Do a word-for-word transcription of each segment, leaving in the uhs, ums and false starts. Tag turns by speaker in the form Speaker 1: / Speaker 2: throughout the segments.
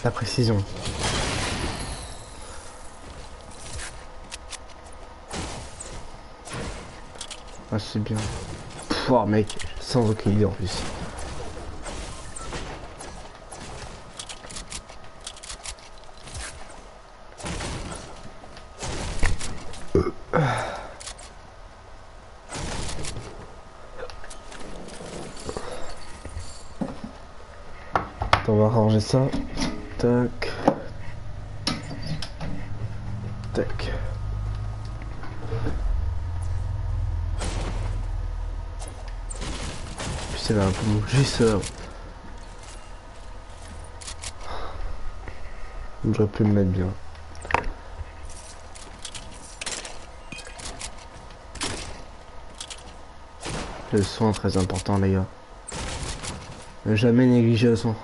Speaker 1: La précision. Ah, c'est bien. Pouah, mec, sans aucune idée en plus. Attends, on va ranger ça. Tac. Tac. Puis c'est là un peu mou. Juste là. J'aurais pu me mettre bien. Le son est très important, les gars. Ne jamais négliger le son.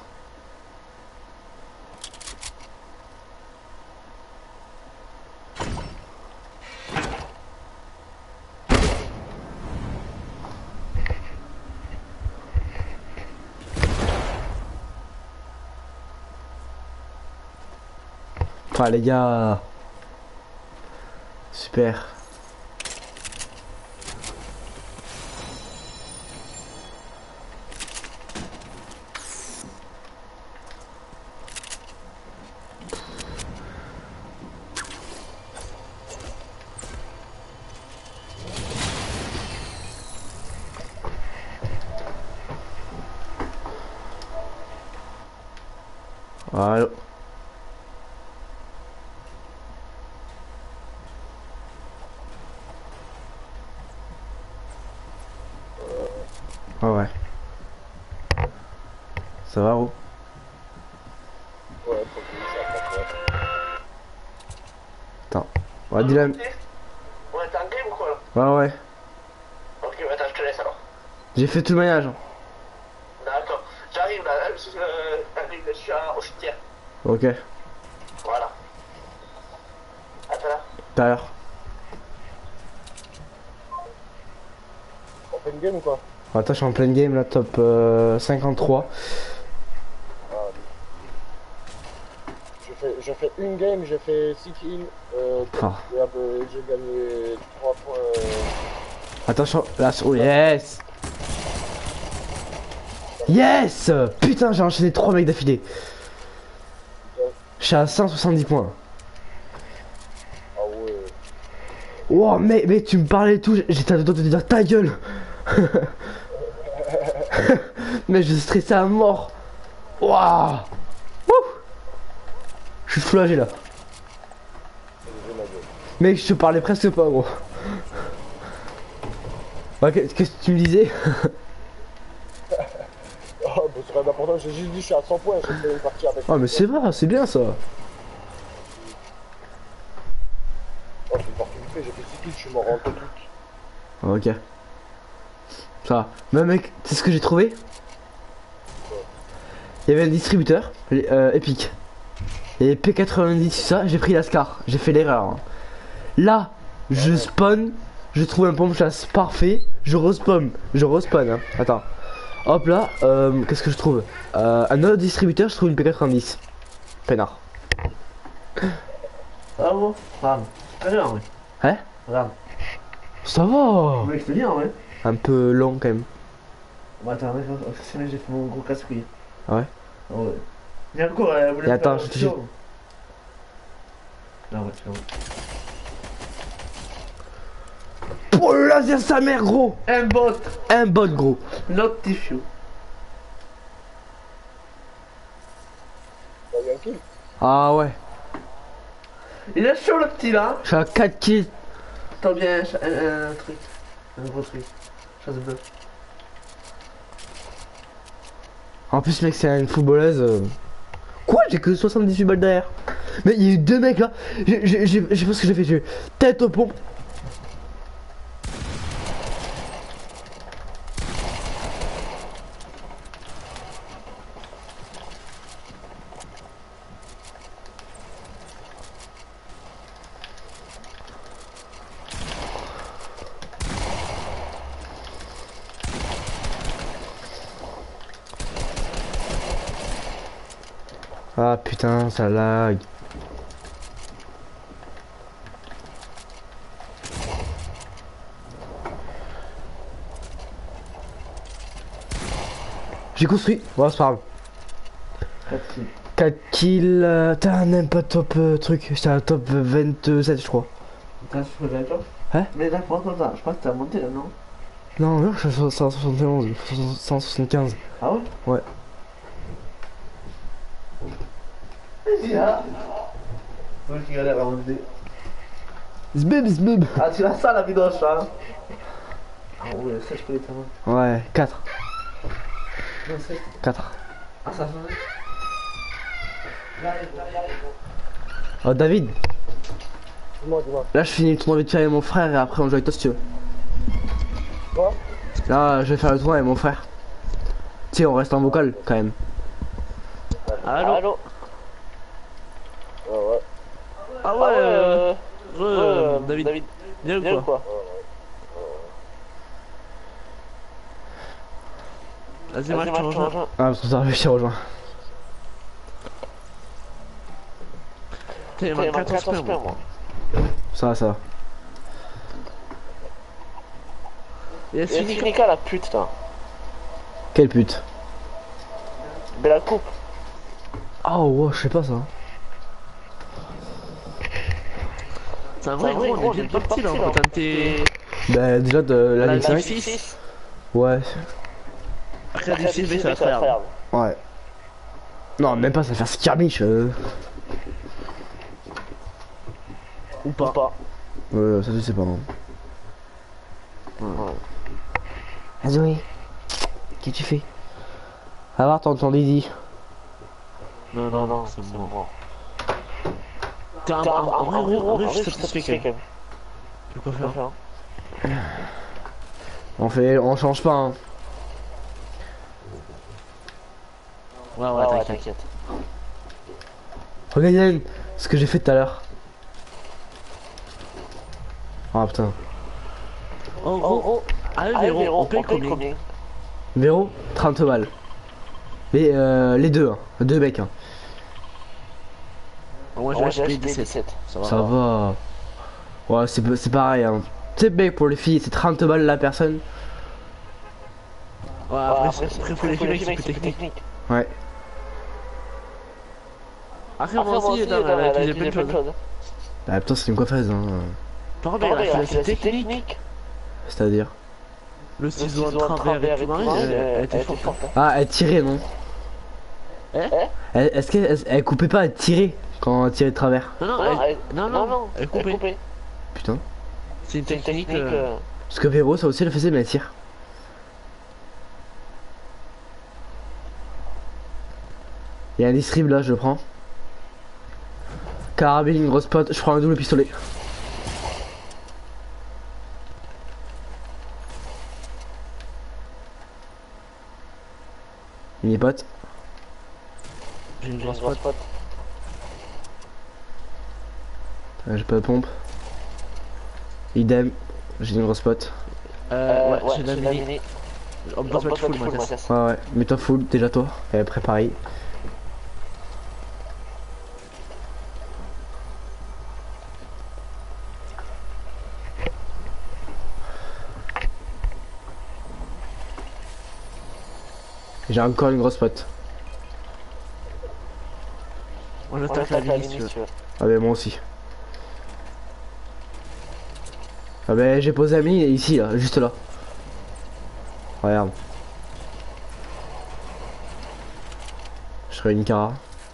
Speaker 1: Enfin, les gars. Super. Voilà. Ah ouais. Ça va, oh?
Speaker 2: Ouais, faut que ça passe.
Speaker 1: Attends. On va dire la...
Speaker 2: Ouais, t'es en game ou quoi là?
Speaker 1: Ouais, ouais.
Speaker 2: Ok, bah attends, je te laisse alors.
Speaker 1: J'ai fait tout le maillage.
Speaker 2: D'accord. J'arrive là, euh, euh, j'arrive, je suis à- au cimetière.
Speaker 1: Ok.
Speaker 2: Voilà. Attends là.
Speaker 1: Tout à l'heure.
Speaker 2: On fait une game ou quoi?
Speaker 1: Attends, je suis en pleine game, là, top euh, cinquante-trois.
Speaker 2: Ah, je fais, je fais une game, j'ai fait six kills. Euh,
Speaker 1: Ah.
Speaker 2: et, euh, j'ai gagné trois points. Euh...
Speaker 1: Attention, là, oh yes! Yes! Putain, j'ai enchaîné trois mecs d'affilée. Je suis à cent soixante-dix points.
Speaker 2: Ah ouais.
Speaker 1: Oh, mais, mais tu me parlais et tout, j'étais à deux doigts de te dire ta gueule! Mais je stressais à mort! Waouh! Je suis soulagé là. Mec, je te parlais presque pas, gros. Ouais, qu'est-ce que tu me disais?
Speaker 2: Oh, bah c'est rien d'important, j'ai juste dit je suis à cent points, j'ai fait une partie avec.
Speaker 1: Ah, mais c'est vrai, c'est bien ça.
Speaker 2: Oh, c'est une partie vite fait, j'ai fait six kills, je suis mort en tout.
Speaker 1: Ah, ok. Ça va. Mais mec, tu sais ce que j'ai trouvé? Il y avait un distributeur, euh, Epic. Et P quatre-vingt-dix, tout ça, j'ai pris la Scar. J'ai fait l'erreur. Hein. Là, je spawn, je trouve un pompe chasse parfait, je respawn, je respawn. Hein. Attends. Hop là, euh, qu'est-ce que je trouve euh, un autre distributeur, je trouve une P quatre-vingt-dix. Peinard.
Speaker 3: Ah bon? Ram. Très bien en vrai.
Speaker 1: Hein?
Speaker 3: Ram.
Speaker 1: Ça va.
Speaker 3: Ouais, je te dis en vrai.
Speaker 1: Un peu long quand même.
Speaker 3: Bon, attends, c'est vrai, j'ai fait mon gros casse-couille.
Speaker 1: Ah ouais?
Speaker 3: Ah ouais. J'ai encore, elle voulait
Speaker 1: Et
Speaker 3: me
Speaker 1: attends,
Speaker 3: faire
Speaker 1: je te
Speaker 3: chaud. Ah ouais, c'est bon.
Speaker 1: Oh le laser sa mère gros.
Speaker 3: Un bot.
Speaker 1: Un bot gros.
Speaker 3: Notifio.
Speaker 2: T'as eu un kill?
Speaker 1: Ah ouais.
Speaker 3: Il est chaud le petit là.
Speaker 1: Je suis à quatre kills.
Speaker 3: T'as bien un, un, un truc. Un gros truc. Chasse bleu.
Speaker 1: En plus mec c'est une footballeuse. euh. Quoi? J'ai que soixante-dix-huit balles derrière. Mais il y a eu deux mecs là. J'ai- j'ai- j'ai- Je sais pas ce que j'ai fait. J'ai eu tête aux pompes. Ah putain, ça lag. J'ai construit. Bon, c'est pas grave.
Speaker 3: quatre kills.
Speaker 1: quatre kills. euh, T'as même pas top euh, truc. J'étais à top vingt-sept, je crois.
Speaker 3: T'as sur le d'accord?
Speaker 1: Hein?
Speaker 3: Mais là, par contre, je crois que t'as monté là, non?
Speaker 1: Non, non, je suis à cent soixante et onze, cent soixante-quinze.
Speaker 3: Ah ouais?
Speaker 1: Ouais.
Speaker 3: Vas-y, là. Moi, je galère à monter.
Speaker 1: Zbib, zbib.
Speaker 3: Ah, tu l'as ça la vidéo, ça? Hein? Ah ouais, ça, je peux les faire.
Speaker 1: Ouais, quatre.
Speaker 3: Non, c'est.
Speaker 1: quatre.
Speaker 3: Ah, ça change.
Speaker 1: Oh, David.
Speaker 2: Dis-moi, dis-moi.
Speaker 1: Là, je finis le tournoi vite fait avec mon frère et après on joue avec toi si tu veux.
Speaker 2: Quoi?
Speaker 1: Là, je vais faire le tournoi avec mon frère. Tu sais, on reste en vocal quand même.
Speaker 4: Allô.
Speaker 2: Allô? Ah ouais.
Speaker 4: Ah ouais,
Speaker 2: Ah ouais,
Speaker 4: euh,
Speaker 2: euh,
Speaker 4: re,
Speaker 2: euh,
Speaker 4: euh, David,
Speaker 2: David,
Speaker 4: viens ou
Speaker 2: viens ou
Speaker 4: quoi?
Speaker 2: quoi?
Speaker 4: Vas-y, moi je te rejoins.
Speaker 1: Ah, parce que ça je t'ai rejoint.
Speaker 4: Putain, il
Speaker 2: Il
Speaker 4: manque
Speaker 2: manque
Speaker 4: quatorze
Speaker 2: quatorze
Speaker 4: points,
Speaker 2: points,
Speaker 4: moi.
Speaker 2: moi.
Speaker 1: Ça va, ça va.
Speaker 4: Et
Speaker 2: Et
Speaker 4: c'est fini.
Speaker 2: Finica, la pute, là.
Speaker 1: Quelle pute.
Speaker 2: Bella coupe.
Speaker 1: Oh, ouais, je sais pas ça.
Speaker 4: C'est un vrai gros, on est bien parti là, on va tenter
Speaker 1: Bah, déjà de la
Speaker 4: la
Speaker 1: ligne
Speaker 4: ligne
Speaker 1: cinq.
Speaker 4: six.
Speaker 1: Ouais.
Speaker 4: Après la ligne six, ça va faire.
Speaker 2: faire.
Speaker 1: Ouais. Non, même pas, ça va faire skirmish. Euh...
Speaker 4: Ou
Speaker 2: Ou
Speaker 4: pas.
Speaker 2: pas.
Speaker 1: Ouais, ça je sais pas. Non.
Speaker 2: Ouais.
Speaker 1: Ah, Zoé. Qu'est-ce que tu fais? Va voir ton ton Didi.
Speaker 4: Non,
Speaker 2: Non,
Speaker 4: non,
Speaker 2: non,
Speaker 4: c'est
Speaker 2: c'est
Speaker 4: bon.
Speaker 2: bon.
Speaker 4: T'es un
Speaker 2: T'es un
Speaker 4: en vrai, gros, en vrai, je suis
Speaker 2: je
Speaker 4: satisfait quand même. Tu peux quoi faire?
Speaker 1: On fait, on change pas. Hein.
Speaker 4: Ouais,
Speaker 2: Ouais,
Speaker 4: ouais,
Speaker 2: ouais,
Speaker 4: t'inquiète.
Speaker 2: t'inquiète.
Speaker 1: Regarde Yann, ce que j'ai fait tout à l'heure. Ah putain.
Speaker 4: En
Speaker 2: En
Speaker 4: gros,
Speaker 2: gros,
Speaker 4: allez,
Speaker 2: allez,
Speaker 4: Véron,
Speaker 2: Véron,
Speaker 4: on paye combien?
Speaker 1: Véro, trente balles. Mais euh, les deux, hein. Deux mecs. Hein.
Speaker 4: Moi,
Speaker 2: Moi,
Speaker 4: je vais
Speaker 2: j'ai
Speaker 4: acheter
Speaker 2: acheté
Speaker 4: dix-sept.
Speaker 2: dix-sept.
Speaker 4: Ça va.
Speaker 1: Ça va. Ouais, c'est c'est pareil. Hein. Tu sais, mec, pour les filles, c'est trente balles la personne.
Speaker 4: Ouais,
Speaker 2: Ouais,
Speaker 4: après,
Speaker 2: après,
Speaker 4: après, pour les filles, c'est plus technique.
Speaker 1: Ouais.
Speaker 4: Après,
Speaker 2: Après,
Speaker 4: moi aussi,
Speaker 2: elle
Speaker 4: elle a utilisé plein de choses.
Speaker 1: Bah, putain, c'est une coiffeuse. Hein.
Speaker 4: Par contre,
Speaker 2: Par
Speaker 4: elle a
Speaker 2: contre,
Speaker 4: fait
Speaker 2: la
Speaker 4: assez technique.
Speaker 2: technique.
Speaker 1: C'est-à-dire.
Speaker 4: Le
Speaker 2: Le
Speaker 4: ciseau en travers et tout, Marie, elle elle était forte. hein.
Speaker 1: Ah, elle tirait, non?
Speaker 4: Hein?
Speaker 1: Elle- Est-ce qu'elle elle, elle coupait pas, elle tirait quand elle tirait de travers?
Speaker 4: Non, non,
Speaker 2: Non,
Speaker 4: elle-
Speaker 2: elle-
Speaker 4: non, non, elle est coupée.
Speaker 1: Putain.
Speaker 4: C'est une
Speaker 2: C'est une
Speaker 4: technique.
Speaker 2: technique.
Speaker 4: euh,
Speaker 2: euh,
Speaker 1: Parce que Véro, ça aussi, elle faisait, mais elle tire. Il y a un distrib là, je le prends. Carabine, une grosse pote, je prends un double pistolet. Mini pote.
Speaker 4: J'ai une
Speaker 2: J'ai
Speaker 4: grosse
Speaker 2: une grosse
Speaker 4: pote.
Speaker 2: pote.
Speaker 1: Euh, J'ai pas de pompe. Idem, j'ai une grosse pote.
Speaker 4: Euh, ouais,
Speaker 2: ouais,
Speaker 4: j'ai de la
Speaker 2: j'ai de la
Speaker 4: mini.
Speaker 2: mini.
Speaker 4: On peut se mettre full,
Speaker 2: full,
Speaker 4: Mathias.
Speaker 1: Ouais, ouais, mets-toi full, déjà toi, et préparé. J'ai encore une grosse pote.
Speaker 4: On
Speaker 2: On
Speaker 4: attaque la
Speaker 2: attaque la
Speaker 4: mini si tu
Speaker 2: mini,
Speaker 4: veux.
Speaker 2: si tu veux.
Speaker 1: Ah ben moi aussi. Ah ben j'ai posé la mini ici là, juste là. Regarde. Je ferai une cara.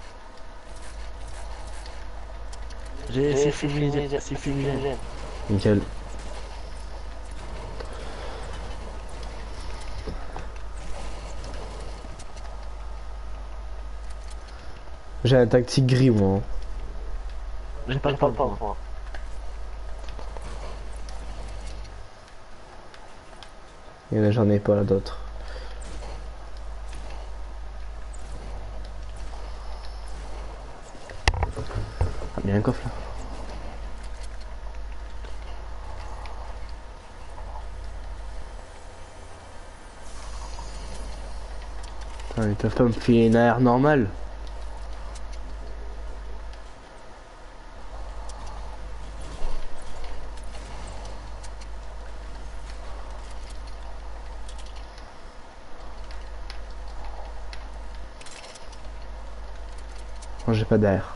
Speaker 4: J'ai
Speaker 2: Et
Speaker 4: c'est
Speaker 2: c'est
Speaker 4: fumigène,
Speaker 2: fumigène,
Speaker 4: c'est
Speaker 2: c'est
Speaker 4: fumigène.
Speaker 2: fumigène.
Speaker 1: Nickel. J'ai un tactique gris moi.
Speaker 4: J'ai pas
Speaker 2: J'ai
Speaker 4: le
Speaker 2: pas
Speaker 4: temps
Speaker 2: le temps,
Speaker 4: moi.
Speaker 2: moi.
Speaker 1: Et là j'en ai pas d'autres. Ah mais il y a un coffre là. Putain, ils peuvent pas me filer une A R normale. Moi j'ai pas d'air.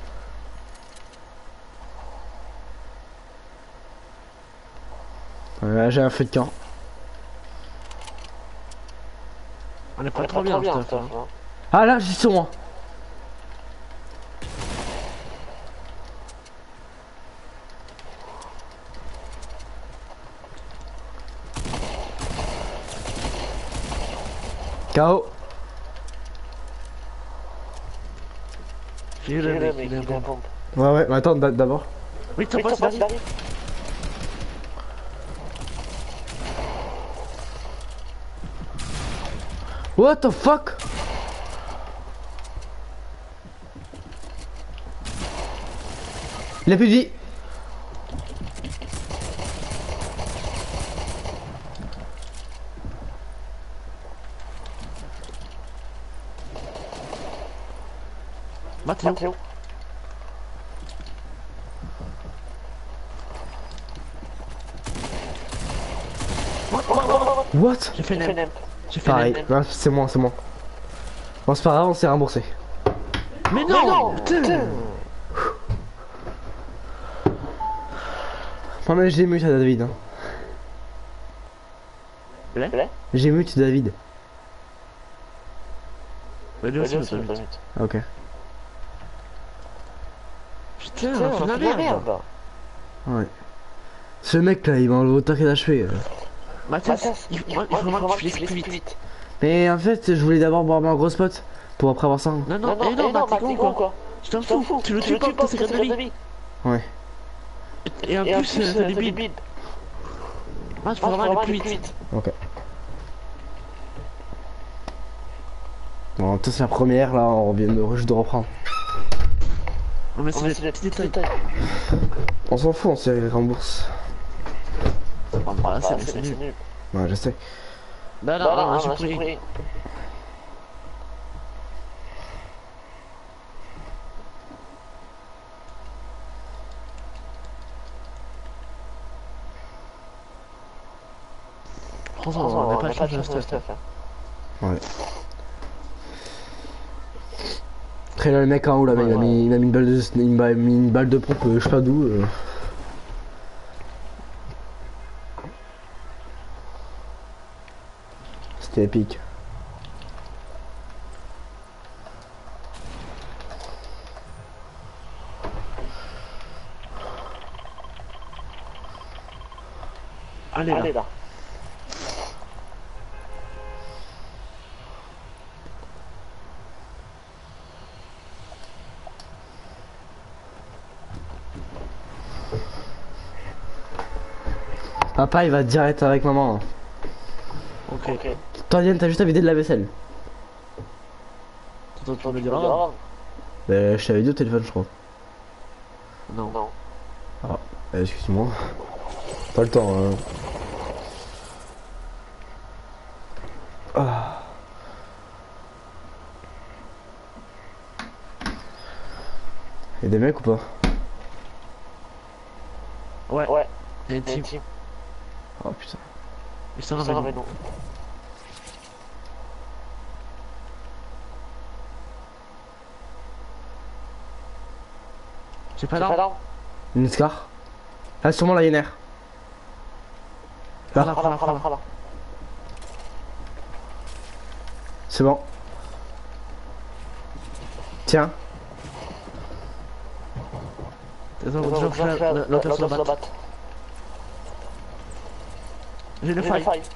Speaker 1: Là j'ai un feu de camp.
Speaker 4: On est
Speaker 2: On
Speaker 4: pas
Speaker 2: est
Speaker 4: trop
Speaker 2: pas
Speaker 4: bien,
Speaker 2: trop bien,
Speaker 4: Steph, hein.
Speaker 2: Steph, hein.
Speaker 1: Ah là, j'ai sur moi. K O.
Speaker 4: J'ai eu
Speaker 2: J'ai
Speaker 4: le
Speaker 2: le
Speaker 4: mec,
Speaker 2: mec,
Speaker 4: il a un
Speaker 2: il a un
Speaker 4: bon.
Speaker 2: pompe.
Speaker 1: Ouais ouais, mais attends d- d'abord.
Speaker 4: Oui, t'as
Speaker 2: Oui,
Speaker 4: pas,
Speaker 2: t'as
Speaker 4: c'est
Speaker 2: pas,
Speaker 4: derrière.
Speaker 2: il arrive.
Speaker 1: What the fuck? Il a plus de vie.
Speaker 4: Mathéo.
Speaker 2: Mathéo.
Speaker 1: What?
Speaker 4: J'ai fait
Speaker 2: J'ai fait
Speaker 4: une
Speaker 2: Nemp.
Speaker 4: J'ai fait
Speaker 1: Pareil,
Speaker 4: une
Speaker 1: ouais, c'est moi, c'est moi. Bon, c'est pas grave, on s'est remboursé.
Speaker 4: Mais
Speaker 2: Mais
Speaker 4: non,
Speaker 2: non,
Speaker 4: putain.
Speaker 2: putain.
Speaker 1: Moi, mais j'ai mute à David. Hein.
Speaker 4: Là
Speaker 1: J'ai mute David.
Speaker 4: Mais lui aussi,
Speaker 2: Vas-y,
Speaker 4: il
Speaker 2: c'est
Speaker 4: m'a
Speaker 2: pas
Speaker 4: pas
Speaker 2: vite.
Speaker 4: vite.
Speaker 1: Ok.
Speaker 4: Putain,
Speaker 2: Putain,
Speaker 4: on a fait de la merde.
Speaker 1: Ouais. Ce mec là, il m'a enlevé autant qu'il a achevé.
Speaker 4: Mathias,
Speaker 2: Mathias,
Speaker 4: il
Speaker 2: il
Speaker 4: faut il faut vraiment que tu
Speaker 2: files
Speaker 4: files plus vite.
Speaker 1: Mais en fait, je voulais d'abord boire ma grosse pote pour après avoir ça.
Speaker 4: Non,
Speaker 2: Non,
Speaker 4: non,
Speaker 2: non,
Speaker 4: eh non,
Speaker 2: eh non,
Speaker 4: Matt, t'es con quoi. Je t'en
Speaker 2: Je t'en
Speaker 4: fous,
Speaker 2: fous.
Speaker 4: tu le tues pas, t'as secret de vie.
Speaker 1: Ouais.
Speaker 4: Et en
Speaker 2: Et en
Speaker 4: plus,
Speaker 2: plus,
Speaker 4: euh,
Speaker 2: t'as
Speaker 4: t'as des
Speaker 2: des
Speaker 4: billes.
Speaker 2: billes.
Speaker 4: Matt, faut vraiment aller plus vite.
Speaker 1: Ok. Bon, toi c'est la première, là, on revient de, je dois reprendre.
Speaker 4: Non, mais
Speaker 2: On va
Speaker 4: c'est
Speaker 2: essayer
Speaker 4: des
Speaker 2: de
Speaker 4: petits
Speaker 2: petits
Speaker 4: détails.
Speaker 2: détails.
Speaker 1: On s'en fout, on se rembourse.
Speaker 4: Bon, bah là,
Speaker 2: Ah,
Speaker 4: c'est c'est nul.
Speaker 1: Ouais, je sais.
Speaker 4: Bah
Speaker 2: Bah
Speaker 4: non,
Speaker 2: non,
Speaker 4: on a
Speaker 2: on a
Speaker 4: supprimé.
Speaker 2: supprimé.
Speaker 4: Franchement, on n'a pas de chance de stuff.
Speaker 2: stuff.
Speaker 1: Ouais. Après là, le mec en haut là,
Speaker 4: Ouais,
Speaker 1: il, a
Speaker 4: ouais.
Speaker 1: mis, il a mis une balle de, il m'a mis une balle de pompe, euh, je sais pas d'où. Euh. C'était épique.
Speaker 4: Allez là.
Speaker 2: Allez là.
Speaker 1: Papa, il va direct avec maman.
Speaker 4: Ok.
Speaker 2: Ok.
Speaker 1: Toi, Diane, t'as juste à vider de la vaisselle.
Speaker 4: Attends, tu
Speaker 2: Tu
Speaker 4: me
Speaker 2: me
Speaker 4: diras.
Speaker 2: diras.
Speaker 1: Bah, je t'avais dit au téléphone, je crois.
Speaker 4: Non.
Speaker 2: Non.
Speaker 1: Ah, euh, excuse-moi. Pas le temps, hein. Ah. Y'a des mecs ou pas?
Speaker 4: Ouais.
Speaker 2: Ouais.
Speaker 4: Il y a une
Speaker 2: Il y a
Speaker 4: team.
Speaker 2: une team.
Speaker 1: Oh putain.
Speaker 4: Ils sont
Speaker 2: Ça va,
Speaker 4: avec
Speaker 2: mais
Speaker 4: nous.
Speaker 2: non.
Speaker 4: J'ai pas
Speaker 2: T'as pas
Speaker 4: d'arme.
Speaker 2: d'arme?
Speaker 1: Une scar. Ah, sûrement la Yenner.
Speaker 4: Prends-la,
Speaker 1: Là,
Speaker 4: prends-la,
Speaker 2: Prends-la, prends-la,
Speaker 4: prends-la.
Speaker 2: prends-la.
Speaker 1: c'est bon. Tiens.
Speaker 4: Attends,
Speaker 2: Attends,
Speaker 4: je
Speaker 2: on
Speaker 4: vais
Speaker 2: va
Speaker 4: faire
Speaker 2: faire
Speaker 4: l'autre sur la
Speaker 2: la
Speaker 4: batte.
Speaker 2: batte.
Speaker 4: J'ai le
Speaker 2: J'ai le
Speaker 4: faille.
Speaker 2: faille.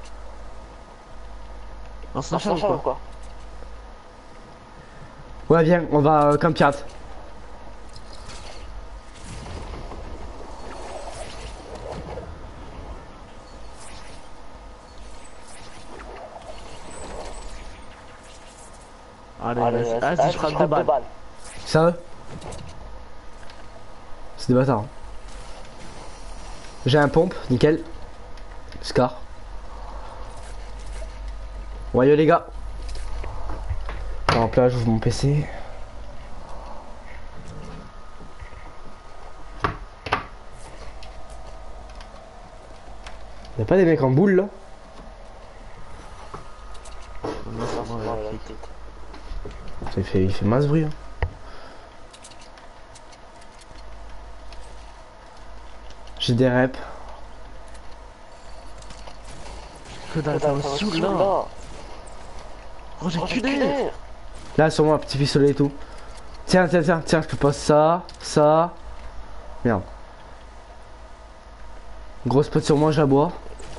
Speaker 4: On se
Speaker 2: Non,
Speaker 4: lâche
Speaker 2: ça
Speaker 4: ou
Speaker 2: va ou
Speaker 4: quoi?
Speaker 2: quoi?
Speaker 1: Ouais, viens, on va euh, comme pirate.
Speaker 4: Allez,
Speaker 2: Allez,
Speaker 4: vas-y,
Speaker 2: vas-y,
Speaker 4: vas-y, je frappe deux balles.
Speaker 1: Sérieux? C'est des bâtards. hein. J'ai un pompe, nickel. Scar. Ouais, yo les gars. Alors là, j'ouvre mon P C. Y'a pas des mecs en boule là?
Speaker 4: Non, c'est moi,
Speaker 2: Ouais,
Speaker 4: la
Speaker 2: la
Speaker 4: petite.
Speaker 2: petite.
Speaker 1: Il fait, il fait masse bruit. Hein. J'ai des reps.
Speaker 4: Que dalle, ça me saoule là. Oh, j'ai culé.
Speaker 1: Là, sur moi, un petit pistolet et tout. Tiens, tiens, tiens, tiens, je te passe ça, ça. Merde. Gros spot sur moi, j'aboie.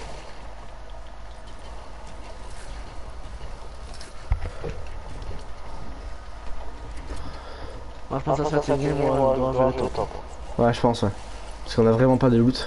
Speaker 4: Moi, je pense que ça, c'est gagné, moi, je dois faire le top.
Speaker 1: Ouais, je pense, ouais. Parce qu'on a vraiment pas de loot.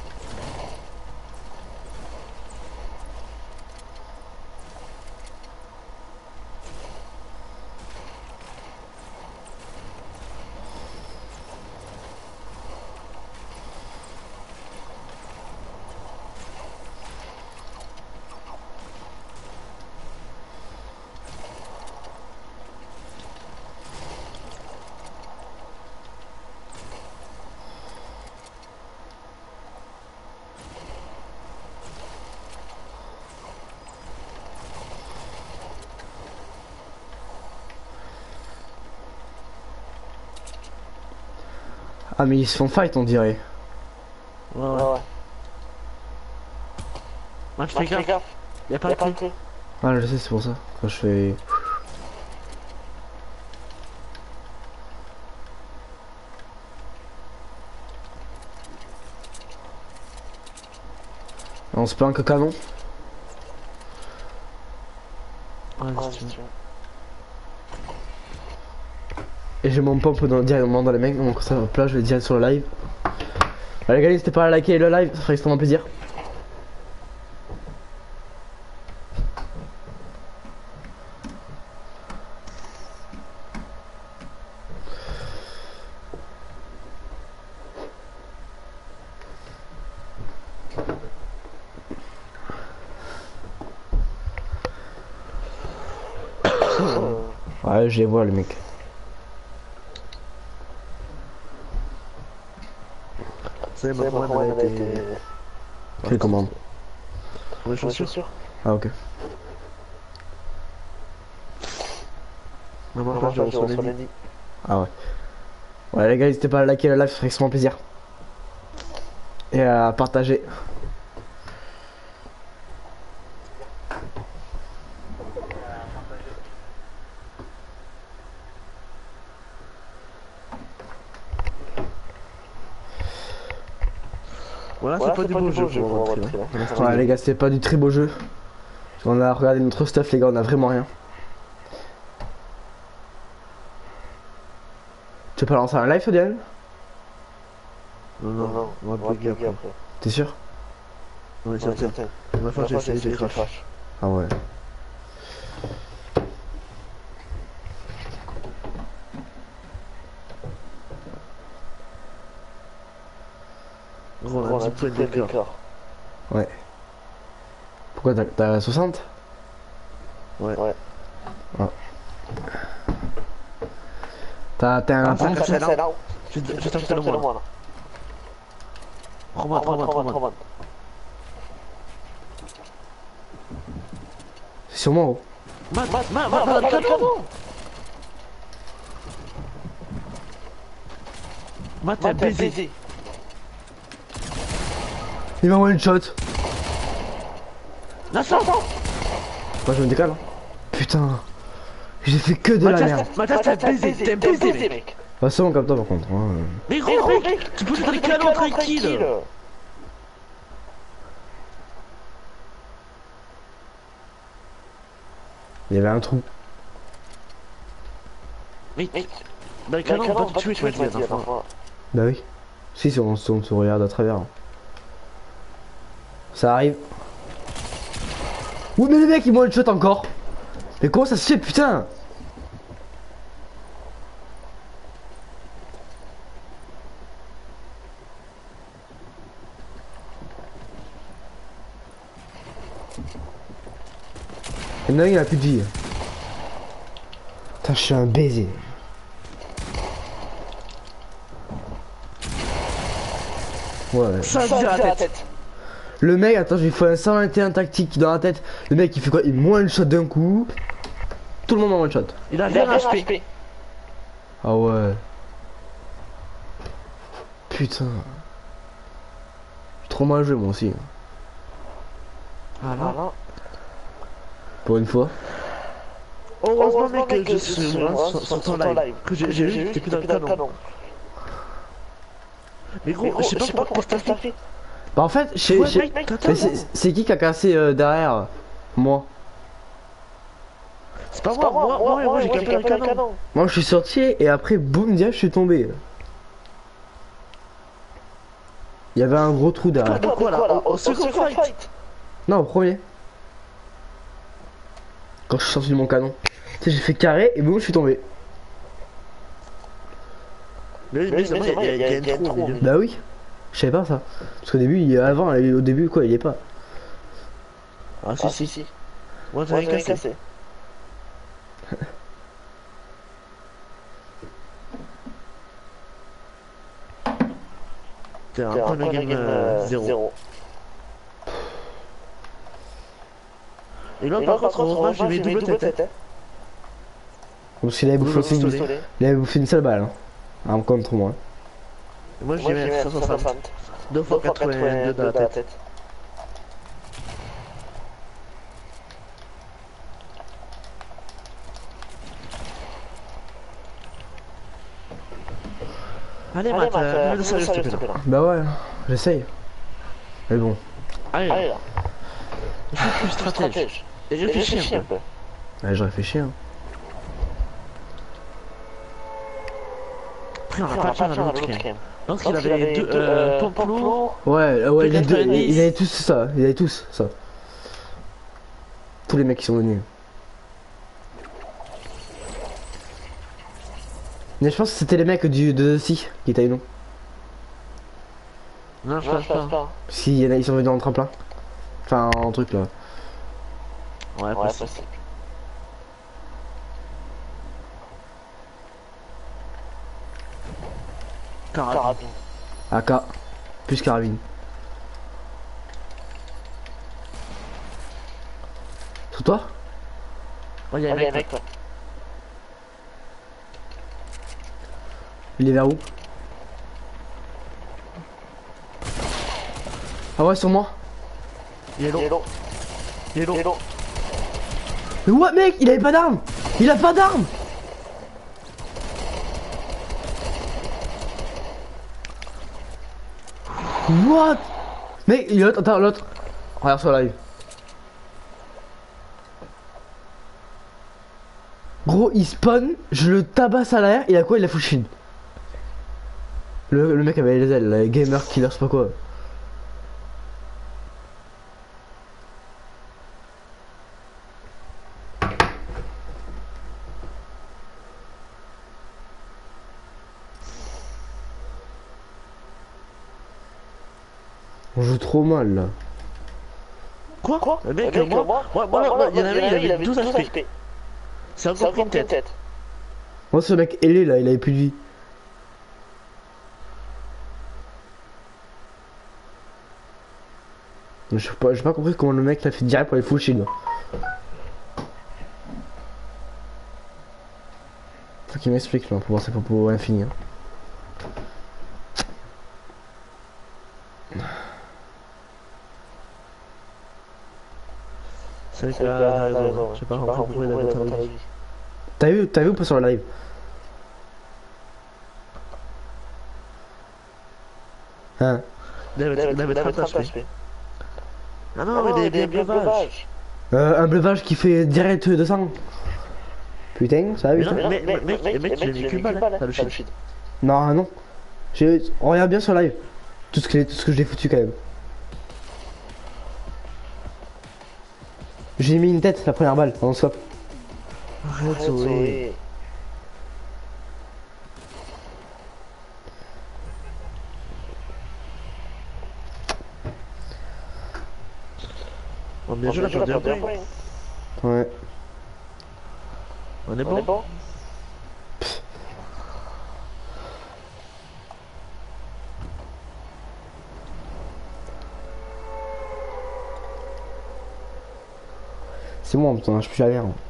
Speaker 1: Ah mais ils se font fight on dirait.
Speaker 4: Ouais ouais. ouais. Moi je fais gaffe. Y'a pas de clé.
Speaker 1: Ah je sais c'est pour ça. Quand je fais... On se plaint que canon.
Speaker 4: Ouais, si tu veux.
Speaker 1: Et j'ai mon pompe dans, directement dans les mecs, donc ça hop là je vais direct sur le live. Allez les gars, n'hésitez pas à liker le live, ça ferait extrêmement plaisir. Ouais je les vois les mecs.
Speaker 4: C'est ma commande a été...
Speaker 1: Quelle commande?
Speaker 4: Pour les chaussures.
Speaker 1: Ah ok.
Speaker 4: Maman, je reçois les nids.
Speaker 1: Ah ouais. Ouais les gars, n'hésitez pas à liker le live, ça ferait extrêmement plaisir. Et à partager.
Speaker 4: Voilà, voilà c'est pas, pas du beau jeu, jeu pour rentrer,
Speaker 1: là. Ouais les gars, c'est pas du très beau jeu. On a regardé notre stuff les gars, on a vraiment rien. Tu peux lancer un live Fodian?
Speaker 4: Non, non, non, on va bugger après.
Speaker 1: T'es sûr?
Speaker 4: On est certain. La dernière fois j'ai essayé, j'ai crash.
Speaker 1: Ah ouais.
Speaker 4: Gros, on a un petit point d'écart.
Speaker 1: Ouais. Pourquoi t'as soixante?
Speaker 4: Ouais. Ouais.
Speaker 1: Ah. T'as un
Speaker 4: pompe? Je vais t'acheter le moi là. Prends-moi, prends-moi, prends-moi.
Speaker 1: C'est sur moi gros.
Speaker 4: Mat, mat, mat, mat, mat, canon. Mat, t'es un baiser.
Speaker 1: Il m'a one shot.
Speaker 4: Là, ça, ça.
Speaker 1: Moi je me décale. Hein. Putain. J'ai fait que de la merde.
Speaker 4: Mathias, t'es un baiser, t'es un baiser, mec.
Speaker 1: Bah, c'est bon comme toi par contre. Hein.
Speaker 4: Mais gros, mec, tu peux faire des canons tranquilles.
Speaker 1: Il y avait un trou.
Speaker 4: Mais, mais, dans le canon, on va te tuer, tu m'as dit la dernière fois.
Speaker 1: Bah oui. Si, si on, si on se regarde à travers. Ça arrive. Oui, mais le mec il m'a one shot encore. Mais comment ça se fait, putain? Il y en a un, il a plus de vie. Putain, je suis un baiser. Ouais.
Speaker 4: Ça me vire la tête.
Speaker 1: Le mec, attends, je lui fais un cent vingt et un tactique dans la tête. Le mec, il fait quoi? Il me one shot d'un coup. Tout le monde en one shot.
Speaker 4: Il a vingt H P.
Speaker 1: Ah ouais. Putain. trop mal joué moi aussi.
Speaker 4: Voilà.
Speaker 3: Voilà.
Speaker 1: Pour une fois.
Speaker 4: Heureusement, mec, que je suis sur, sur ton live. Que j'ai j'ai vu que t'es plus dans le canon. Mais gros, je sais pas pourquoi qu'est-ce que t'as fait.
Speaker 1: Bah en fait, je sais-
Speaker 4: Ouais,
Speaker 1: je sais-
Speaker 4: mec, t'as
Speaker 1: mais
Speaker 4: tort.
Speaker 1: c'est c'est qui qui a cassé euh, derrière moi?
Speaker 4: C'est pas moi, moi, moi, moi, j'ai capé dans le canon.
Speaker 1: Moi je suis sorti et après boum direct je suis tombé. Il y avait un gros trou derrière.
Speaker 4: De quoi là? Au au second fight.
Speaker 1: Non, au premier. Quand je suis sorti de mon canon. Tu sais, j'ai fait carré et boum je suis tombé.
Speaker 4: Mais oui, mais c'est vrai, il y a- il y a un trou au milieu.
Speaker 1: Bah oui. Je savais pas ça. Parce qu'au début, il, avant, au début quoi, il est pas.
Speaker 4: Ah si, si, si. Moi, j'ai rien cassé. T'es un point de game zéro. Et là, par contre, heureusement, j'ai mis double tête.
Speaker 1: Parce qu'il avait bouffé aussi une... Il avait bouffé une seule balle. Hein. Un contre moi.
Speaker 4: Et moi, j'ai mis cent soixante. deux fois quatre-vingt-deux dans la tête. Allez, Matt, euh, de sérieux, s'il te plaît.
Speaker 1: Bah ouais, j'essaye. Mais bon.
Speaker 4: Allez, là. Je suis plus stratège. Et réfléchis un peu.
Speaker 1: Ouais, je réfléchis. Hein.
Speaker 4: Après, on va pas faire l'autre game. Donc, il avait deux euh, pompes.
Speaker 1: Ouais, euh, ouais, les deux,
Speaker 4: quatre-vingt-dix.
Speaker 1: ils ils avaient tous ça. Ils avaient tous ça. Tous les mecs qui sont venus. Mais je pense que c'était les mecs du de si qui étaient avec nous.
Speaker 4: Non, je pense pas.
Speaker 1: Si, y en a, ils sont venus en tremplin. Enfin, en truc là.
Speaker 4: Ouais, possible. Carabine.
Speaker 1: A K. Plus carabine. Sur toi?
Speaker 4: Ouais, y'a un mec.
Speaker 1: Il est vers où? Ah ouais, sur moi.
Speaker 4: Il est low. Il est low.
Speaker 1: Mais what mec, il avait pas d'arme. Il a pas d'arme. What? Mec, il y a l'autre, attends, l'autre. Regarde sur live. Gros, il spawn, je le tabasse à l'arrière, il a quoi? Il a full shield. Le, le mec avait les ailes, la gamer killer, c'est pas quoi. On joue trop mal là.
Speaker 4: Quoi? Quoi? Le mec, moi, moi, moi, moi, il y en avait, il avait douze H P. C'est encore pris une tête.
Speaker 1: Moi, ce mec ailé là, il avait plus de vie. Je sais pas, j'ai pas compris comment le mec l'a fait direct pour les full shield. Faut qu'il m'explique là, pour voir c'est pas pour infini. Hein.
Speaker 4: C'est vrai que là, t'as raison. Je sais pas compris pourquoi il a autant de vie.
Speaker 1: T'as vu, t'as vu ou pas sur le live? Hein?
Speaker 4: Il avait trente H P. Ah non, mais des bleuvages.
Speaker 1: Euh, un bleuvage qui fait direct deux cents. Putain, ça va
Speaker 4: Mais
Speaker 1: vite.
Speaker 4: non, mais mec, mec, mec, il a mis qu'une balle, hein, t'as le shield.
Speaker 1: Non, non. J'ai- On regarde bien sur live. Tout ce que, tout ce que j'ai foutu quand même. J'ai mis une tête la première balle en swap.
Speaker 4: Arrête, Zoé. On bien joué, on a perdu un point.
Speaker 1: Ouais.
Speaker 4: On est bon?
Speaker 1: C'est bon, putain, je peux jamais. Hein.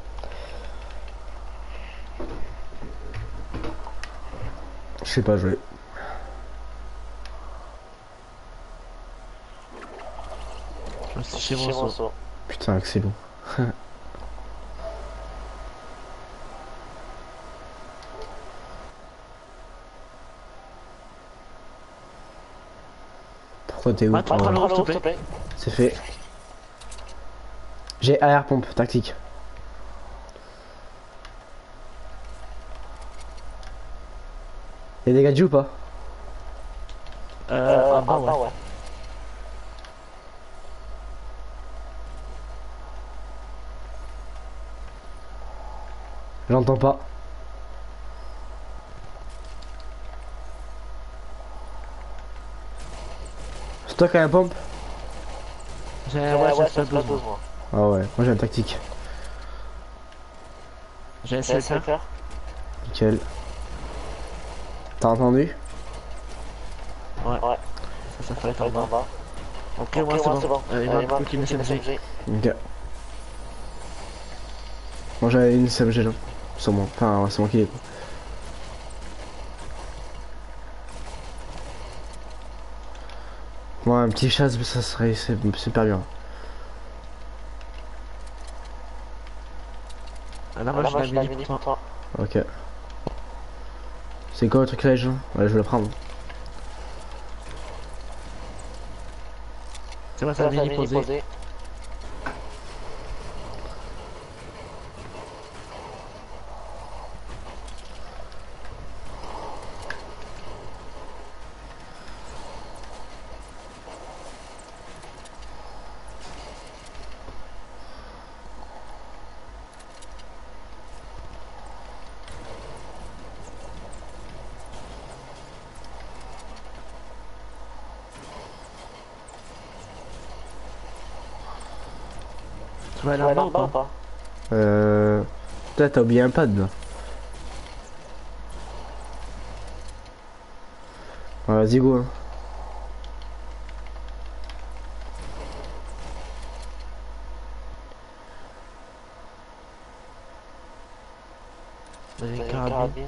Speaker 1: Je sais pas jouer.
Speaker 4: chez mon saut.
Speaker 1: Putain, que c'est long. Pourquoi t'es où?
Speaker 4: Attends,
Speaker 1: Oh.
Speaker 4: attends, s'il te plaît.
Speaker 1: C'est fait. J'ai air pompe tactique. Y'a des gadgets ou pas?
Speaker 4: Euh, en bas, ouais.
Speaker 1: J'entends pas. C'est toi qui as un pompe?
Speaker 4: J'ai un ouais, j'ai douze moi.
Speaker 1: Ah ouais, moi j'ai un tactique.
Speaker 4: J'ai un sniper.
Speaker 1: Nickel. T'as entendu?
Speaker 4: Ouais. Ouais. Ça, ça fait être en bas. Ok, moi c'est bon. Euh, il va me une S M G.
Speaker 1: Ok. Moi j'avais une S M G là. Sur moi. Enfin, ouais, c'est moi qui l'ai. Moi, un petit chasse, ça serait super bien.
Speaker 4: Ah là, moi je l'ai mis pour toi.
Speaker 1: Ok. C'est quoi le truc là, les gens? Ouais, je vais le prendre.
Speaker 4: C'est moi, ça mini posé. posé. Tu vas aller en bas ou pas, pas
Speaker 1: Euh... Peut-être t'as oublié un pad là. Ouais, vas-y go hein.
Speaker 4: Vas-y, carabine.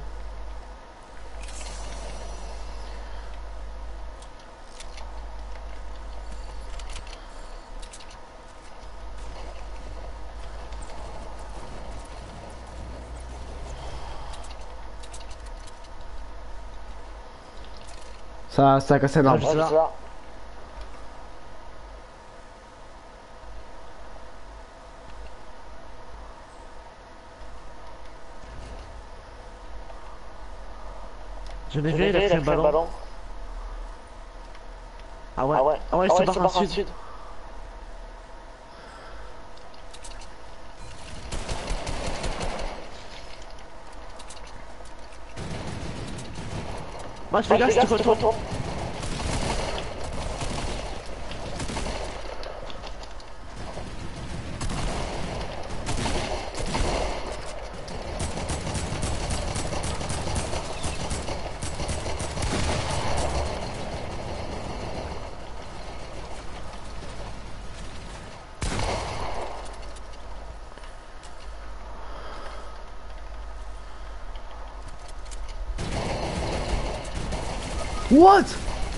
Speaker 1: Ça, ça a cassé un arbre.
Speaker 4: Je l'ai vu, il a fait le ballon. Ah ouais, ah ouais, ah ouais, il se barre en sud. Moi je fais gaffe, tu retournes.
Speaker 1: What?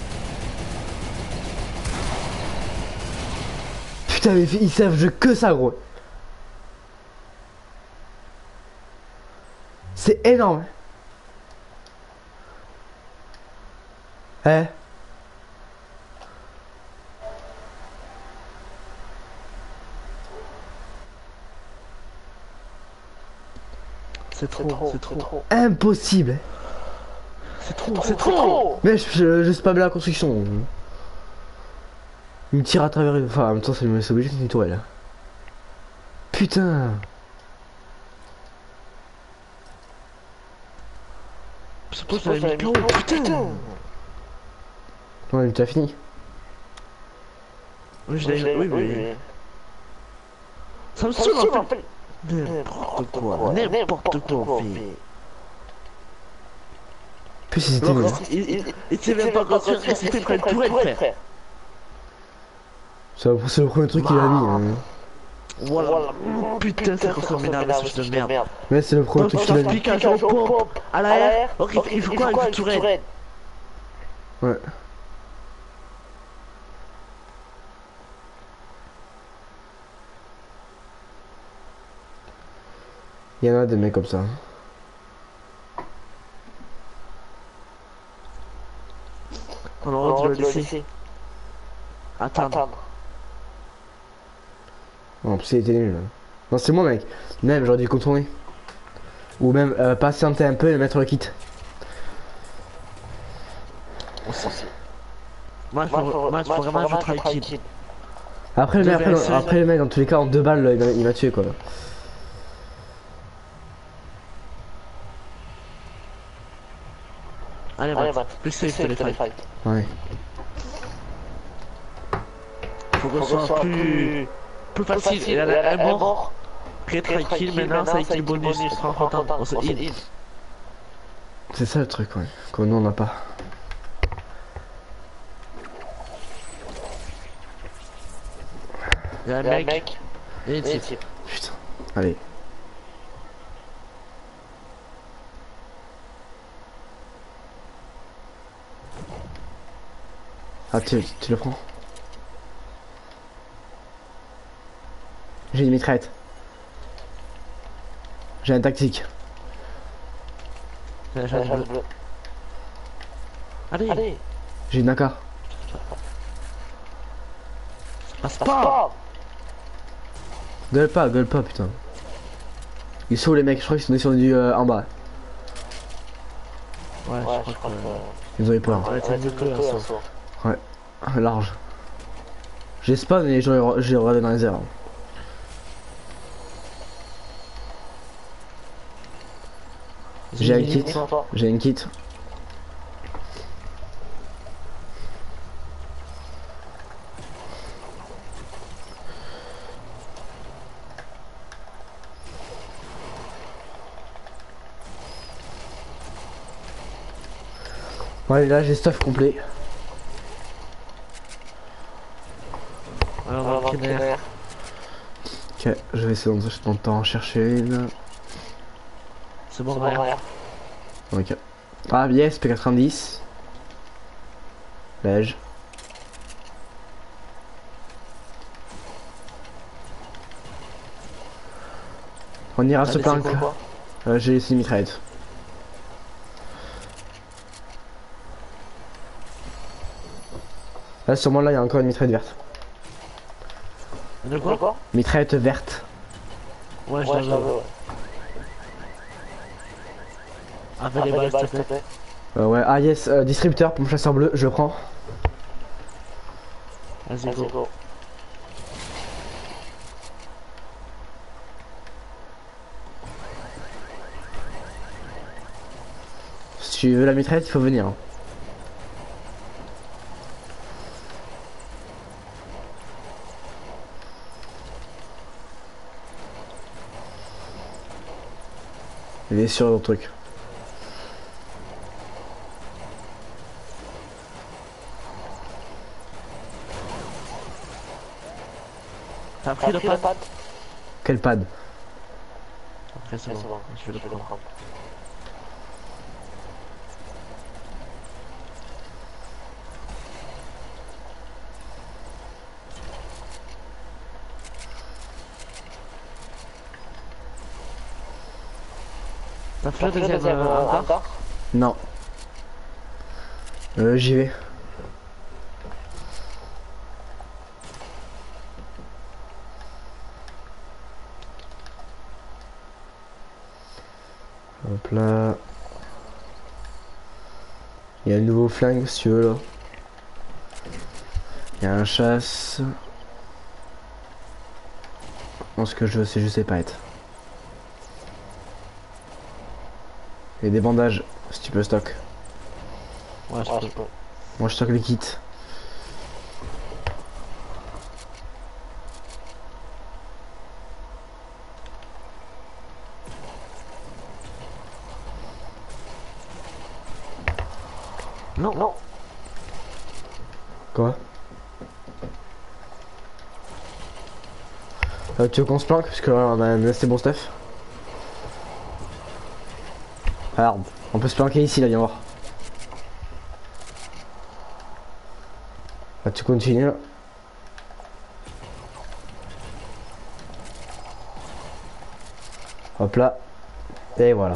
Speaker 1: Putain mais ils savent je que ça gros. C'est énorme. Eh.
Speaker 4: C'est trop, c'est trop, trop.
Speaker 1: Impossible.
Speaker 4: C'est trop, c'est trop. trop.
Speaker 1: Mais je, je, je spam la construction. Il me tire à travers. Enfin, en même temps, c'est obligé de une tourelle. Putain.
Speaker 4: C'est quoi ça, mis K O, putain.
Speaker 1: Ouais, mais tu as fini.
Speaker 4: Oui, je l'ai. Oui, mais. Ça me saoule en fait. N'importe quoi, n'importe quoi on fait.
Speaker 1: Plus ils étaient nuls.
Speaker 4: Il sait même pas construire, il s'est pris une tourelle, frère.
Speaker 1: C'est le premier truc qu'il a mis. Hein.
Speaker 4: Voilà. Putain, c'est qu'on m'énerve, ce de merde.
Speaker 1: Mais c'est le premier truc qu'il a mis.
Speaker 4: Piquage en pompe, à l'arrière. Ok, il faut quoi avec une tourelle?
Speaker 1: Ouais. Il y en a des mecs comme ça.
Speaker 4: On aurait dû le laisser. Attendre.
Speaker 1: En plus, il était nul. Non, c'est moi, mec. Même, j'aurais dû contourner. Ou même euh, patienter un peu et mettre le kit.
Speaker 4: Moi, je faut, moi, faut vraiment je travaille kill.
Speaker 1: Après, le mec, après,
Speaker 4: Deux
Speaker 1: après, le mec, dans tous les cas, en deux balles, il m'a- il m'a tué, quoi.
Speaker 4: Allez,
Speaker 2: Allez,
Speaker 4: Matt,
Speaker 2: Matt,
Speaker 4: plus safe que les fights.
Speaker 1: Ouais.
Speaker 4: Faut qu'on soit plus... plus facile. Et là, elle est mort. Après, try kill, maintenant, ça kill bonus. On prend content, on se heal.
Speaker 1: C'est ça le truc, ouais. Que nous, on n'a pas.
Speaker 4: Il y a un mec. Et une type.
Speaker 1: Putain. Allez. Ah, tu, tu le prends? J'ai une mitraillette. J'ai un tactique.
Speaker 4: J'ai la charge bleue. Allez. Allez.
Speaker 1: J'ai une A K.
Speaker 4: Passe pas.
Speaker 1: Gueule pas, gueule pas, putain. Ils sont où les mecs? Je crois qu'ils sont descendus euh, en bas.
Speaker 4: Ouais,
Speaker 2: Ouais,
Speaker 4: je crois que...
Speaker 1: Ils ont eu peur.
Speaker 4: Ouais, c'est mieux que un saut.
Speaker 1: Ouais, large. J'ai spawn et j'ai regardé dans les airs. J'ai un kit. J'ai une kit. Ouais, là j'ai stuff complet.
Speaker 4: Alors, on va le
Speaker 1: Ok, je vais essayer dans le temps en chercher une.
Speaker 4: C'est bon, rien.
Speaker 1: Ok. Ah, yes, P quatre-vingt-dix. Beige. On ira se plaindre. Euh, j'ai laissé une mitraillette. Là, sûrement là, il y a encore une mitraillette verte.
Speaker 4: De quoi?
Speaker 1: Mitraillette verte.
Speaker 4: Ouais, je la veux. Avec les balles, s'il te plaît.
Speaker 1: Euh, ouais, ah yes, euh, distributeur pour mon chasseur bleu, je le prends.
Speaker 4: Vas-y, go.
Speaker 1: Si tu veux la mitraillette, il faut venir. Hein. Il est sur le truc.
Speaker 4: T'as pris le pad?
Speaker 1: Quel pad?
Speaker 4: Après c'est bon, je vais le prendre. T'as fait le deuxième encore?
Speaker 1: Non. Euh, j'y vais. Hop là. Il y a un nouveau flingue si tu veux là. Il y a un chasse. Non, ce que je veux c'est juste les paillettes. Et des bandages si tu peux stock.
Speaker 4: Ouais, je peux.
Speaker 1: Moi je stocke les kits.
Speaker 4: Non, non.
Speaker 1: Quoi? euh, Tu veux qu'on se planque parce que là on a un assez bon stuff. Regarde, on peut se planquer ici là, viens voir. Là tu continues là. Hop là. Et voilà.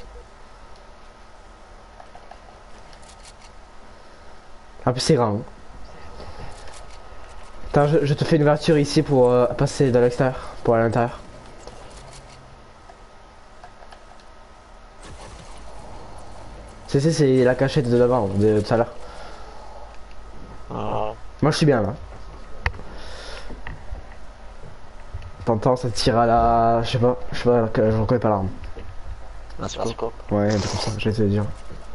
Speaker 1: En plus c'est grand. Hein. Attends, je, je te fais une ouverture ici pour euh, passer de l'extérieur, pour à l'intérieur. C'est c'est c'est la cachette de l'avant, de tout à l'heure.
Speaker 4: Ah.
Speaker 1: Moi je suis bien là. T'entends, ça tire à la... Je sais pas, je sais pas, que- je reconnais pas l'arme.
Speaker 4: Un scope.
Speaker 1: Ouais, un truc comme ça, j'ai essayé de dire.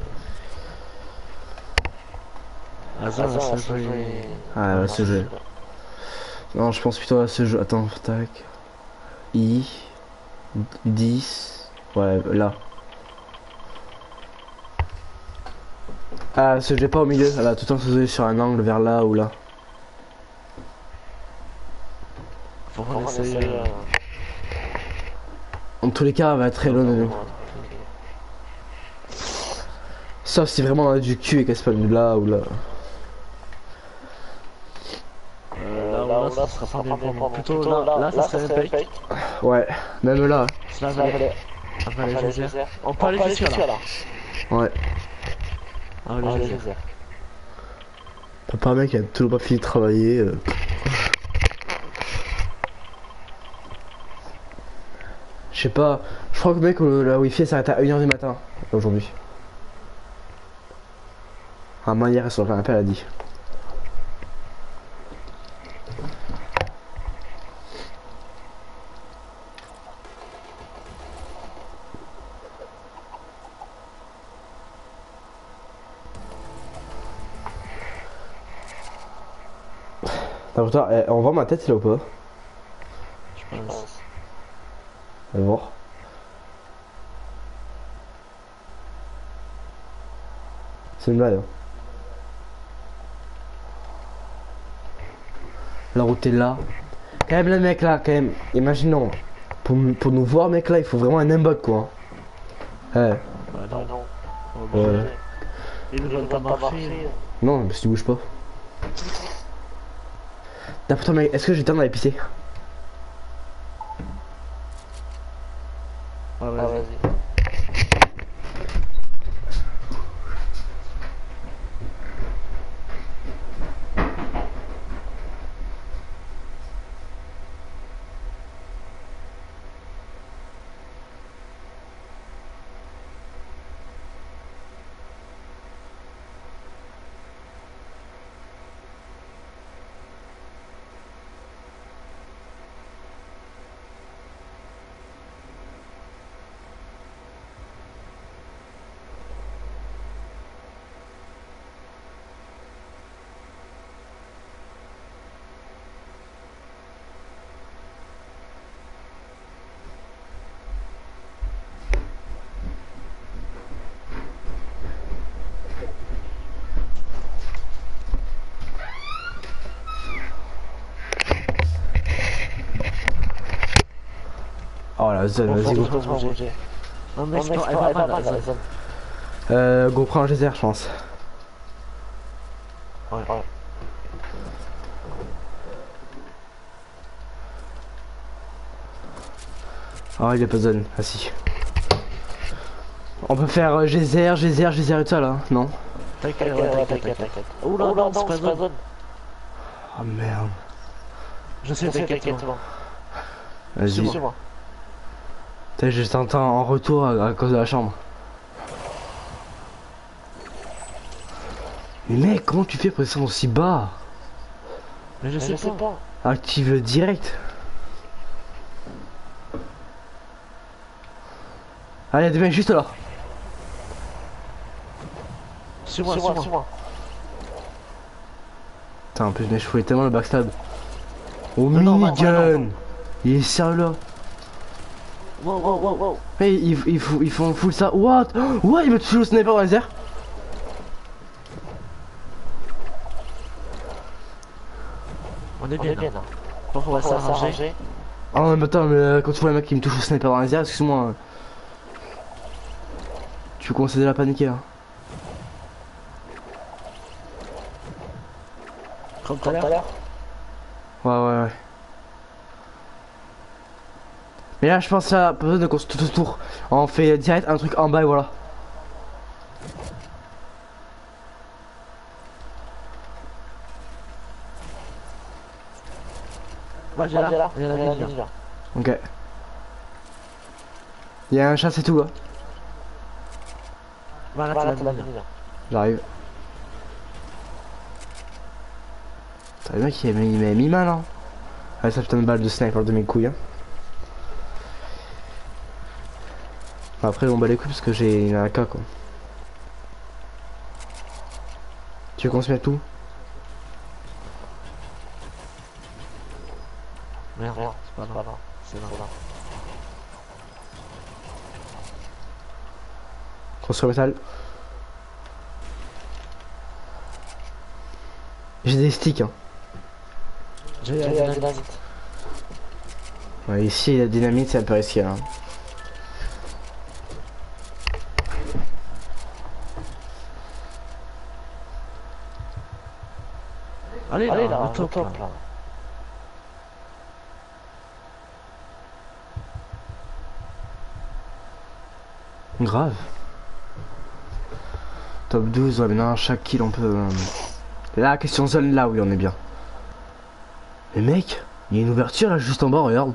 Speaker 4: Ah, ça, ça, ça,
Speaker 1: Ah, ouais, ce jeu. Non, je pense plutôt à ce jeu. Attends, tac. I. dix. Ouais, là. Ah, ce jeu pas au milieu, elle va tout le temps se jouer sur un angle vers là ou là.
Speaker 4: Faut qu'on essaye. euh,
Speaker 1: En tous les cas, elle va être très loin de nous. Sauf si vraiment on a du cul et qu'elle se passe là ou là.
Speaker 4: euh, Là, ou là, ça sera pas bien. Plutôt là, là, ça serait un fake.
Speaker 1: Ouais, même là.
Speaker 4: Ça va aller. Après les geysers. On peut aller jusqu'à là.
Speaker 1: Ouais.
Speaker 4: Ah, les geysers.
Speaker 1: Papa, mec, il a toujours pas fini de travailler. Euh. Je sais pas, je crois que mec, euh, la wifi s'arrête à une heure du matin aujourd'hui. Ah, moi hier, sur le canapé, elle a dit. Attends, putain, eh, on voit ma tête là ou pas?
Speaker 4: Je pense.
Speaker 1: On va voir. C'est une blague. Hein. La route est là. Quand même, le mec là, quand même, imaginons. Pour, pour nous voir, mec là, il faut vraiment un imbot quoi. Hein. Ouais.
Speaker 4: Bah non, non. Oh,
Speaker 1: Ouais.
Speaker 4: bah, ils ne veulent pas marcher.
Speaker 1: Non, parce que tu bouges pas. D'après toi, mec, est-ce que j'ai le temps d'aller pisser?
Speaker 4: Ah, vas-y.
Speaker 1: Oh la zone, vas-y go.
Speaker 4: Un mec, non, elle va mal, la zone.
Speaker 1: Euh, go prends un geyser, je pense.
Speaker 4: Ouais, ouais.
Speaker 1: Oh, il est pas zone, ah si. On peut faire euh, geyser, geyser, geyser et tout ça là, non?
Speaker 4: T'inquiète, t'inquiète, t'inquiète. Oh là, non, c'est pas zone.
Speaker 1: Oh merde.
Speaker 4: Je sais, t'inquiète.
Speaker 1: Vas-y.
Speaker 4: Suis-moi.
Speaker 1: Je t'entends en retour à, à cause de la chambre. Mais mec, comment tu fais pour descendre aussi bas?
Speaker 4: Mais je sais pas.
Speaker 1: Active direct. Allez, des mecs juste là.
Speaker 4: Suis-moi, suis-moi.
Speaker 1: Putain, en plus, mais je voulais tellement le backstab. Oh,
Speaker 4: non,
Speaker 1: minigun. Il est sérieux là.
Speaker 4: Wow, wow, wow, wow.
Speaker 1: Hey, ils, ils, font- ils font full ça. What? Ouais, il me tue le sniper dans les airs.
Speaker 4: On est bien là. Bon, on va s'arranger.
Speaker 1: Oh, mais attends, mais euh, quand tu vois le mec qui me touche le sniper dans les airs, excuse-moi. euh, Tu veux commencer à paniquer là.
Speaker 4: Comme tout à l'heure.
Speaker 1: Ouais, ouais, ouais. Mais là, je pense à pas besoin de construire tout autour. On fait direct un truc en bas et voilà.
Speaker 4: Moi j'ai là, il y en a une là.
Speaker 1: Ok. Il y a un chat, c'est tout là.
Speaker 4: Voilà, tu l'as mis là.
Speaker 1: J'arrive. Putain, le mec il m'a il m'a mis mal hein. Ouais, ça putain de balle de sniper de mes couilles hein. Après on bat les couilles parce que j'ai une A K quoi. Tu veux qu'on se mette tout?
Speaker 4: Merde, c'est pas là. C'est là.
Speaker 1: Construire métal. J'ai des sticks hein.
Speaker 4: J'ai la dynamite.
Speaker 1: Ouais, ici la dynamite c'est un peu risqué hein.
Speaker 4: Allez, Allez là, le top, top là.
Speaker 1: Grave. Top douze, ouais, maintenant chaque kill on peut... Euh... Là, question zone, là, oui, on est bien. Mais mec, il y a une ouverture là, juste en bas, regarde.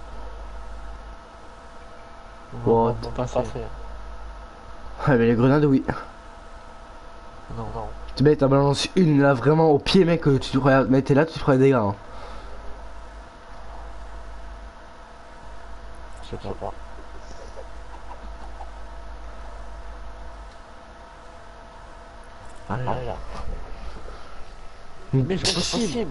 Speaker 1: What?
Speaker 4: Pas fait.
Speaker 1: Ouais, mais les grenades, oui.
Speaker 4: Non, non.
Speaker 1: Tu mets, t'as balancé une là, vraiment au pied, mec, tu te regardes, mais t'es là, tu te ferais des dégâts. Hein.
Speaker 4: Je sais pas. Allez, Allez là. Mais c'est possible.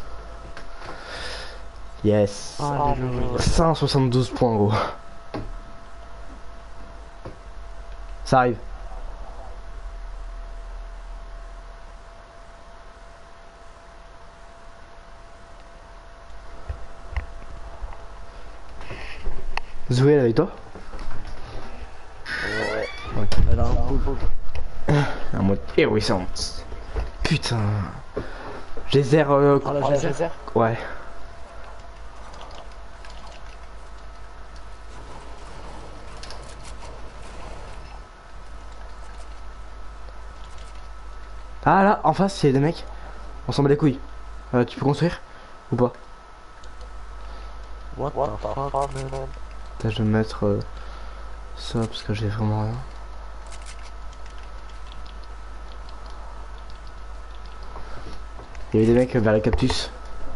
Speaker 1: Yes.
Speaker 4: Ah,
Speaker 1: cent soixante-douze points gros. Ça arrive. Zoé elle est avec toi?
Speaker 2: Ouais.
Speaker 1: Ok.
Speaker 4: Elle a un boule.
Speaker 1: Un mode héroïsant. Putain. Geyser euh...
Speaker 4: Ah, la geyser.
Speaker 1: Ouais. Ah là, en face, il y a des mecs. On s'en bat les couilles. Euh, tu peux construire? Ou pas?
Speaker 4: What, What the fuck, fuck man?
Speaker 1: Attends, je vais mettre euh, ça parce que j'ai vraiment rien. Il y avait des mecs vers les cactus.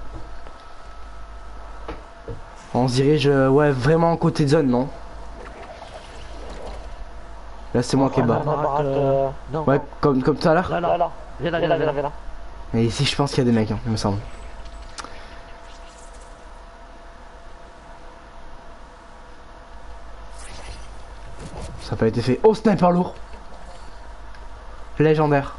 Speaker 1: On se dirige, euh, ouais, vraiment côté de zone, non? Là, c'est moi qui est bas.
Speaker 4: Euh... Non,
Speaker 1: ouais,
Speaker 4: non.
Speaker 1: comme, comme tout à l'heure.
Speaker 4: Là, là, là. Viens là, viens là, viens là.
Speaker 1: Et ici, je pense qu'il y a des mecs, hein, il me semble. Ça n'a pas été fait. Oh, sniper lourd. Légendaire.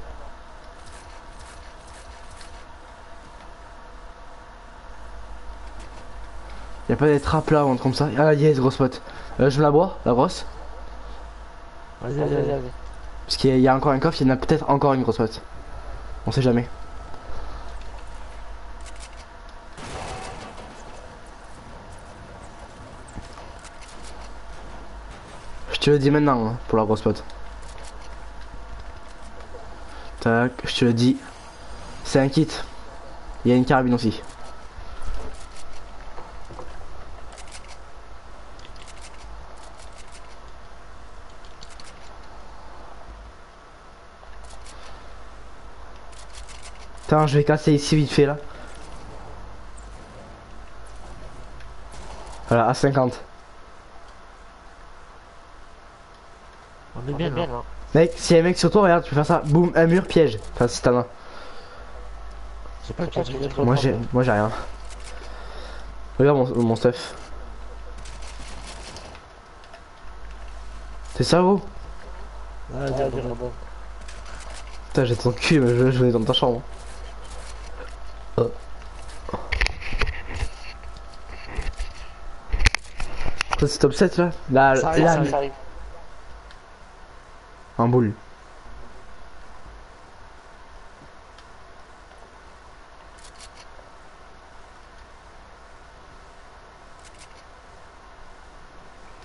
Speaker 1: Y a pas des trappes là ou un truc comme ça. Ah yes, grosse pote. Euh, je me la bois, la grosse.
Speaker 4: Vas-y, vas-y, vas-y.
Speaker 1: Parce qu'il y a encore un coffre, il y en a peut-être encore une grosse pote. On sait jamais. Je te le dis maintenant hein, pour la grosse pote. Tac, je te le dis. C'est un kit. Il y a une carabine aussi. Attends, je vais casser ici vite fait là. Voilà, à cinquante.
Speaker 4: On est bien, bien là.
Speaker 1: Mec, s'il y a un mec sur toi, regarde, tu peux faire ça. Boum, un mur, piège. Enfin, si t'en as.
Speaker 4: C'est pas que
Speaker 1: Moi j'ai moi j'ai rien. Regarde mon, mon stuff. C'est ça gros?
Speaker 4: Vas-y, vas-y, rebond.
Speaker 1: Putain, j'ai ton cul, mais je, je venais dans ta chambre. Oh. Ça c'est top sept là? Là,
Speaker 4: Ça arrive,
Speaker 1: là,
Speaker 4: ça arrive, ça arrive.
Speaker 1: en boule.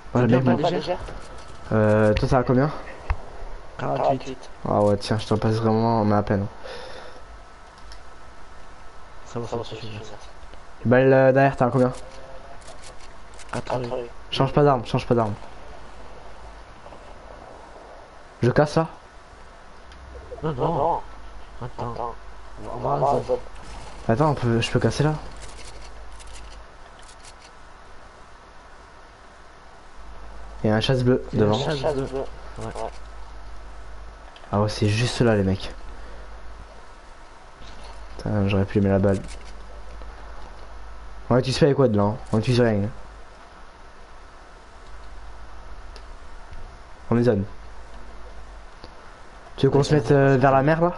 Speaker 1: Ouais,
Speaker 4: bien
Speaker 1: mec,
Speaker 4: pas
Speaker 1: bon.
Speaker 4: légère.
Speaker 1: Euh, toi, ça a combien?
Speaker 4: quarante-huit.
Speaker 1: Ah ouais, tiens, je t'en passe vraiment, mais à peine.
Speaker 4: Ça va, ça va, suffire.
Speaker 1: Balle euh, derrière, t'as combien?
Speaker 4: quatre-vingts.
Speaker 1: Change pas d'arme, change pas d'arme. Je casse ça?
Speaker 4: Non, non. Attends. On va à la zone.
Speaker 1: Attends, on peut, je peux casser là? Il y a un chasse bleu
Speaker 4: Il y a
Speaker 1: devant.
Speaker 4: un chasse bleu. Ouais.
Speaker 1: Ah ouais, c'est juste là, les mecs. Putain, j'aurais pu lui mettre la balle. On utilise pas avec quoi de là, hein. On utilise rien. On les zone. Tu veux qu'on se mette euh, vers la mer là?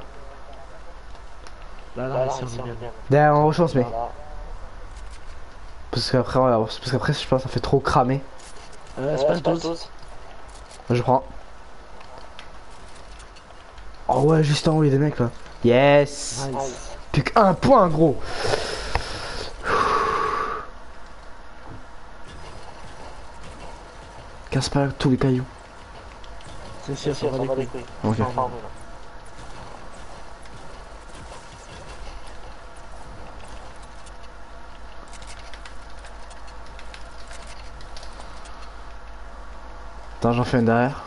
Speaker 4: Là, là, ici, on est bien.
Speaker 1: Derrière, on rechange, mec. Parce qu'après, ouais, parce qu'après, je pense que ça fait trop cramer.
Speaker 4: Euh, espace douze.
Speaker 1: Je prends. Oh ouais, juste en haut, il y a des mecs là. Yes!
Speaker 4: Nice.
Speaker 1: Plus qu'un point, gros! Casse pas tous les cailloux.
Speaker 4: C'est sûr, ça va les couilles.
Speaker 1: Ok. Attends, j'en fais un derrière.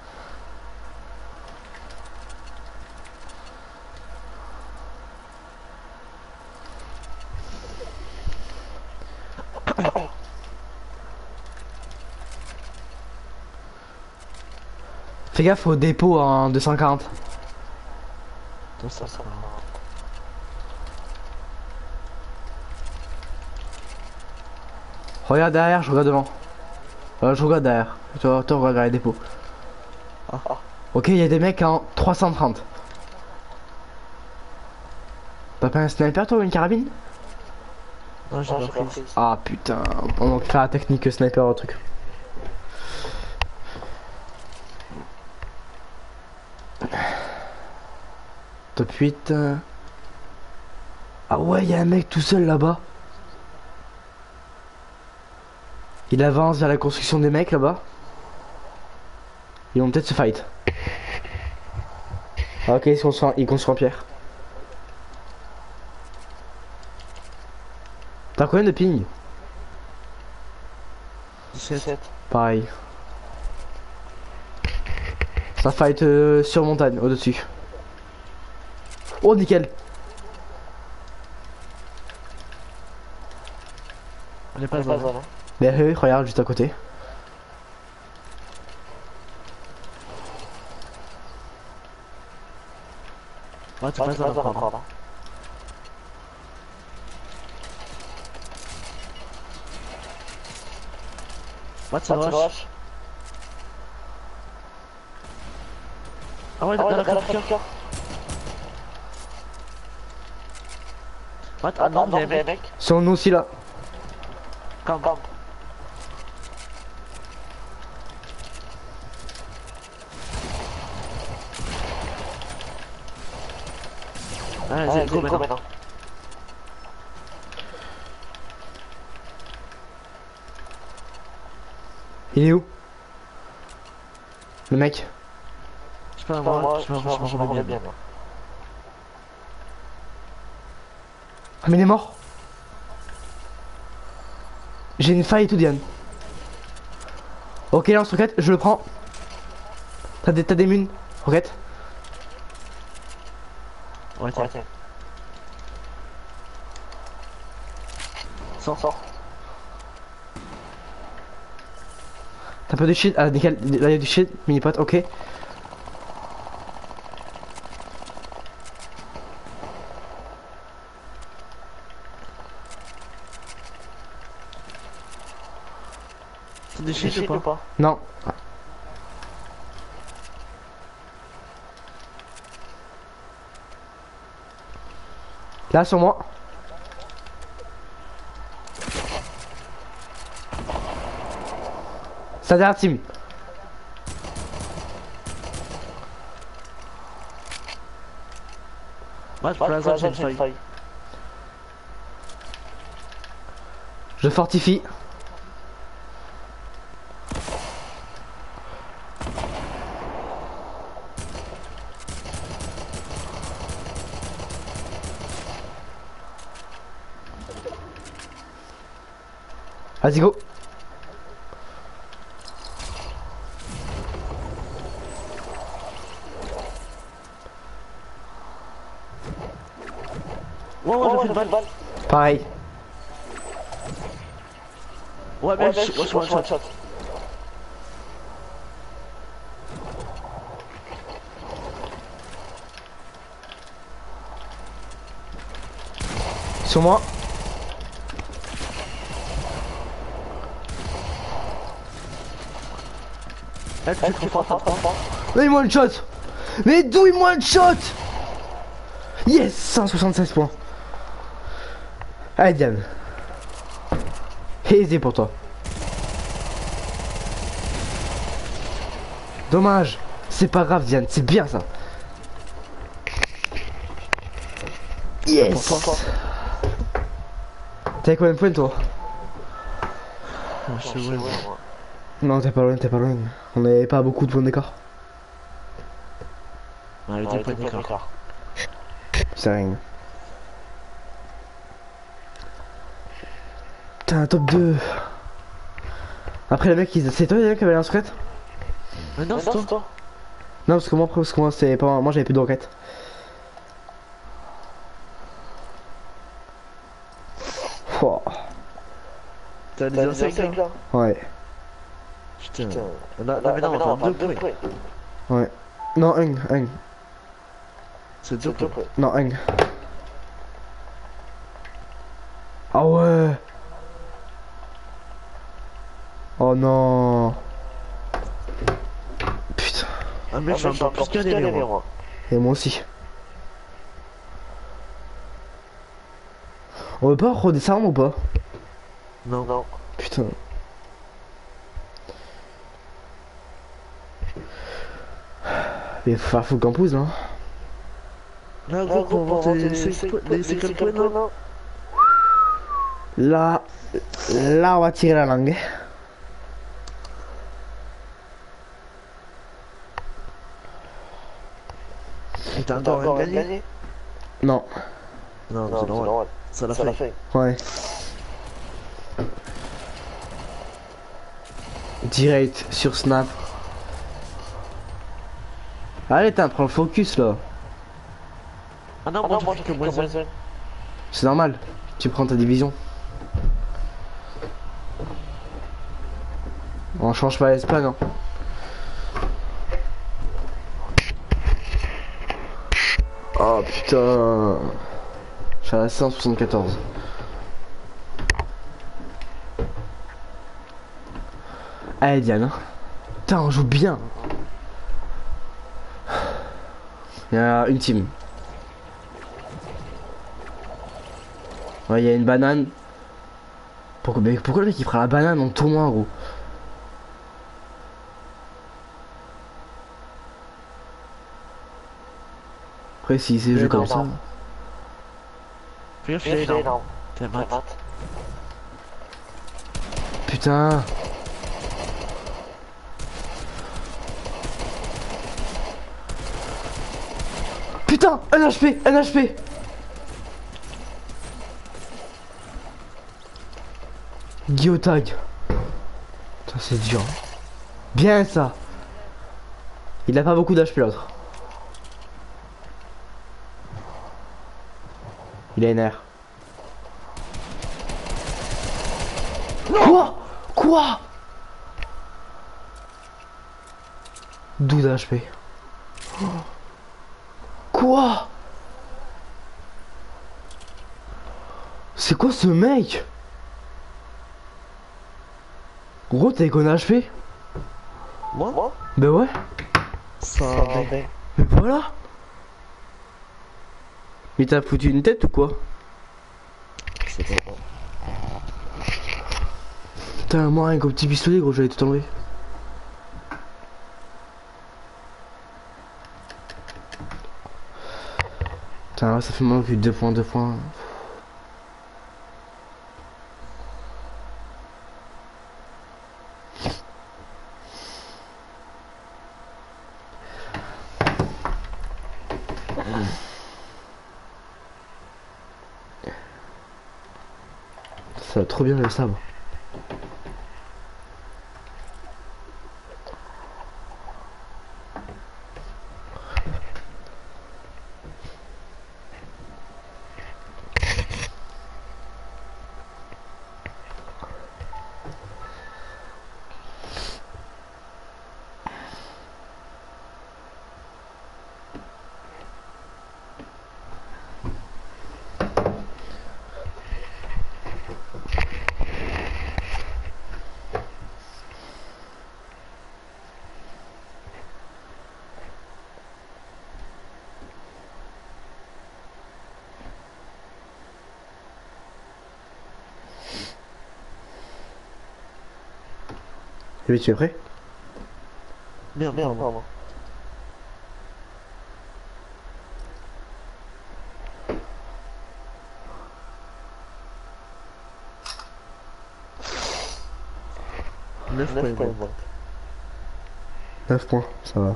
Speaker 1: Fais gaffe au dépôt en deux cent quarante.
Speaker 4: Tout ça, ça va.
Speaker 1: Regarde derrière, je regarde devant. Euh, je regarde derrière. Toi, toi regarde vers les dépôts.
Speaker 4: Ah.
Speaker 1: Ok, il y a des mecs en trois cent trente. T'as pas un sniper toi ou une carabine?
Speaker 4: Non, j'ai pas pris.
Speaker 1: Ah putain, on va faire la technique sniper au truc. Top huit. euh. Ah ouais, il y a un mec tout seul là-bas. Il avance vers la construction des mecs là-bas. Ils vont peut-être se fight. Ah, ok, ils construisent, ils construisent en pierre. T'as combien de ping?
Speaker 4: dix-sept.
Speaker 1: Pareil. Ça fight euh, sur montagne, au-dessus. Oh, nickel.
Speaker 4: On est pas dans zone.
Speaker 1: Ben oui, regarde, juste à côté.
Speaker 4: Ouais, tu passes dans encore là. What, ça rush? Ah ouais, dans la cœur. What, ah non, il y a un mec.
Speaker 1: Sont nous aussi là.
Speaker 4: Camp. Ah, vas-y, go maintenant.
Speaker 1: Il est où? Le mec?
Speaker 4: Je sais pas, moi, je m'en remets bien.
Speaker 1: Ah mais il est mort. J'ai une faille et tout, Diane. Ok, lance roquette, je le prends. T'as des, t'as des munes, roquette.
Speaker 4: Ouais, tiens. Sors, sors.
Speaker 1: T'as pas de shield? Ah nickel, là il y a du shield, mini pote, ok.
Speaker 4: T'as des shields ou pas?
Speaker 1: Non. Là sur moi. C'est derrière team.
Speaker 4: Ouais, je prends la zone, j'ai une faille.
Speaker 1: Je fortifie. Vas-y, go.
Speaker 4: Ouais, ouais, j'ai fait une balle.
Speaker 1: Pareil.
Speaker 4: Ouais, mais je je suis one shot.
Speaker 1: Sur moi.
Speaker 4: Eh, tu fais trop fort, fort.
Speaker 1: Mais il one shot. Mais d'où il one shot? Yes, cent soixante-seize points. Allez Diane. Aisé pour toi. Dommage. C'est pas grave Diane, c'est bien ça. Yes. T'as combien de points toi?
Speaker 4: Je sais, ouais, ouais.
Speaker 1: Non, t'es pas loin, t'es pas loin. On avait pas beaucoup de points d'écart.
Speaker 4: Ouais, deux points d'écart.
Speaker 1: C'est rien. T'as un top deux. Après le mec, il... c'est toi qui avait un secret?
Speaker 4: Mais non, c'est toi.
Speaker 1: Non, parce que moi, parce que moi, c'est pas moi, j'avais plus de roquettes. Oh.
Speaker 4: T'as des insectes là?
Speaker 1: Ouais.
Speaker 4: Putain. Là, là, mais non, on va faire deux points.
Speaker 1: Ouais. Non, un, un.
Speaker 4: C'est deux points.
Speaker 1: Non, un. Ah ouais. Oh non. Putain.
Speaker 4: Ah mec, j'ai encore plus galéré moi.
Speaker 1: Et moi aussi. On veut pas redescendre ou pas?
Speaker 4: Non. Non.
Speaker 1: Putain. Mais faut, faut qu'on pousse, hein.
Speaker 4: Là, gros, pour avoir les cinq points là.
Speaker 1: Là, là, on va tirer la langue.
Speaker 4: Et t'as encore rien gagné?
Speaker 1: Non.
Speaker 4: Non, c'est normal. Ça l'a fait.
Speaker 1: Ouais. Direct sur Snap. Allez, t'as prends le focus là.
Speaker 4: Ah non, moi je fais que moins un.
Speaker 1: C'est normal. Tu prends ta division. On change pas l'Espagne, hein. Oh putain. Je suis à cent soixante-quatorze. Allez Diane. Putain, on joue bien. Il y a une team. Ouais, il y a une banane. Pourquoi, mais pourquoi le mec il fera la banane en tournoi, gros? Après, si c'est jeu comme ça.
Speaker 4: Fais gaffe, il est énorme. T'es mat.
Speaker 1: Putain. Putain, un H P, un H P. Guillotag. Putain, c'est dur. Bien ça. Il a pas beaucoup d'H P l'autre. Il a une air. Quoi? Quoi? douze H P. Quoi? C'est quoi ce mec? Gros, t'as qu'on H P?
Speaker 4: Moi?
Speaker 1: Bah ouais.
Speaker 4: Ça va.
Speaker 1: Mais voilà. Mais t'as foutu une tête ou quoi?
Speaker 4: C'est pas bon.
Speaker 1: Putain, moi avec un petit pistolet, gros, j'allais tout enlever. Putain, ça fait moins que deux points, deux points. Ça va trop bien le sabre. Lui, tu es prêt?
Speaker 4: Merde, merde, pardon. neuf points.
Speaker 1: neuf points, ça va.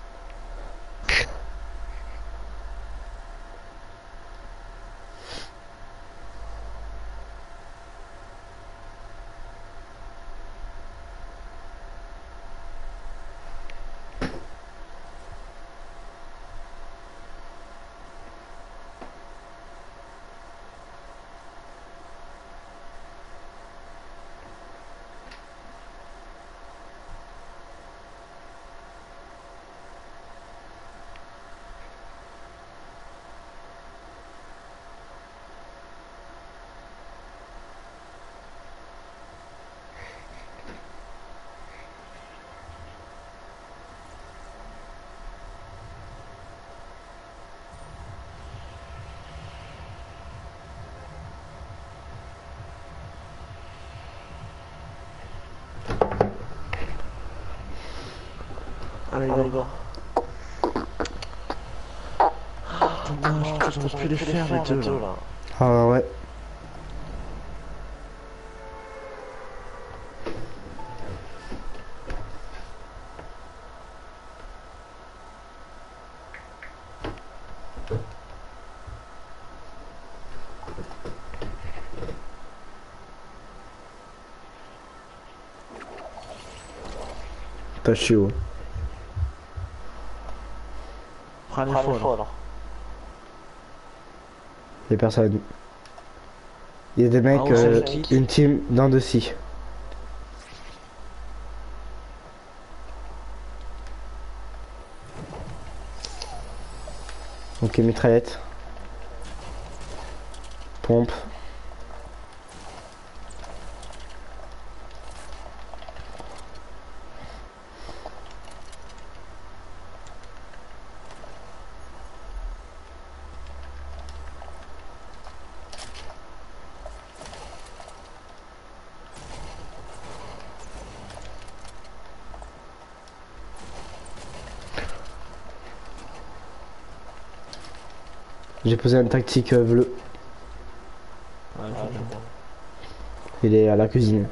Speaker 4: Allez, allez, go. Dommage que j'aurais pu les faire les deux là.
Speaker 1: Ah ouais. T'as chaud.
Speaker 4: Prends les faux alors.
Speaker 1: Les personnes. Il y a des mecs,
Speaker 4: Ah ouais,
Speaker 1: euh,
Speaker 4: c'est qui
Speaker 1: une team dans de scie. Ok, mitraillette. Pompe. J'ai posé un tactique euh, bleu.
Speaker 4: Ouais, c'est bien.
Speaker 1: Il est à la cuisine.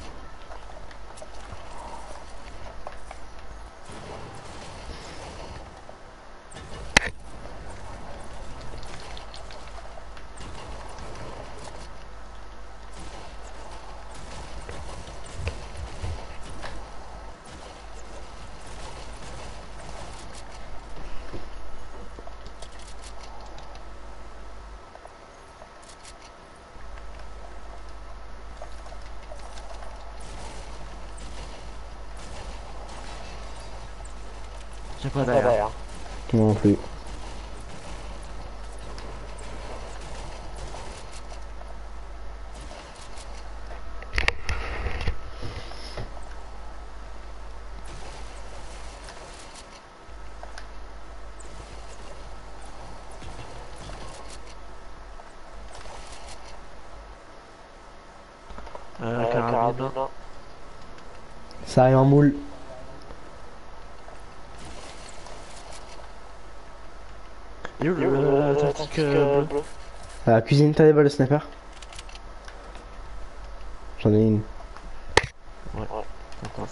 Speaker 4: J'ai pas d'ailleurs.
Speaker 1: Non plus.
Speaker 4: Euh, carabine.
Speaker 1: Ça arrive en moule.
Speaker 4: Et où le tactique bleu?
Speaker 1: À la cuisine, t'as des balles de sniper? J'en ai une.
Speaker 4: Ouais. Attends.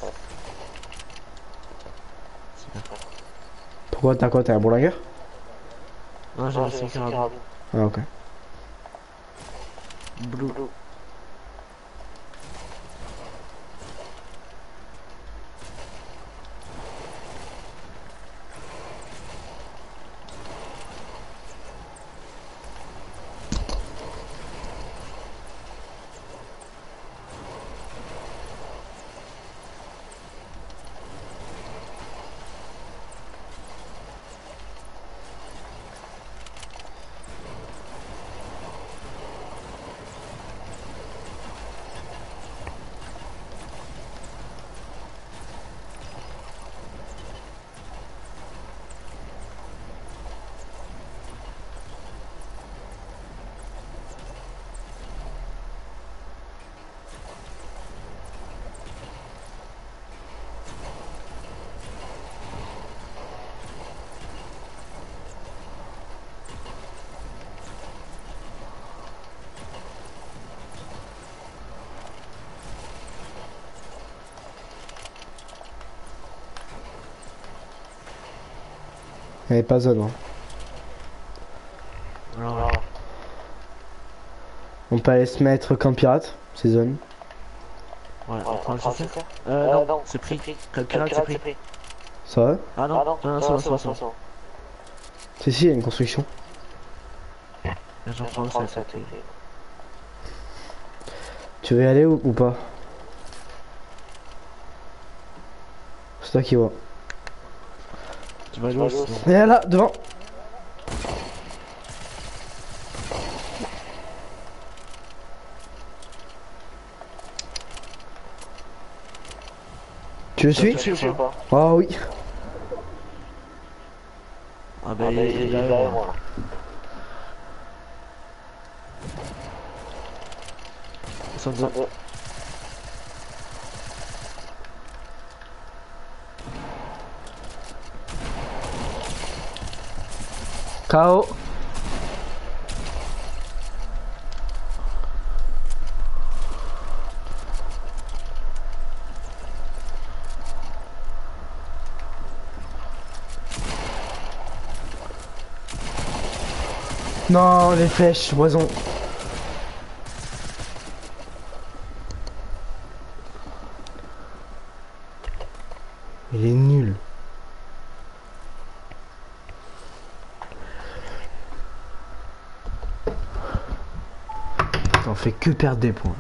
Speaker 4: C'est bien.
Speaker 1: Pourquoi t'as quoi? T'as un bourlingueur?
Speaker 4: Non, j'ai laissé carabine.
Speaker 1: Ah ok.
Speaker 4: Blue.
Speaker 1: Elle est pas zone. Hein.
Speaker 4: Alors,
Speaker 1: On peut aller se mettre camp pirate, c'est zone.
Speaker 4: ouais, on prend le chasser. Euh, non, c'est pris. Comme pirate, c'est pris.
Speaker 1: Ça va?
Speaker 4: Ah non, non, non, c'est bon, c'est bon, c'est bon.
Speaker 1: Si, si, il y a une construction.
Speaker 4: J'en prends le sept.
Speaker 1: Tu veux y aller ou, ou pas? C'est toi qui vois.
Speaker 4: Tu vas jouer sinon.
Speaker 1: Et là, devant. Tu le suis?
Speaker 4: Tu suis ou pas?
Speaker 1: Ah oui.
Speaker 4: Ah bah il est derrière moi. Ils sont deux.
Speaker 1: K O. Non, les flèches, poison. Il est nul. T'en fais que perdre des points.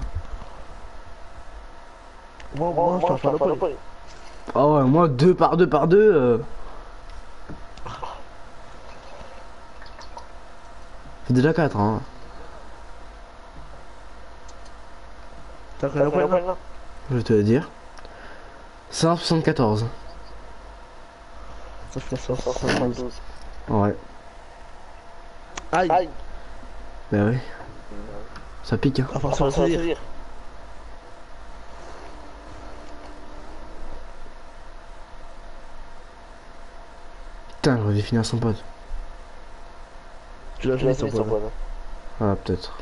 Speaker 4: Moi, moi, je t'en parle pas.
Speaker 1: Ah ouais, moi deux par deux par deux. Euh... C'est déjà quatre hein.
Speaker 4: T'as pris le point là?
Speaker 1: Je vais te le dire. cent soixante-quatorze.
Speaker 4: Ça fait cent soixante-douze.
Speaker 1: Ouais.
Speaker 4: Aïe! Aïe!
Speaker 1: Bah oui. Ça pique hein.
Speaker 4: À part ça va se dire.
Speaker 1: Putain, j'aurais dû finir son pote.
Speaker 4: Tu l'as fini son pote.
Speaker 1: Ah, peut-être.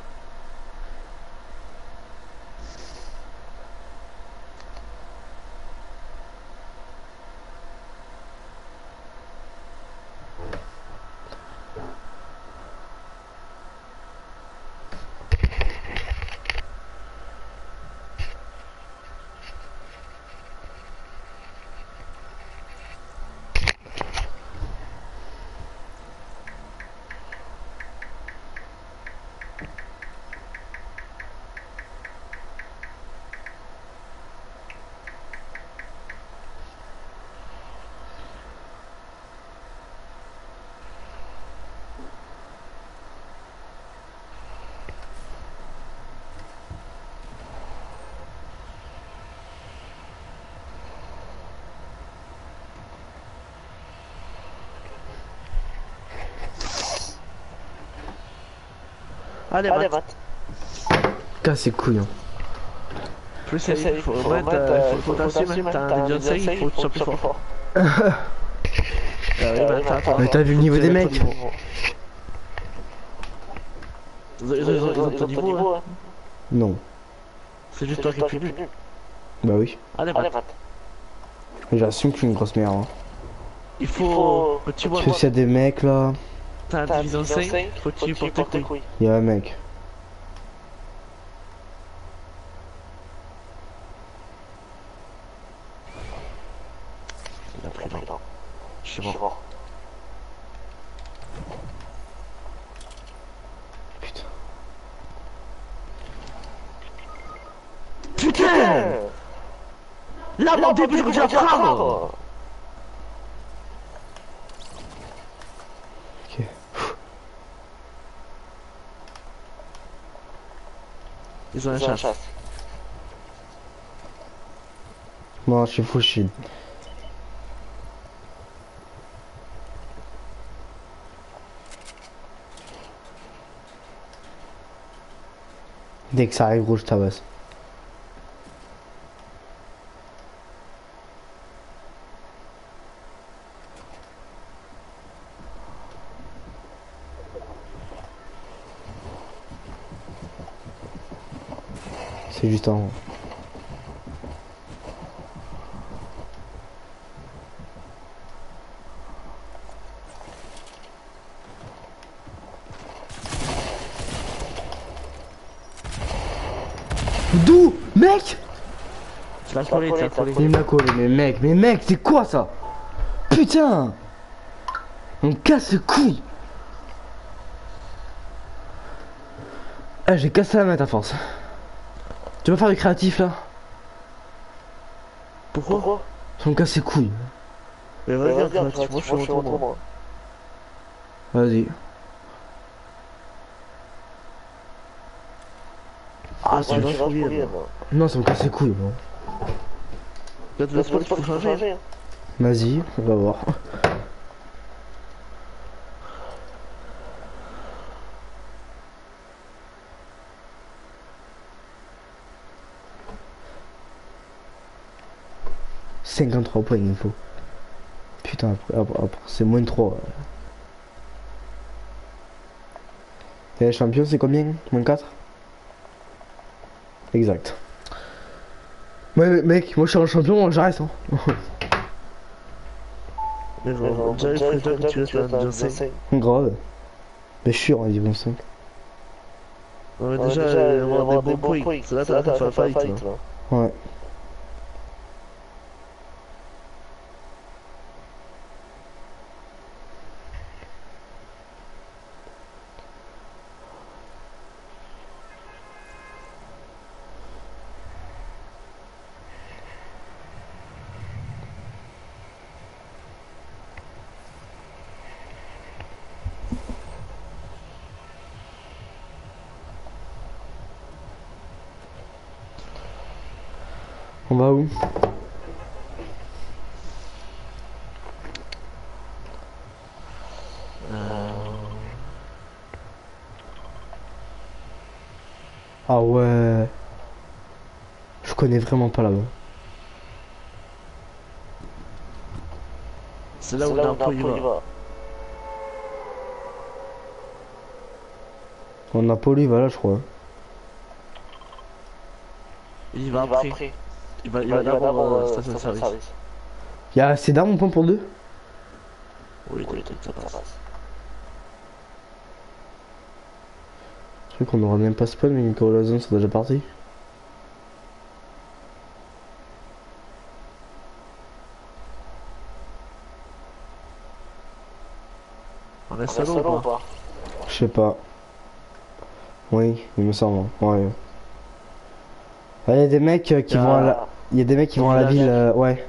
Speaker 4: Allez,
Speaker 2: Allez,
Speaker 4: Matt.
Speaker 2: Matt.
Speaker 1: Casse les couilles hein.
Speaker 4: Plus c'est il faut mettre, il faut t'assumer, même t'as un Division cinq, il faut que tu sois plus fort.
Speaker 1: Mais t'as vu le niveau des mecs?
Speaker 4: Ils ont ils ont ton niveau, hein.
Speaker 1: Non.
Speaker 4: C'est juste toi qui es plus nul.
Speaker 1: Bah oui.
Speaker 4: Allez, Matt.
Speaker 1: J'assume que je suis une grosse merde. Hein.
Speaker 4: Il faut que tu vois.
Speaker 1: Parce que s'il y a des mecs là.
Speaker 4: T'as un Division cinq, faut que tu portes tes couilles.
Speaker 1: Il y a un mec.
Speaker 4: Il a pris longtemps. Je suis mort.
Speaker 1: Putain.
Speaker 4: Putain! Là, mon début, je vais prendre!
Speaker 1: Ok.
Speaker 4: Ils ont un chasse.
Speaker 1: Moi, je suis full shield. Dès que ça arrive rouge, tabasse. C'est juste en haut. D'où? Mec?
Speaker 4: Tu l'as collé, tu l'as collé.
Speaker 1: Il m'a collé, mais mec, mais mec, c'est quoi ça? Putain! On me casse le couille! Ah, j'ai cassé la main à force. Tu vas faire du créatif là?
Speaker 4: Pourquoi?
Speaker 1: Ça me casse les couilles.
Speaker 4: Mais vas-y, regarde, moi je suis retour moi.
Speaker 1: Vas-y.
Speaker 4: Ah, c'est vachement bien.
Speaker 1: Non, ça me casse les couilles. Moi.
Speaker 4: Là, tu vas faut changer.
Speaker 1: Vas-y, on va voir. cinquante-trois points il me faut. Putain, après, après, après c'est moins trois. Et les champions c'est combien? Moins quatre? Exact. Ouais mec, moi je suis un champion, j'arrête hein.
Speaker 4: Mais genre, déjà il faudrait que tu restes à Division cinq.
Speaker 1: Grave. Mais je suis en Division cinq.
Speaker 4: Ouais, déjà, avoir des bons points, c'est là t'as la faire fight là.
Speaker 1: Ouais. On va où?
Speaker 4: Euh...
Speaker 1: Ah ouais. Je connais vraiment pas là-bas.
Speaker 4: C'est là où Napoli va.
Speaker 1: On Napoli va là je crois.
Speaker 4: Il va après. Il va, il va d'abord euh, station de service.
Speaker 1: Y'a assez d'armes mon point pour deux?
Speaker 4: Oui, t'inquiète, ça passe.
Speaker 1: Je crois qu'on aura même pas spawn, mais Nico la zone sont déjà partis.
Speaker 4: On est solo ou pas?
Speaker 1: Je sais pas. Oui, il me semble. Ouais. Il y a des mecs euh, qui
Speaker 4: y a...
Speaker 1: vont à la... Il y a des mecs qui vont à la ville, euh, ouais.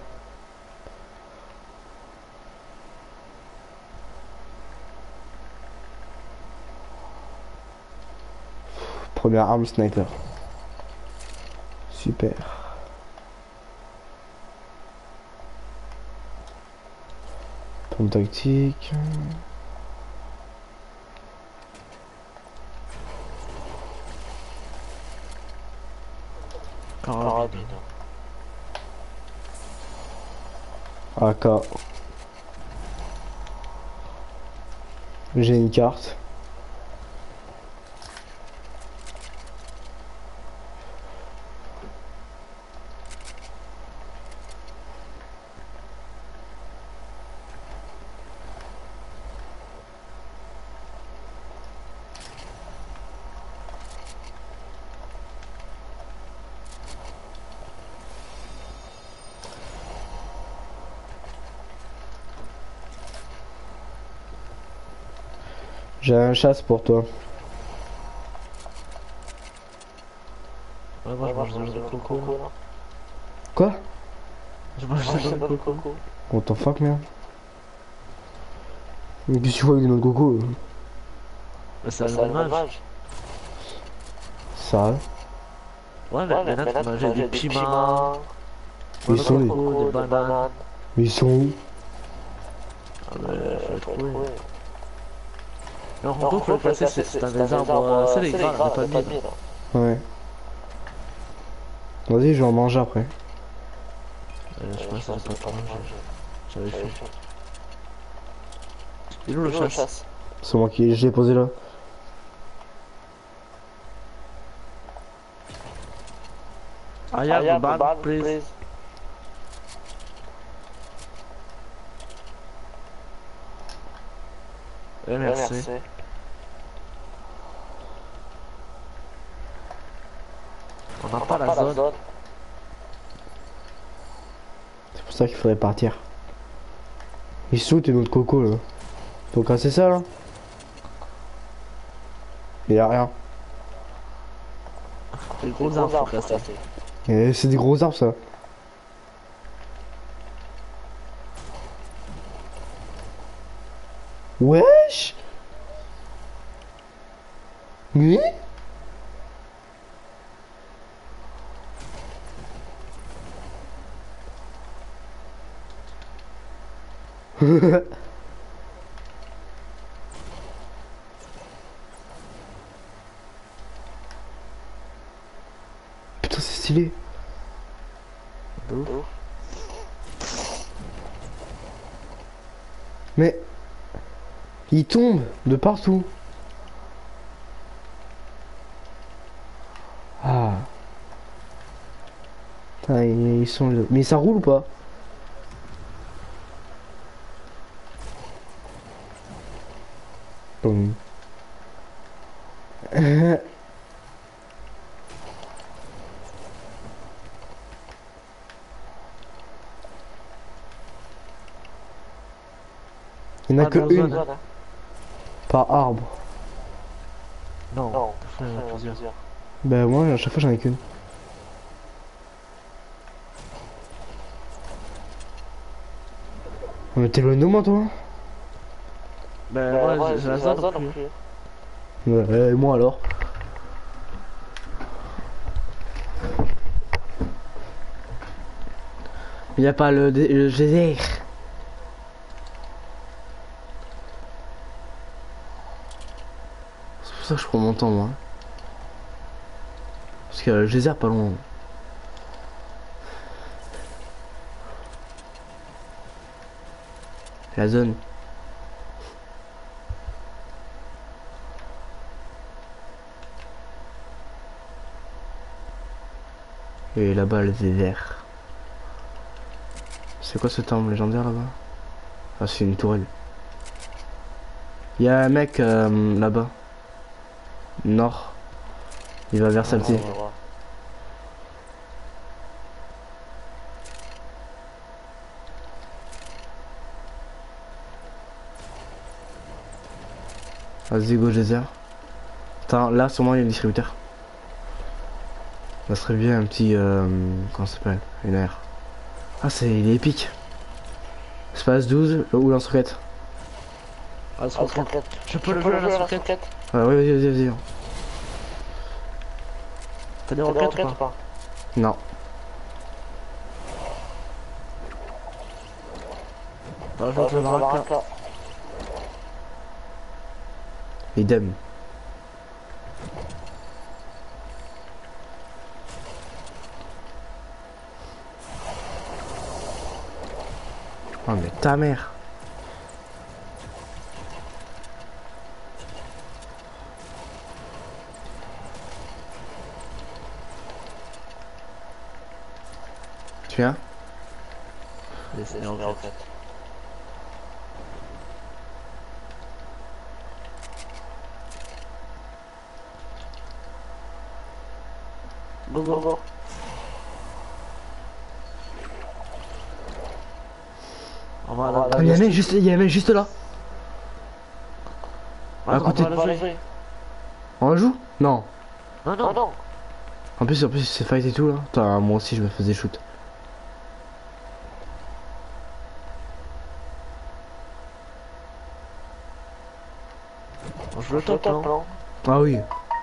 Speaker 1: Première arme sniper. Super. Pompe tactique.
Speaker 4: Carabine.
Speaker 1: A K. J'ai une carte. J'ai un chasse pour toi.
Speaker 4: Ouais, moi je mange de l'eau de coco là.
Speaker 1: Quoi?
Speaker 4: Je mange de l'eau de coco.
Speaker 1: What the fuck, merde? Mais qu'est-ce que tu vois avec des noix de coco?
Speaker 4: Mais c'est un dommage.
Speaker 1: Ça.
Speaker 4: Ouais, mais maintenant tu manges des piments.
Speaker 1: Ils sont
Speaker 4: des
Speaker 1: où?
Speaker 4: des bananes.
Speaker 1: Mais ils sont où?
Speaker 4: Ah bah, faut les trouver. Non, en gros, faut le placer, c'est dans des arbres. C'est les gras, on n'a pas mis.
Speaker 1: Ouais. Vas-y, je vais en manger après.
Speaker 4: Euh, je pense que c'est pas trop manger. J'avais fait. Il est où le chasse?
Speaker 1: C'est moi qui l'ai posé là.
Speaker 4: I have a bad, please. Eh, merci. On n'a pas zone.
Speaker 1: C'est pour ça qu'il faudrait partir. Il saute et notre coco là. Faut casser ça là. Il y a rien.
Speaker 4: C'est des gros arbres, faut casser.
Speaker 1: Et c'est des gros arbres ça. Wesh. Oui. Putain, c'est stylé. Mais il tombe de partout. Ah. Putain, ils sont là. Mais ça roule ou pas? Boum. Il n'y en a
Speaker 4: Ah,
Speaker 1: que
Speaker 4: dans
Speaker 1: une
Speaker 4: zone, hein.
Speaker 1: par arbre.
Speaker 4: Non,
Speaker 2: Non,
Speaker 4: il y en a plusieurs.
Speaker 1: Bah moi à chaque fois j'en ai qu'une. Mais t'es loin de moi toi?
Speaker 4: Ben
Speaker 2: Ouais,
Speaker 4: ouais,
Speaker 2: ouais,
Speaker 4: j'ai la zone non plus.
Speaker 1: Ouais, et moi alors? Il n'y a pas le, dé- le geyser. C'est pour ça que je prends mon temps moi. Parce que le geyser pas loin. La zone. Et là-bas le désert. C'est quoi ce temple légendaire là-bas? Ah c'est une tourelle. Il y a un mec euh, là-bas. Nord. Il va vers Salty. Vas-y go geyser. Attends, là sûrement il y a un distributeur. Ça serait bien un petit euh, comment ça s'appelle? Une aire. Ah c'est il est épique. Espace douze ou lance-roquette.
Speaker 4: Ah, c'est roquette. Je peux le jouer à la roquette.
Speaker 1: Ah ouais vas-y vas-y vas-y.
Speaker 4: T'as des roquettes ou pas?
Speaker 1: Non.
Speaker 4: Ah, je vais te le baraque là.
Speaker 1: Idem. Oh mais ta mère. Tu viens?
Speaker 4: C'est des roquettes. Go go go. On va là.
Speaker 1: Ah, il y a un mec juste, il y a un mec juste là. À côté.
Speaker 4: On va la jouer.
Speaker 1: On la joue? Non.
Speaker 4: Non non non.
Speaker 1: En plus, en plus c'est fight et tout là. Putain, moi aussi je me faisais shoot.
Speaker 4: On joue le top non?
Speaker 1: Ah oui.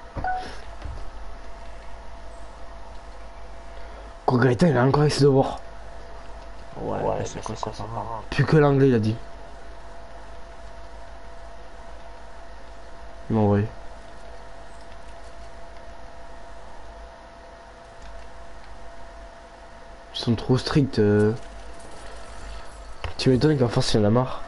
Speaker 1: Gaëtan il a encore avec ses devoirs.
Speaker 4: Ouais, mais c'est quoi ça par là?
Speaker 1: Plus que l'anglais il a dit. Il m'a envoyé. Ils sont trop stricts. Euh... Tu m'étonnes qu'en force il en a marre.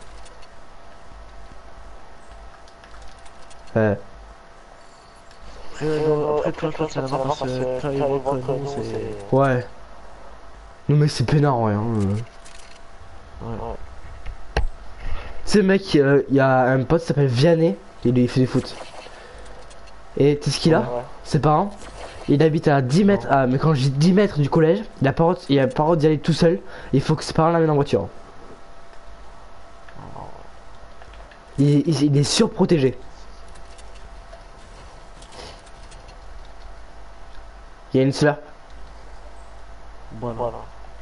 Speaker 1: Ouais.
Speaker 4: Après, euh, après toi, toi, ça va parce que quand ils voient que nous, c'est...
Speaker 1: Ouais. Non mais c'est peinard ouais. Hein.
Speaker 4: Ouais.
Speaker 1: Tu sais mec, il euh, y a un pote qui s'appelle Vianney, il, il fait du foot. Et tu sais ce qu'il a?
Speaker 2: Ouais.
Speaker 1: Ses parents, Il habite à dix mètres, ah, mais quand je dis dix mètres du collège, il a pas le droit- il a pas le droit d'y aller tout seul. Il faut que ses parents l'amènent en voiture. Il, il- il est surprotégé. Il y a une slurp.
Speaker 4: Voilà.
Speaker 2: Voilà.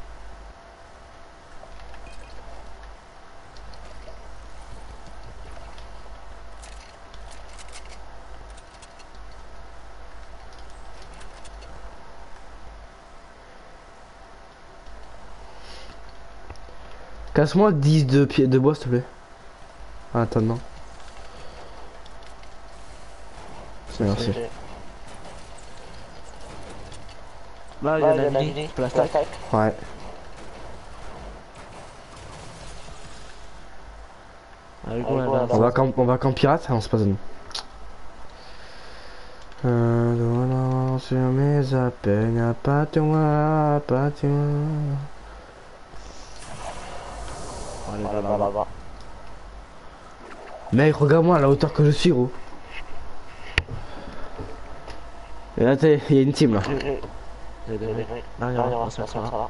Speaker 1: Casse-moi dix de, pied de bois s'il te plaît. Ah, attends, non. Merci.
Speaker 4: Là, il y a la mini, je peux la stack.
Speaker 1: Ouais.
Speaker 4: Avec quoi, là,
Speaker 1: On va camp, on va camp pirate, on se passe nous. Euh, voilà, sur mes appels, y'a pas de moi, pas de moi.
Speaker 4: Allez,
Speaker 2: Allez,
Speaker 4: là,
Speaker 2: va
Speaker 4: là,
Speaker 2: là-bas.
Speaker 1: Mec, regarde-moi à la hauteur que je suis, gros. Et là, t'es, il y a une team là.
Speaker 2: J'ai- j'ai-
Speaker 4: Là, il y
Speaker 2: j'ai-
Speaker 4: a-
Speaker 2: j'ai-
Speaker 4: là, il y
Speaker 2: Ah,
Speaker 4: a-
Speaker 2: il y
Speaker 4: on
Speaker 2: aura
Speaker 4: va se faire ça,
Speaker 2: ça,
Speaker 4: là.
Speaker 2: ça, là.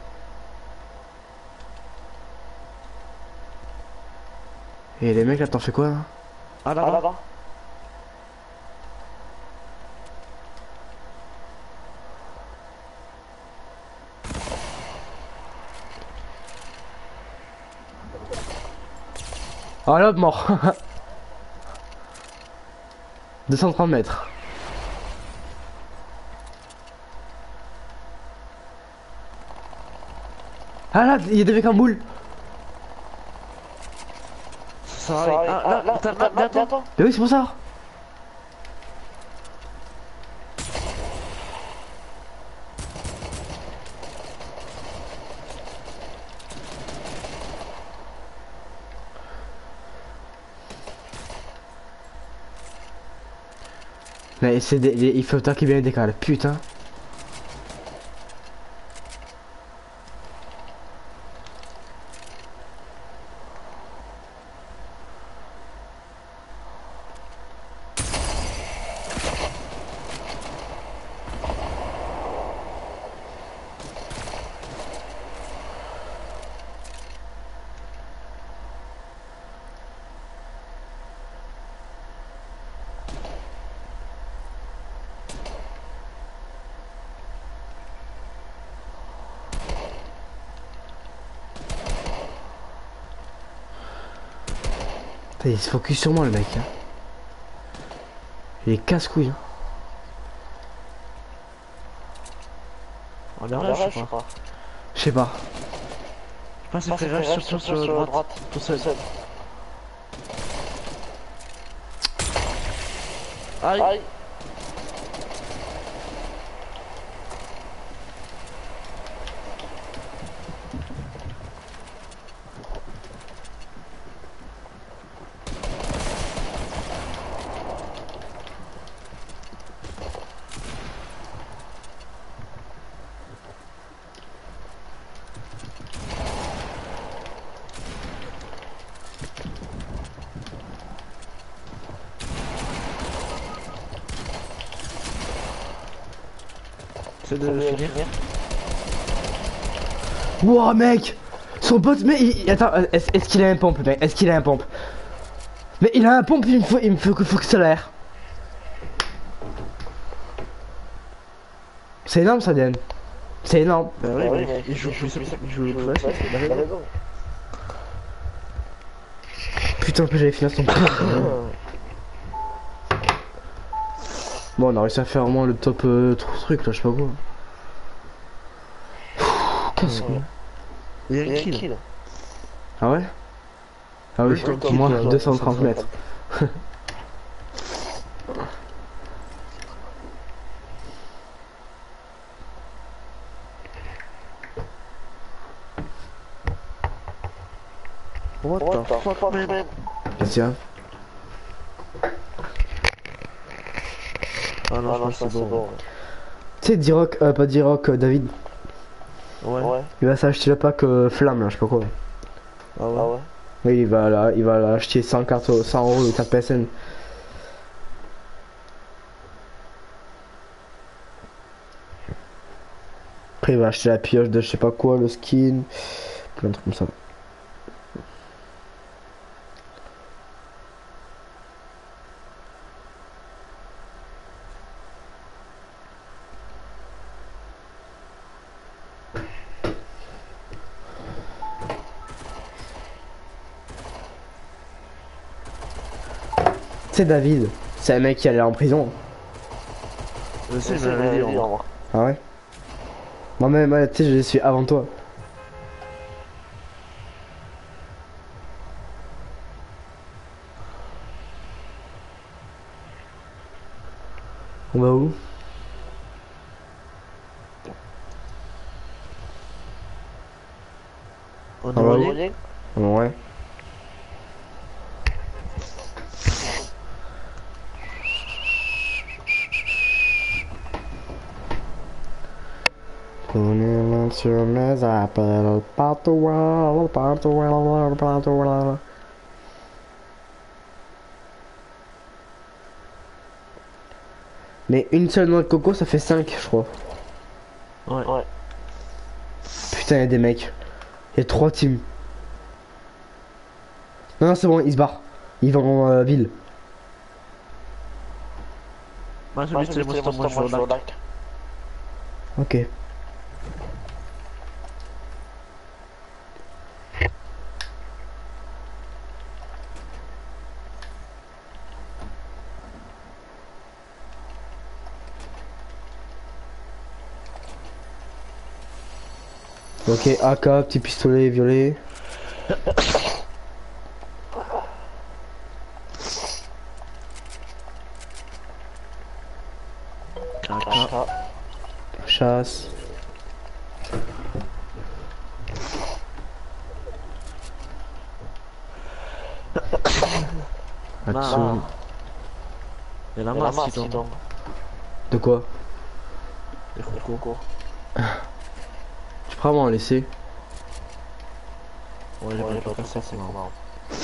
Speaker 1: Et les mecs là, t'en fais quoi là?
Speaker 4: Ah,
Speaker 2: Ah,
Speaker 4: là-bas.
Speaker 2: là-bas.
Speaker 1: Ah là, mort. deux cent trente mètres. Ah là, il y a des mecs en boule.
Speaker 4: Ça
Speaker 2: Ça
Speaker 4: arrive.
Speaker 2: arrive.
Speaker 4: Ah,
Speaker 2: Ah,
Speaker 4: là,
Speaker 2: là,
Speaker 4: attends,
Speaker 2: là,
Speaker 4: là, attends.
Speaker 2: attends.
Speaker 1: Mais oui, c'est pour ça. Mais c'est des, des- il faut attaquer bien les décales, putain. Putain, il se focus sur moi le mec. Hein. Il est casse-couille. Hein.
Speaker 4: On
Speaker 2: On
Speaker 4: est
Speaker 2: est
Speaker 4: là,
Speaker 2: là,
Speaker 4: je sais pas.
Speaker 1: Je sais pas.
Speaker 4: Je pense
Speaker 2: Ah,
Speaker 4: que c'est
Speaker 2: c'est
Speaker 4: rush
Speaker 2: rush,
Speaker 4: sur
Speaker 2: sur-
Speaker 4: sur
Speaker 2: sur
Speaker 4: droite.
Speaker 2: droite.
Speaker 4: Tout seul.
Speaker 2: Seul.
Speaker 4: Aïe.
Speaker 2: Aïe.
Speaker 4: C'est de
Speaker 2: Ça veut
Speaker 4: finir.
Speaker 2: finir.
Speaker 1: Wouah mec. Son pote, mais il... attends, est-ce est-ce qu'il a un pompe mec? Est-ce qu'il a un pompe? Mais il a un pompe, il me faut, il me faut, faut que ça l'air. C'est énorme ça Dan. C'est énorme.
Speaker 4: Bah oui,
Speaker 2: Ah oui,
Speaker 4: mais
Speaker 2: mais
Speaker 4: il joue
Speaker 2: il
Speaker 4: plus,
Speaker 2: joue plus-
Speaker 4: il joue
Speaker 2: il joue
Speaker 4: plus,
Speaker 2: plus-
Speaker 4: il a
Speaker 2: il a
Speaker 4: raison.
Speaker 2: raison.
Speaker 1: Putain que j'avais fini son truc. Bon on a réussi à faire au moins le top euh, truc là, je sais pas quoi. Qu'est-ce que...
Speaker 4: Il y a
Speaker 2: Il y
Speaker 4: une
Speaker 2: a une
Speaker 4: kill.
Speaker 2: kill.
Speaker 1: Ah ouais? Ah oui,
Speaker 4: Oui,
Speaker 1: moi
Speaker 4: kill,
Speaker 1: deux cent trente mètres.
Speaker 4: What
Speaker 2: What
Speaker 4: the fuck, man?
Speaker 2: man?
Speaker 1: Tiens.
Speaker 4: Ah
Speaker 2: Ah
Speaker 4: non, je
Speaker 2: non,
Speaker 4: pense
Speaker 2: ça
Speaker 4: que
Speaker 2: c'est
Speaker 4: c'est bon.
Speaker 2: bon.
Speaker 1: Tu sais D-Rock, euh, pas D-Rock, euh, David,
Speaker 4: Ouais.
Speaker 2: Ouais.
Speaker 1: il va s'acheter le pack euh, flamme là, je sais pas quoi.
Speaker 4: Ah
Speaker 2: Ah
Speaker 4: ouais.
Speaker 2: ouais.
Speaker 1: Oui, il va là, il va l'acheter cent cartes, cent euros de carte P S N. Après, il va acheter la pioche de je sais pas quoi, le skin, plein de trucs comme ça. C'est David, c'est un mec qui allait en prison.
Speaker 4: Je sais, je l'avais dit, en vrai.
Speaker 1: Ah ouais? Moi-même, ouais, tu sais, je suis avant toi. On va où?
Speaker 4: On
Speaker 1: Ah bah
Speaker 4: est
Speaker 1: oui.
Speaker 4: relié.
Speaker 1: Ouais. On est sur mes appels, partout, partout, partout. Mais une seule noix de coco, ça fait cinq, je crois.
Speaker 4: Ouais. Ouais.
Speaker 1: Putain, y'a des mecs. Y'a trois teams. Non, non, c'est bon, ils se barrent. Ils vont en euh, ville.
Speaker 4: Moi, je
Speaker 2: Moi,
Speaker 4: vais
Speaker 2: je
Speaker 4: les
Speaker 2: vais les
Speaker 4: monstres, moi, je vais au lac.
Speaker 2: lac.
Speaker 1: Ok. Ok, A K, petit pistolet violet.
Speaker 4: Caca.
Speaker 1: Chasse. Action.
Speaker 4: Non. Il y a la
Speaker 2: Il y a la
Speaker 4: masse qui
Speaker 2: masse qui
Speaker 4: tombe.
Speaker 2: tombe.
Speaker 1: De quoi?
Speaker 4: Les crocos.
Speaker 1: Tu pourras m'en laisser?
Speaker 4: Ouais, j'ai
Speaker 2: Ouais,
Speaker 4: pas
Speaker 2: pas
Speaker 4: tout cassé, c'est marrant.
Speaker 2: marrant.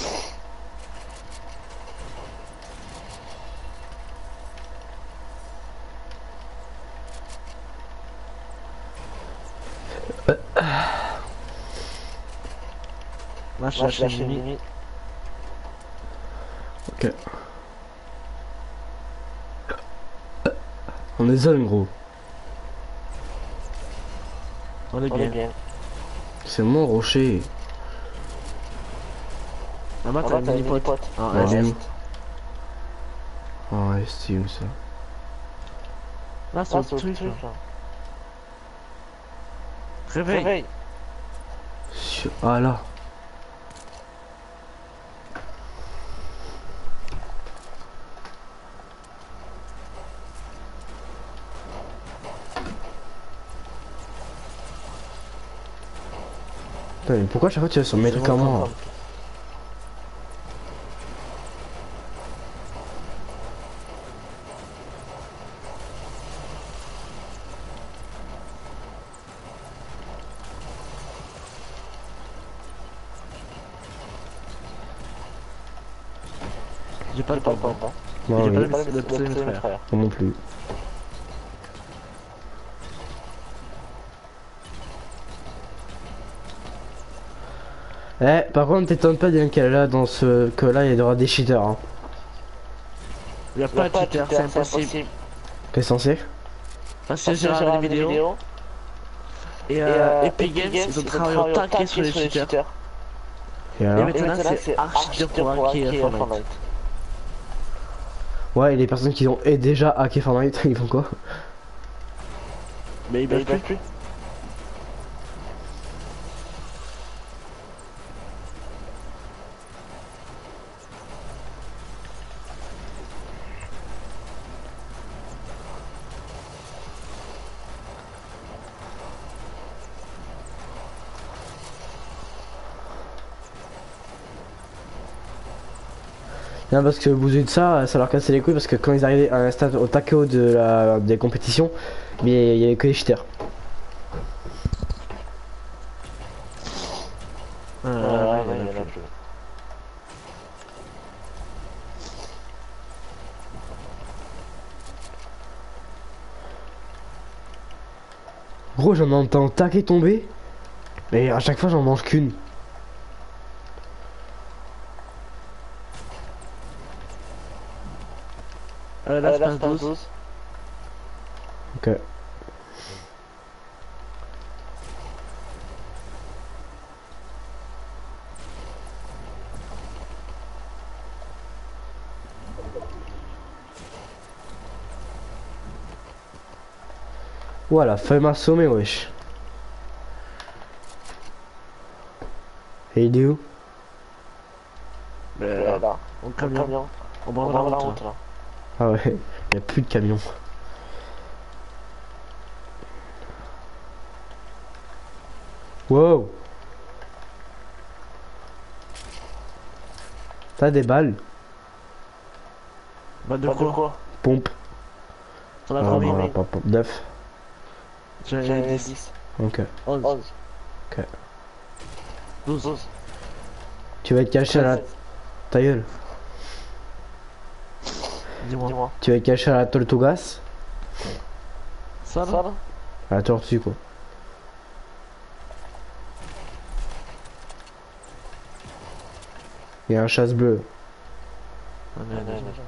Speaker 4: Là, je
Speaker 2: Là, je
Speaker 4: lâche
Speaker 2: lâche
Speaker 4: les
Speaker 2: une
Speaker 4: mini.
Speaker 2: mini.
Speaker 1: Ok. On est zone, gros.
Speaker 4: On est
Speaker 2: On est
Speaker 4: bien.
Speaker 2: bien.
Speaker 1: C'est mon rocher.
Speaker 4: Là-bas,
Speaker 2: Là-bas,
Speaker 4: t'as une
Speaker 2: t'as une
Speaker 4: mini pote.
Speaker 2: mini-pote.
Speaker 4: Ah,
Speaker 1: Ouais,
Speaker 4: ouais,
Speaker 1: elle est
Speaker 4: c'est-
Speaker 1: où? Ah ouais, c'est où ça?
Speaker 4: Là, c'est
Speaker 2: Là,
Speaker 4: le
Speaker 2: c'est le
Speaker 4: truc,
Speaker 2: truc,
Speaker 4: là.
Speaker 2: là.
Speaker 4: Réveille.
Speaker 2: Réveille.
Speaker 1: Sur- Ah là. Putain, mais pourquoi chaque fois tu vas sur
Speaker 4: C'est
Speaker 1: métrique
Speaker 4: bon,
Speaker 1: à moi?
Speaker 4: comme- J'ai pas
Speaker 2: J'ai
Speaker 4: le
Speaker 2: pas
Speaker 4: temps.
Speaker 2: le temps, hein.
Speaker 1: Moi,
Speaker 4: J'ai
Speaker 1: oui.
Speaker 4: pas
Speaker 2: J'ai pas
Speaker 4: le
Speaker 2: le
Speaker 4: petit de mes frères.
Speaker 2: frère.
Speaker 1: Moi non plus. Eh, par contre, t'étonnes pas bien qu'elle est là dans ce. Que là, il y aura des cheaters. Hein.
Speaker 4: Il y a
Speaker 2: Il y a
Speaker 4: pas de cheater, c'est impossible.
Speaker 1: T'es censé?
Speaker 4: Parce que
Speaker 2: Parce
Speaker 4: j'ai
Speaker 2: que j'ai
Speaker 4: regardé des
Speaker 2: regardé des
Speaker 4: vidéos.
Speaker 2: vidéos.
Speaker 4: Et
Speaker 2: Et
Speaker 4: euh,
Speaker 2: euh,
Speaker 4: Epic Games, ils ont travaillé au taquet sur les cheaters.
Speaker 1: Et
Speaker 4: Et
Speaker 1: alors?
Speaker 4: maintenant, c'est archi dur pour hacker Fortnite.
Speaker 1: Ouais, et les personnes qui ont eh, déjà hacké Fortnite, ils font quoi?
Speaker 4: Mais ils
Speaker 2: Mais
Speaker 4: veulent
Speaker 2: ils veulent
Speaker 4: plus.
Speaker 2: plus.
Speaker 1: Non, parce que vous de ça, ça leur cassait les couilles parce que quand ils arrivaient à un stade au taquet de la, des compétitions, mais il y avait que les cheaters.
Speaker 4: Euh,
Speaker 2: Ouais,
Speaker 4: ouais,
Speaker 2: ouais,
Speaker 4: il y en a
Speaker 2: il y en a
Speaker 4: plus.
Speaker 2: plus.
Speaker 1: Gros, j'en entends taquer tomber. Mais à chaque fois, j'en mange qu'une.
Speaker 4: Euh, là, c'est pas douze.
Speaker 1: Ok. Voilà, feuille m'a assommé, wesh. Et il est où?
Speaker 4: Mais
Speaker 2: Là,
Speaker 4: là,
Speaker 2: là.
Speaker 4: on
Speaker 2: Le
Speaker 4: camion.
Speaker 2: camion.
Speaker 4: On
Speaker 2: On
Speaker 4: prend
Speaker 2: va
Speaker 4: la
Speaker 2: la
Speaker 4: route,
Speaker 2: route
Speaker 4: là.
Speaker 2: là.
Speaker 1: Ah ouais, il a plus de camion. Wow. T'as des balles?
Speaker 4: Bah, de
Speaker 2: Pas de
Speaker 4: quoi?
Speaker 2: quoi?
Speaker 1: Pompe.
Speaker 4: T'en as
Speaker 1: Ah,
Speaker 4: combien?
Speaker 1: voilà, pas pompe. neuf.
Speaker 4: J'en ai
Speaker 2: J'avais
Speaker 4: dix.
Speaker 2: dix.
Speaker 1: Ok.
Speaker 4: onze.
Speaker 2: onze.
Speaker 4: douze.
Speaker 2: douze.
Speaker 1: Tu vas être caché à la...
Speaker 2: treize.
Speaker 1: Ta gueule.
Speaker 4: Dis-moi.
Speaker 2: Dis-moi.
Speaker 1: Tu vas être caché à la Tortugas.
Speaker 4: Ça,
Speaker 2: Ça
Speaker 4: là?
Speaker 2: là?
Speaker 1: À la tortue, quoi. Il y a un chasse bleu.
Speaker 4: On est
Speaker 2: Ouais,
Speaker 4: déjà.
Speaker 2: déjà.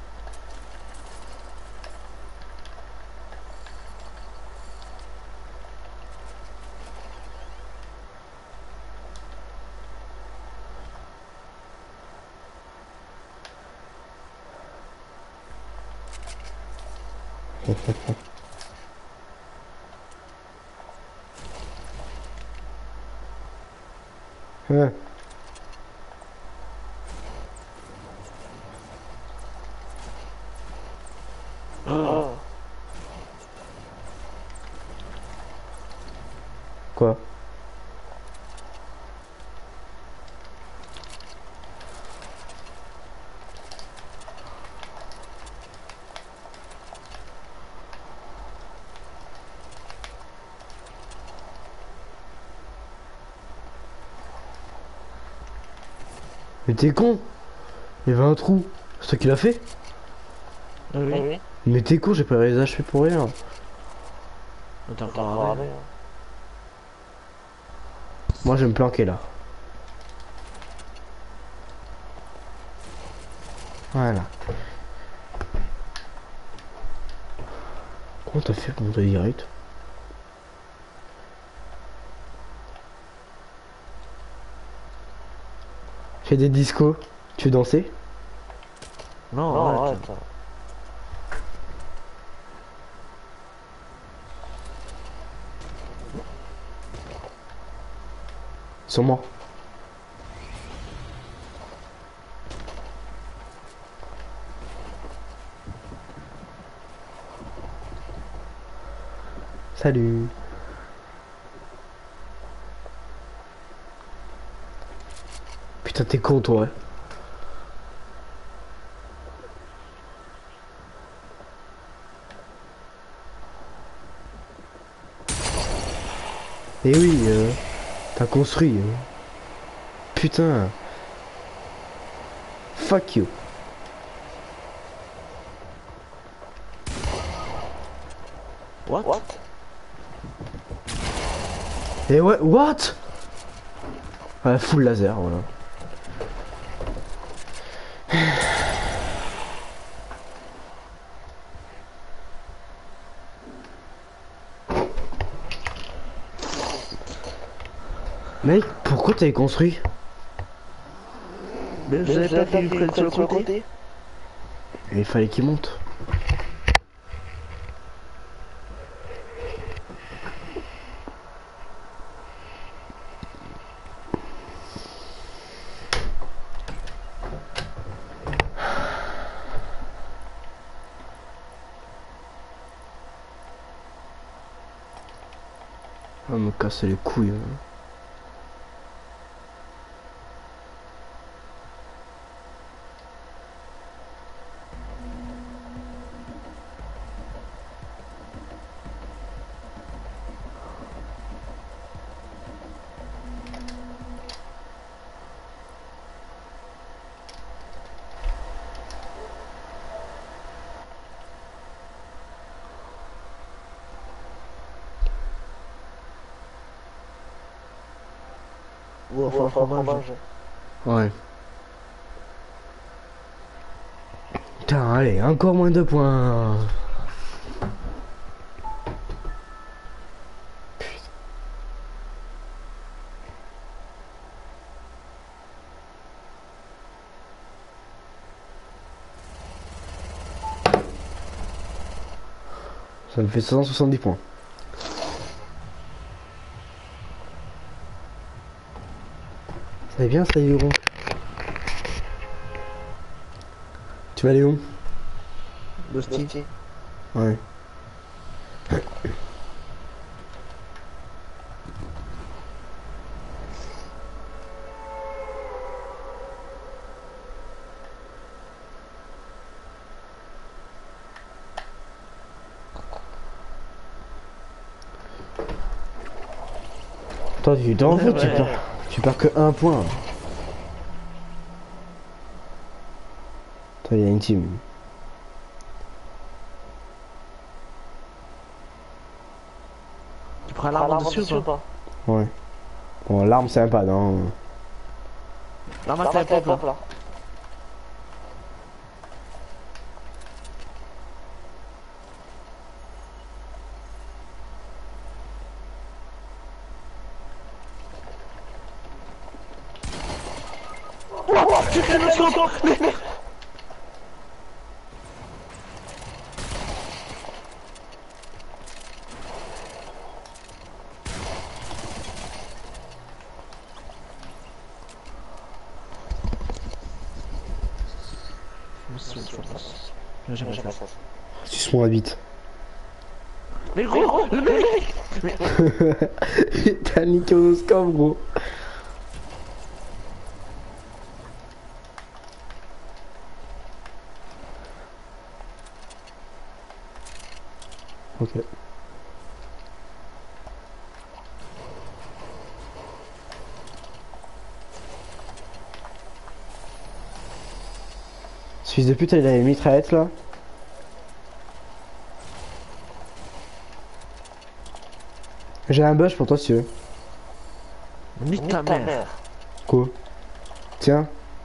Speaker 1: Hein.
Speaker 2: Oh.
Speaker 1: Quoi? Mais t'es con! Il y avait un trou. C'est toi qui l'as fait?
Speaker 4: Ah
Speaker 2: Ah
Speaker 4: oui?
Speaker 2: oui?
Speaker 1: Mais t'es con, j'ai pas les H P pour rien.
Speaker 4: Attends,
Speaker 2: T'as
Speaker 4: faut
Speaker 2: parlé.
Speaker 4: regarder.
Speaker 1: Moi, je vais me planquer là. Voilà. Comment t'as fait pour monter direct? J'ai des discos. Tu veux danser?
Speaker 4: Non,
Speaker 2: Non,
Speaker 4: arrête.
Speaker 2: arrête.
Speaker 1: Sur moi. Salut. Putain, t'es con, toi. Hein. Eh oui, euh, t'as construit. Hein. Putain. Fuck you.
Speaker 4: What?
Speaker 2: What?
Speaker 1: Eh ouais, what? Ouais, full laser, voilà. Mec, pourquoi t'avais construit?
Speaker 4: Mais je savais pas qu'il prenne sur le côté.
Speaker 1: Il fallait qu'il monte. On va me casser les couilles. Hein.
Speaker 4: Ou enfin un fromage.
Speaker 1: Ouais. Putain, allez, encore moins de points. Ça me fait cent soixante-dix points. Ça va bien, ça y est, gros. Tu vas aller où?
Speaker 4: L'hostie.
Speaker 1: Ouais. Toi, tu t'en fous, tu perds, tu perds que un point. Toi, il y a une team.
Speaker 4: Tu prends l'arme dessus ou pas?
Speaker 1: Ouais. Bon, l'arme, c'est un pad, hein.
Speaker 4: L'arme à ta pop là. J'ai fait le scope.
Speaker 1: Suce-moi la bite.
Speaker 4: Mais gros, le mec.
Speaker 1: T'as niqué au scope, gros. Ok. Ce fils de pute, il a une mitraillette là. J'ai un bush pour toi si tu veux.
Speaker 4: Nique ta mère.
Speaker 1: Quoi? Tiens.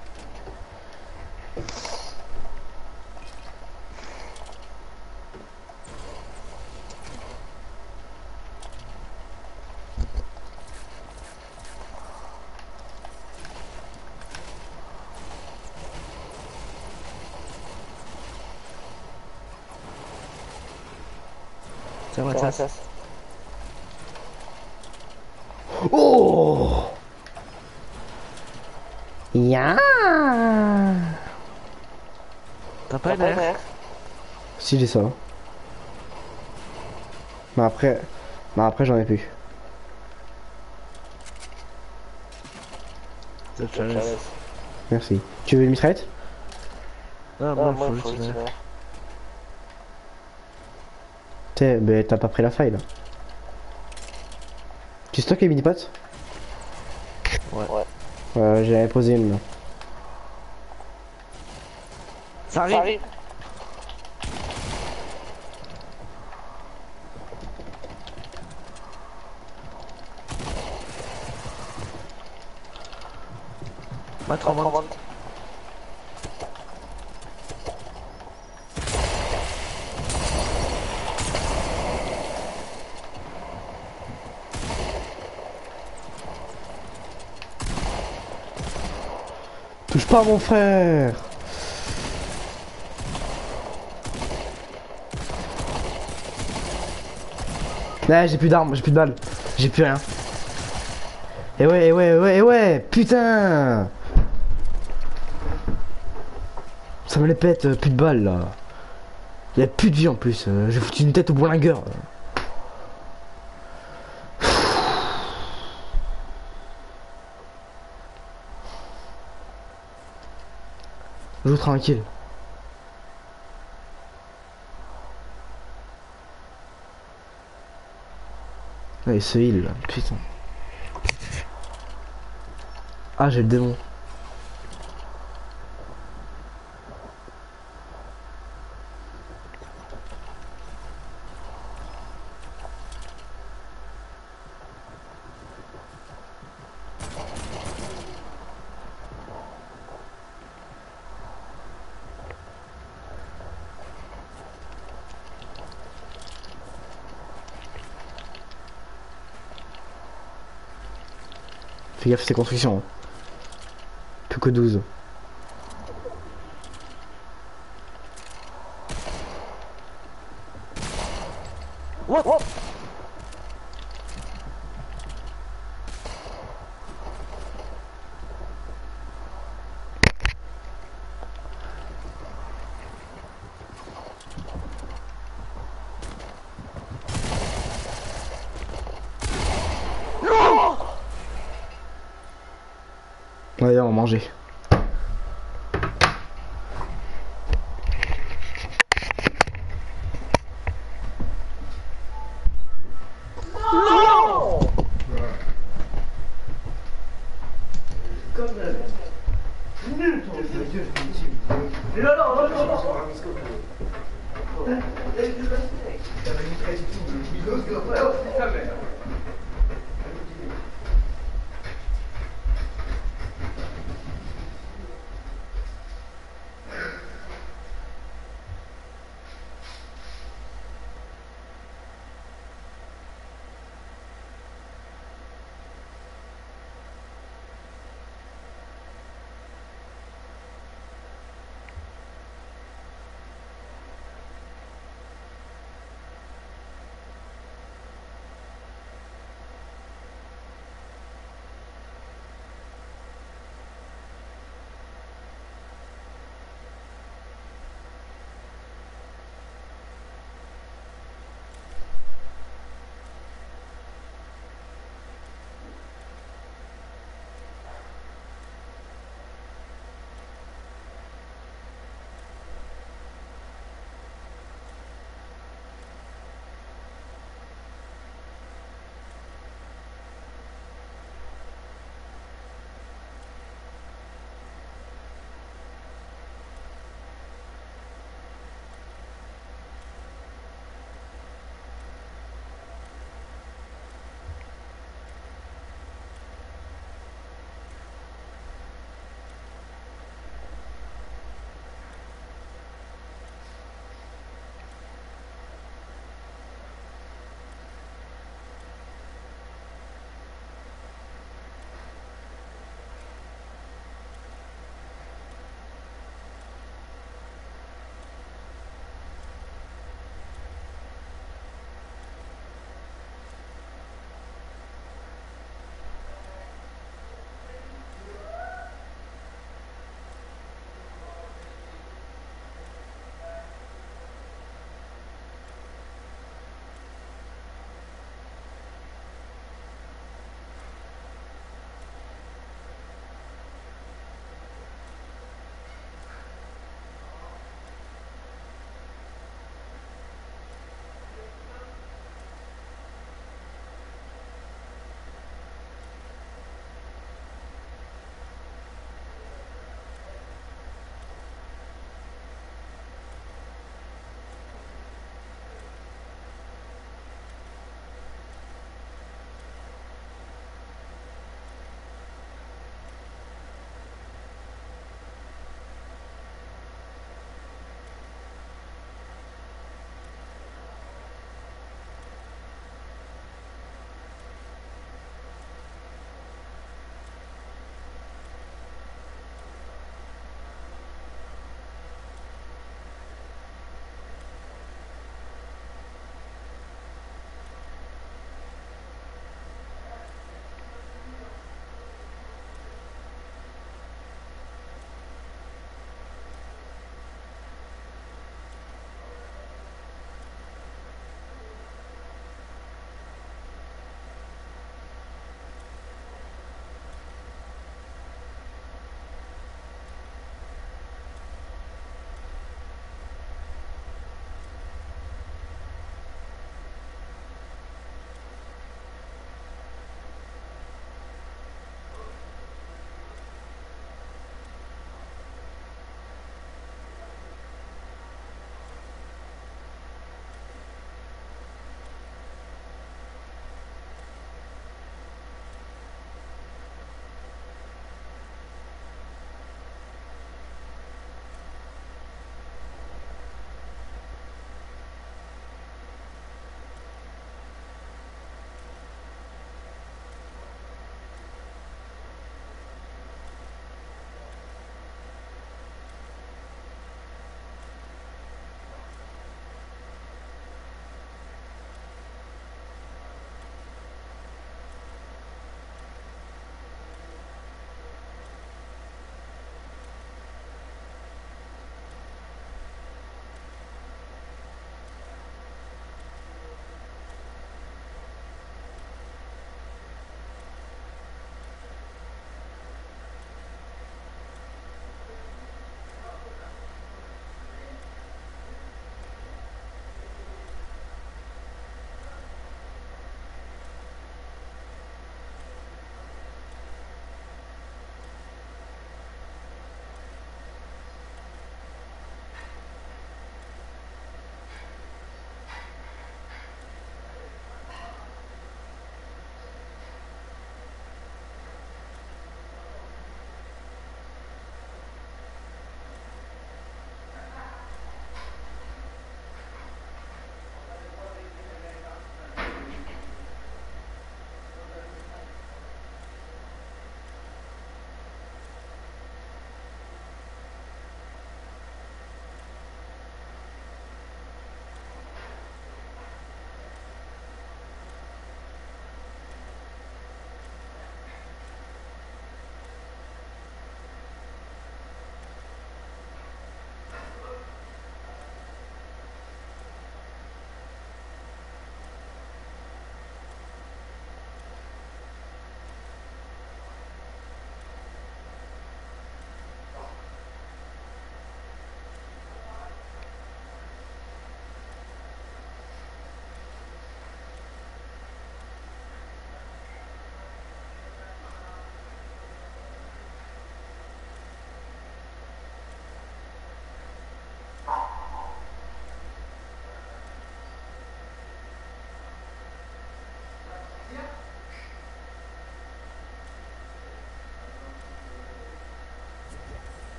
Speaker 4: C'est vrai, ça.
Speaker 1: Oh Ya.
Speaker 4: T'as pas l'air?
Speaker 1: Si j'ai ça. Mais après. Mais après j'en ai plus.
Speaker 4: C'est challenge.
Speaker 1: Merci. Tu veux une mitraillette?
Speaker 4: Ah, moi, faut juste une heure.
Speaker 1: T'es, ben t'as pas pris la faille là. Tu stockes les mini-potes?
Speaker 4: Ouais.
Speaker 1: Euh, j'avais posé une là.
Speaker 4: Ça arrive. Ça arrive. Ma trente.
Speaker 1: Touche pas mon frère. Là j'ai plus d'armes, j'ai plus de balles. J'ai plus rien. Et ouais, et ouais, et ouais, et ouais, putain. Ça me les pète, euh, plus de balles là. Il y a plus de vie en plus, euh, j'ai foutu une tête au bourlingueur. Joue tranquille. Ouais, ce heal là, putain. Ah, j'ai le démon. Fais gaffe, c'est construction. Hein. Plus que douze.
Speaker 4: What, what?
Speaker 1: Ouais, on va manger.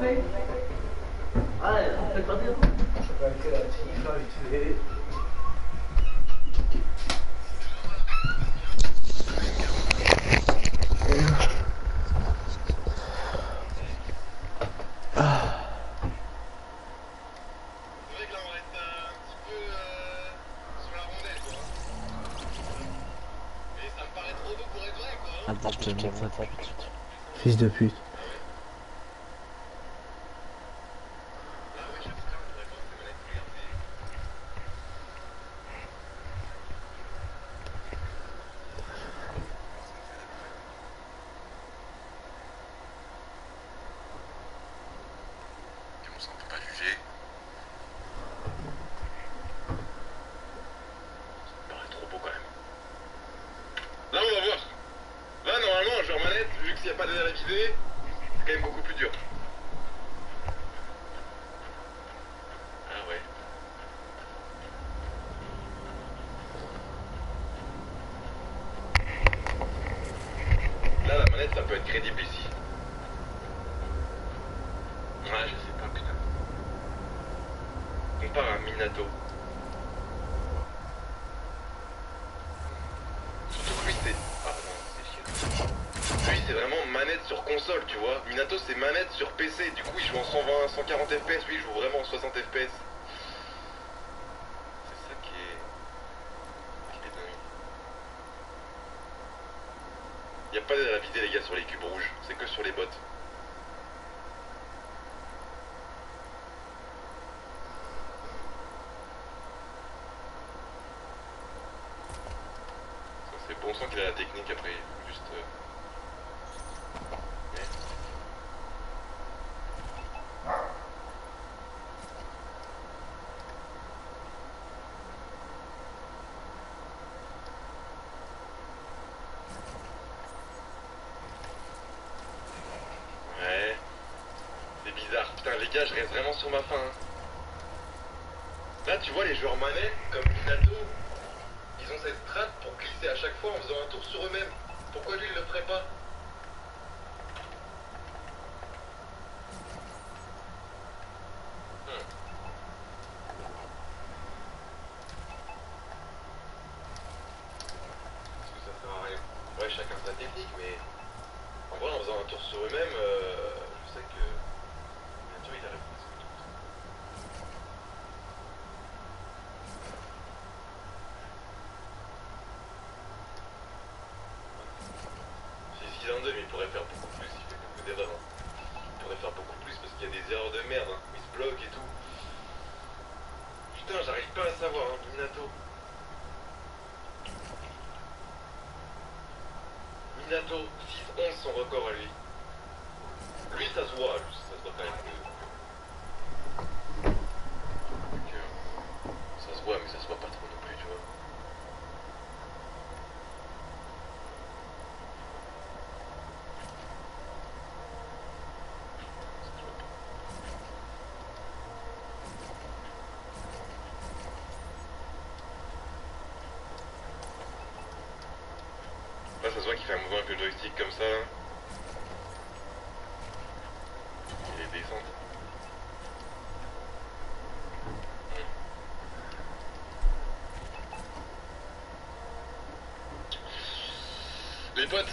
Speaker 3: fait. Ouais, on fait pas bien.
Speaker 2: Je vais arrêter la petite là, vite fait.
Speaker 4: Attends, je te montre ça tout de suite.
Speaker 1: Fils de pute.
Speaker 5: Là on va voir. Là normalement genre manette, vu qu'il n'y a pas de la visée, c'est quand même beaucoup plus dur. Ah ouais. Là la manette ça peut être crédible ici. Ouais je sais pas putain. Compare à un Minato. Surtout que lui c'est... Ah non c'est chiant. Lui c'est vraiment manette sur console tu vois. Minato c'est manette sur P C. Du coup il joue en cent vingt, cent quarante F P S. Lui il joue vraiment en soixante F P S. C'est ça qui est... qui est dingue. Y a pas de la visée les gars sur les cubes rouges. C'est que sur les bottes. C'est bon sang qu'il a la technique après, juste... Euh... Mais... Ouais... C'est bizarre, putain les gars je reste vraiment sur ma faim. Hein. Là tu vois les joueurs manettes, comme Minato, ils ont cette strat pour glisser à chaque fois en faisant un tour sur eux-mêmes. Pourquoi lui il le ferait pas? Hmm. Parce que ça sert à rien. Ouais chacun sa technique mais... En vrai en faisant un tour sur eux-mêmes, euh, je sais que... Minato il arrive presque tout. Si six en deux mais il pourrait faire beaucoup plus, il fait beaucoup d'erreurs. Hein. Il pourrait faire beaucoup plus parce qu'il y a des erreurs de merde, hein. Il se bloque et tout. Putain, j'arrive pas à savoir, hein, Minato. Minato, six onze son record à lui. Lui, ça se voit, lui, ça se voit quand même. Que... Ça se voit, mais ça se voit pas trop non plus, tu vois. Ça se voit pas. Là, ça se voit qu'il fait un mouvement avec le joystick comme ça. Il est descente. Les potes,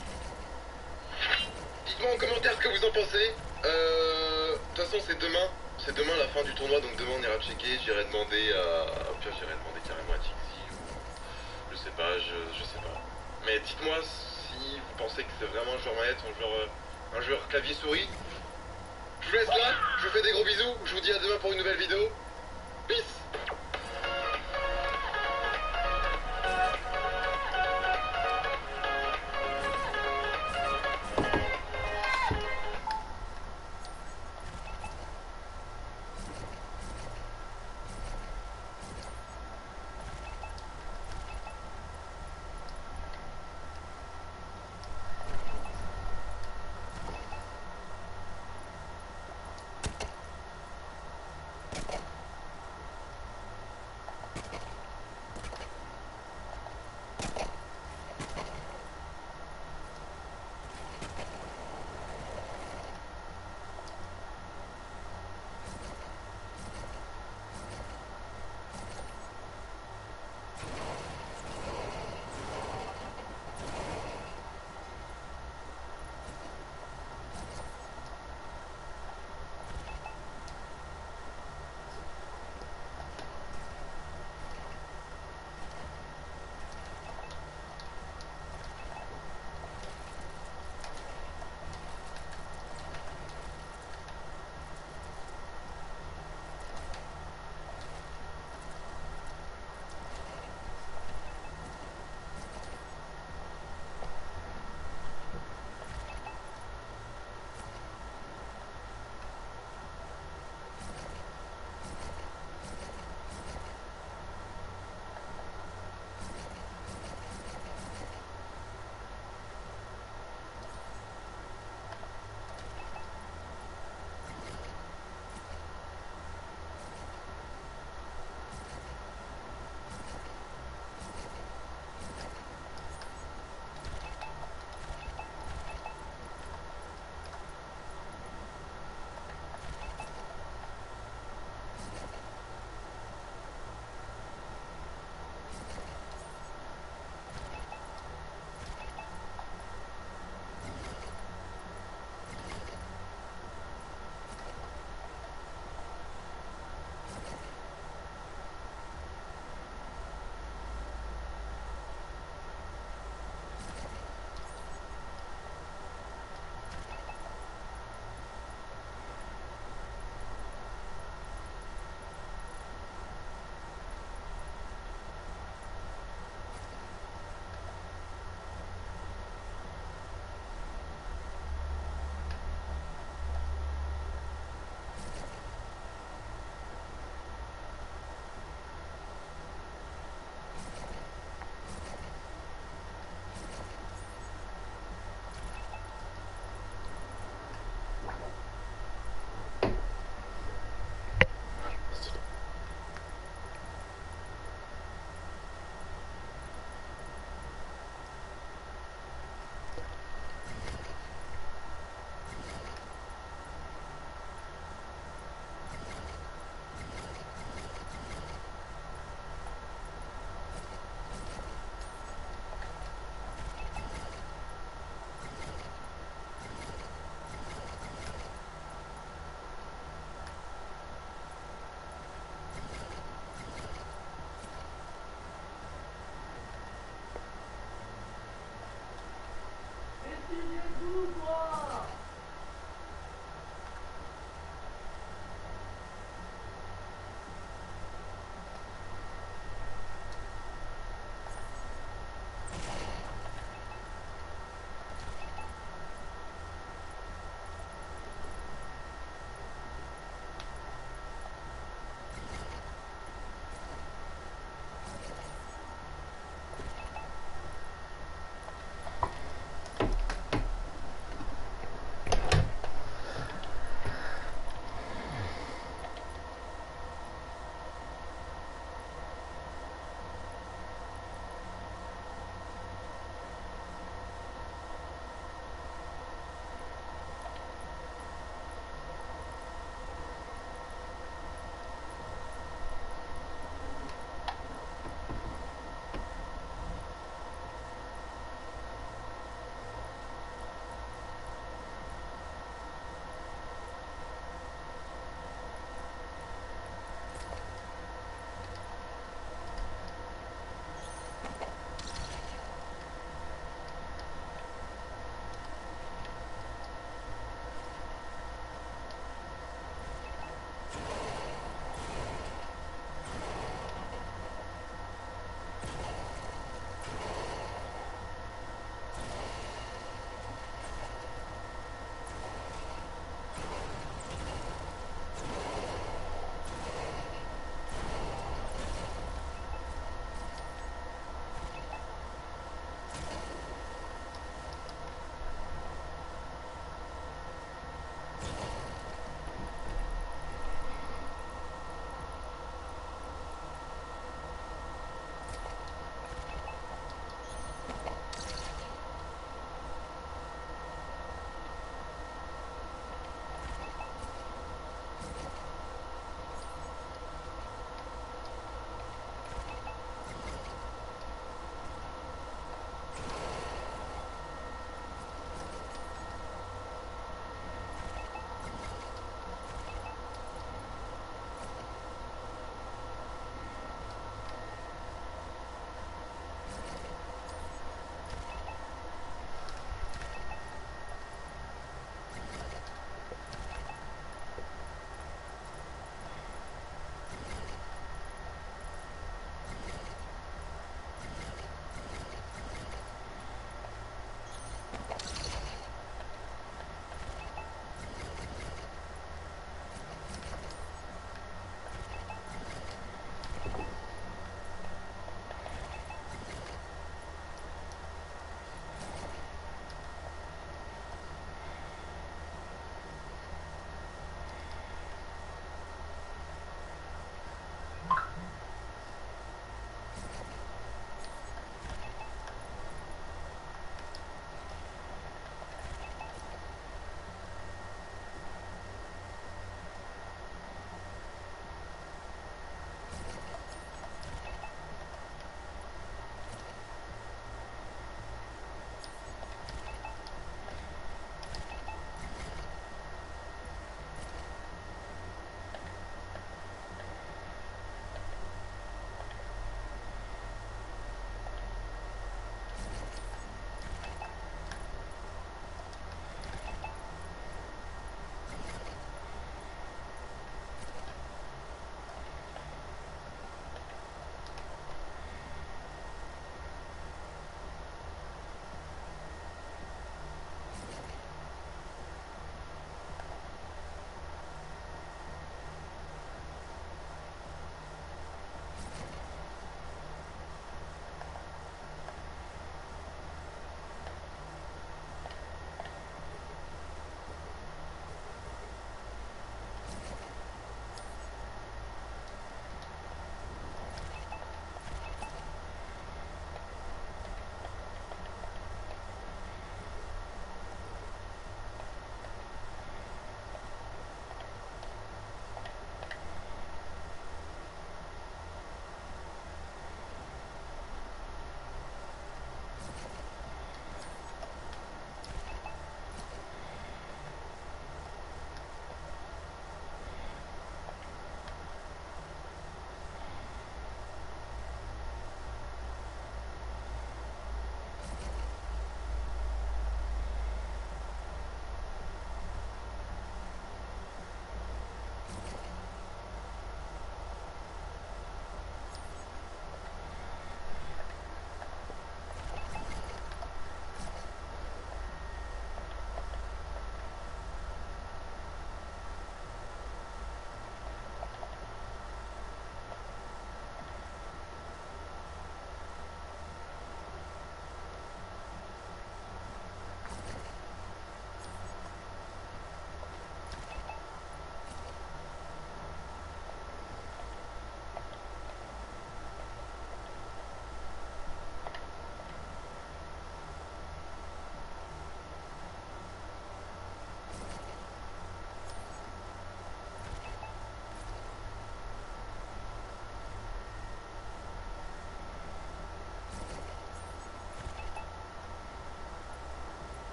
Speaker 5: dites-moi en commentaire ce que vous en pensez. Euh, de toute façon, c'est demain. C'est demain la fin du tournoi, donc demain on ira checker. J'irai demander à. Au pire, j'irai demander carrément à Tixi ou. Je sais pas, je, je sais pas. Mais dites-moi si vous pensez que c'est vraiment un joueur manette, un joueur, euh, un joueur clavier-souris. Je vous laisse là, je vous fais des gros bisous. Je vous dis à demain pour une nouvelle vidéo. Peace!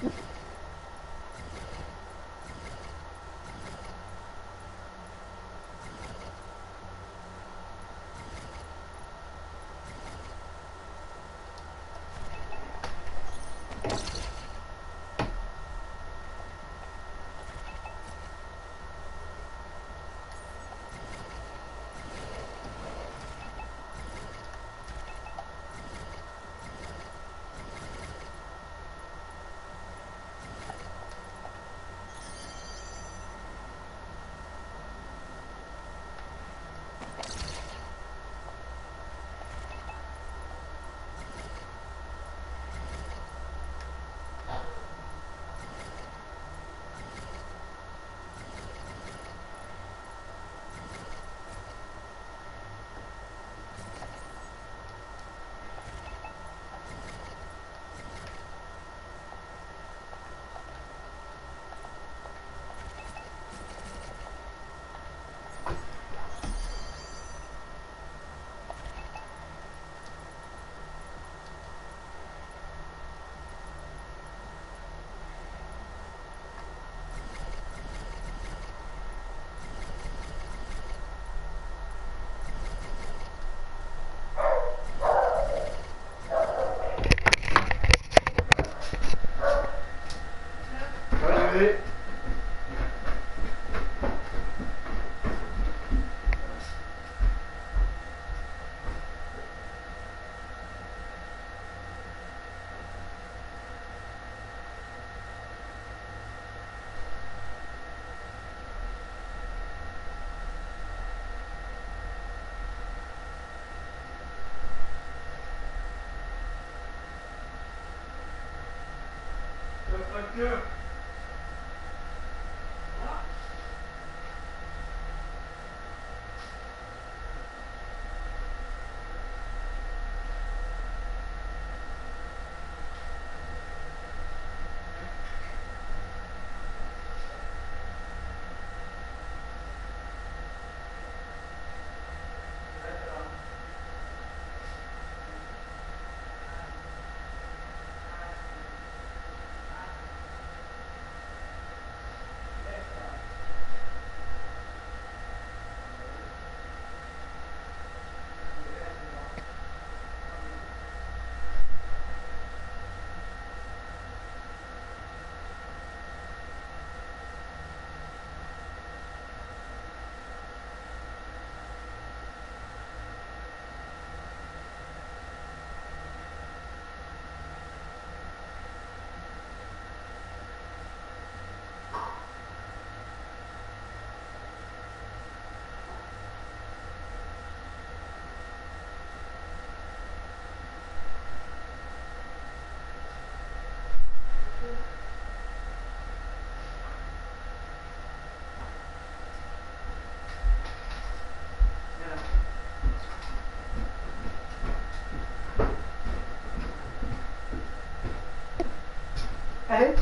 Speaker 3: Allez.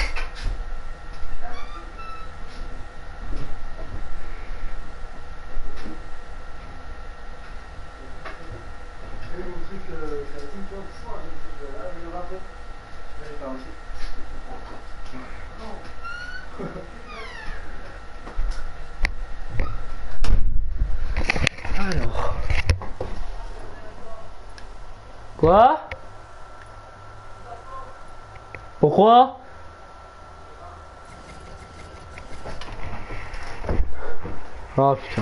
Speaker 1: Alors. Quoi? Pourquoi? Oh putain.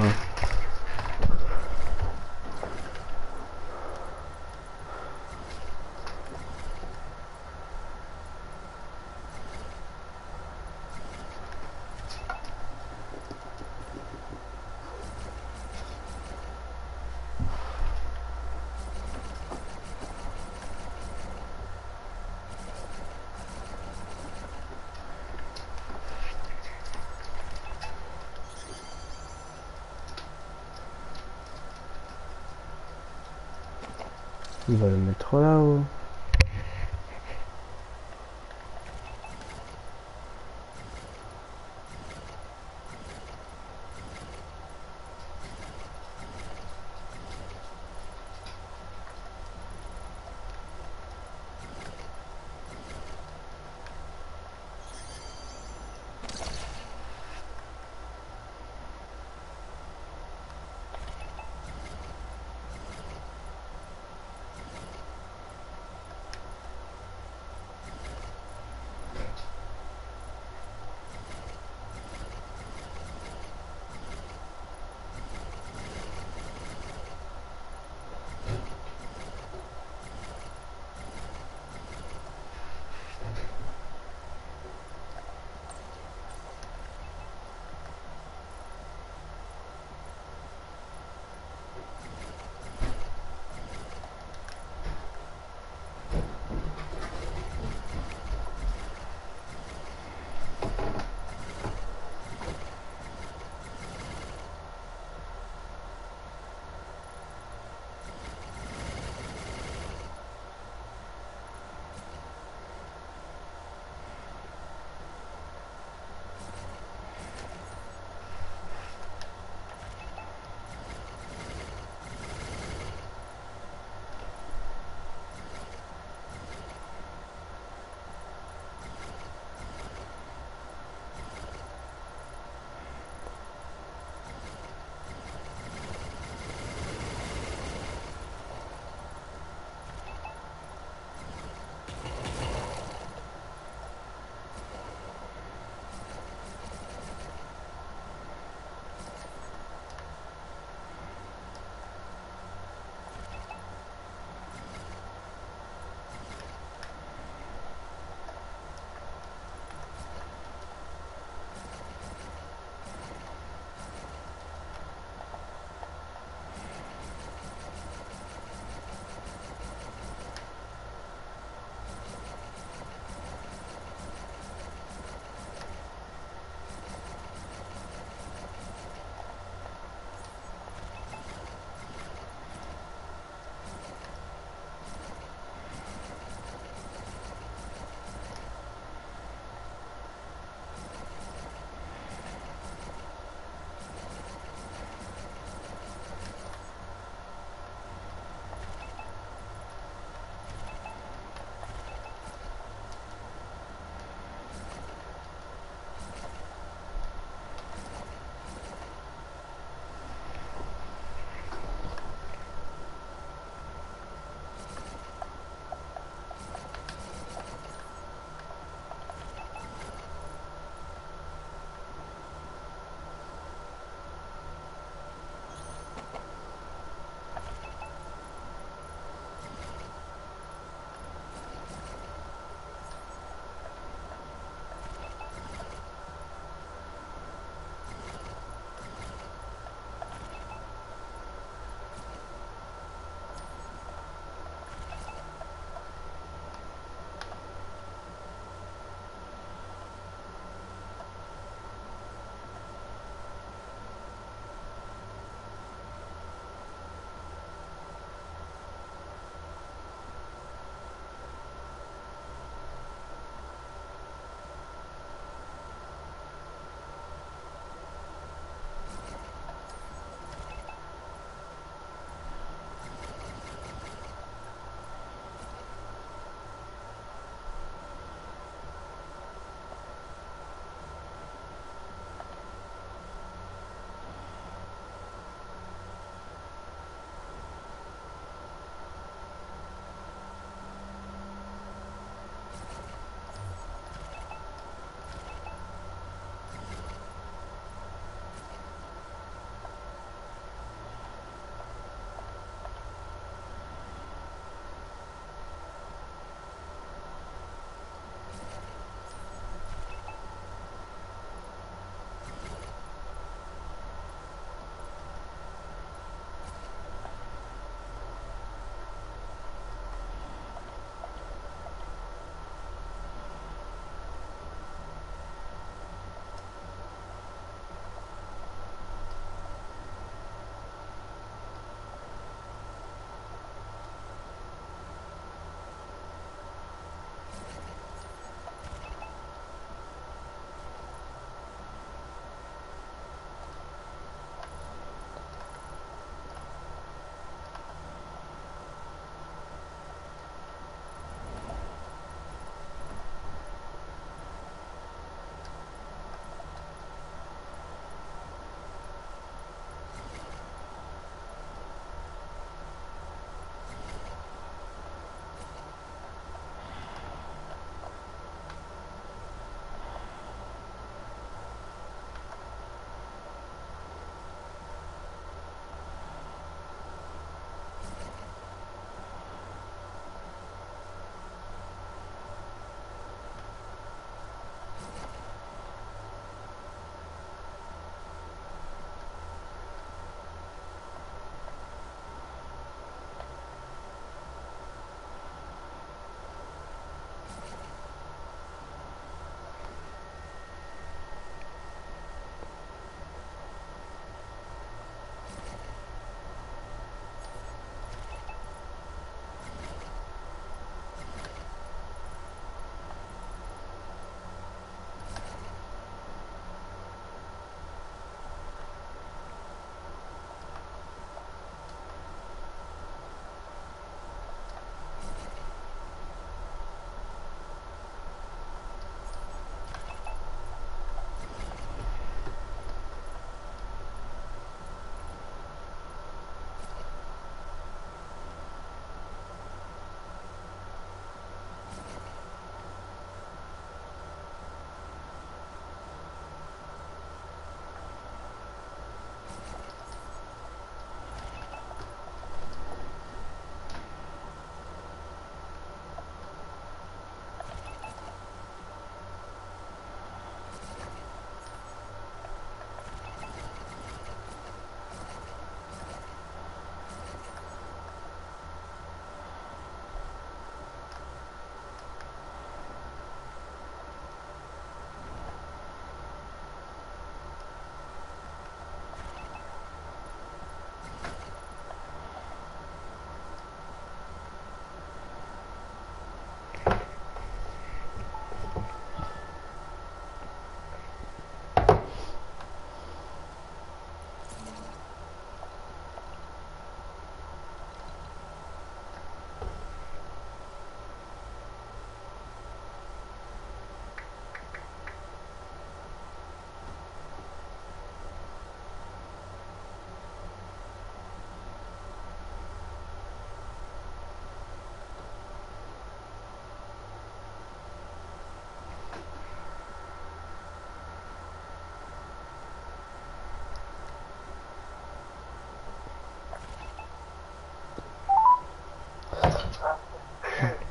Speaker 1: Il va le mettre là-haut.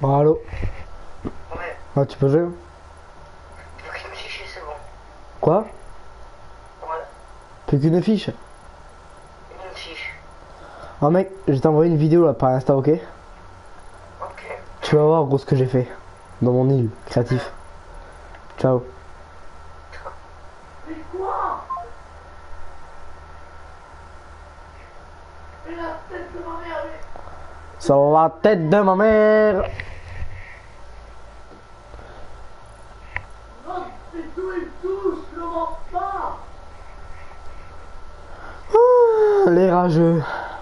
Speaker 1: Allô.
Speaker 2: Ouais,
Speaker 1: Ah, tu peux jouer?
Speaker 2: faut qu'il me fiche, c'est bon.
Speaker 1: Quoi?
Speaker 2: Ouais,
Speaker 1: Plus qu'une fiche?
Speaker 2: une fiche.
Speaker 1: Ah mec, je vais t'envoyer une vidéo là par Insta, ok?
Speaker 2: Ok.
Speaker 1: Tu vas voir gros ce que j'ai fait dans mon île créatif. Ciao.
Speaker 2: Mais quoi? Mais la tête de ma mère, mais...
Speaker 1: Sur la tête de ma mère.
Speaker 2: Non, mais d'où il touche, je le vois pas.
Speaker 1: Ah, les rageux.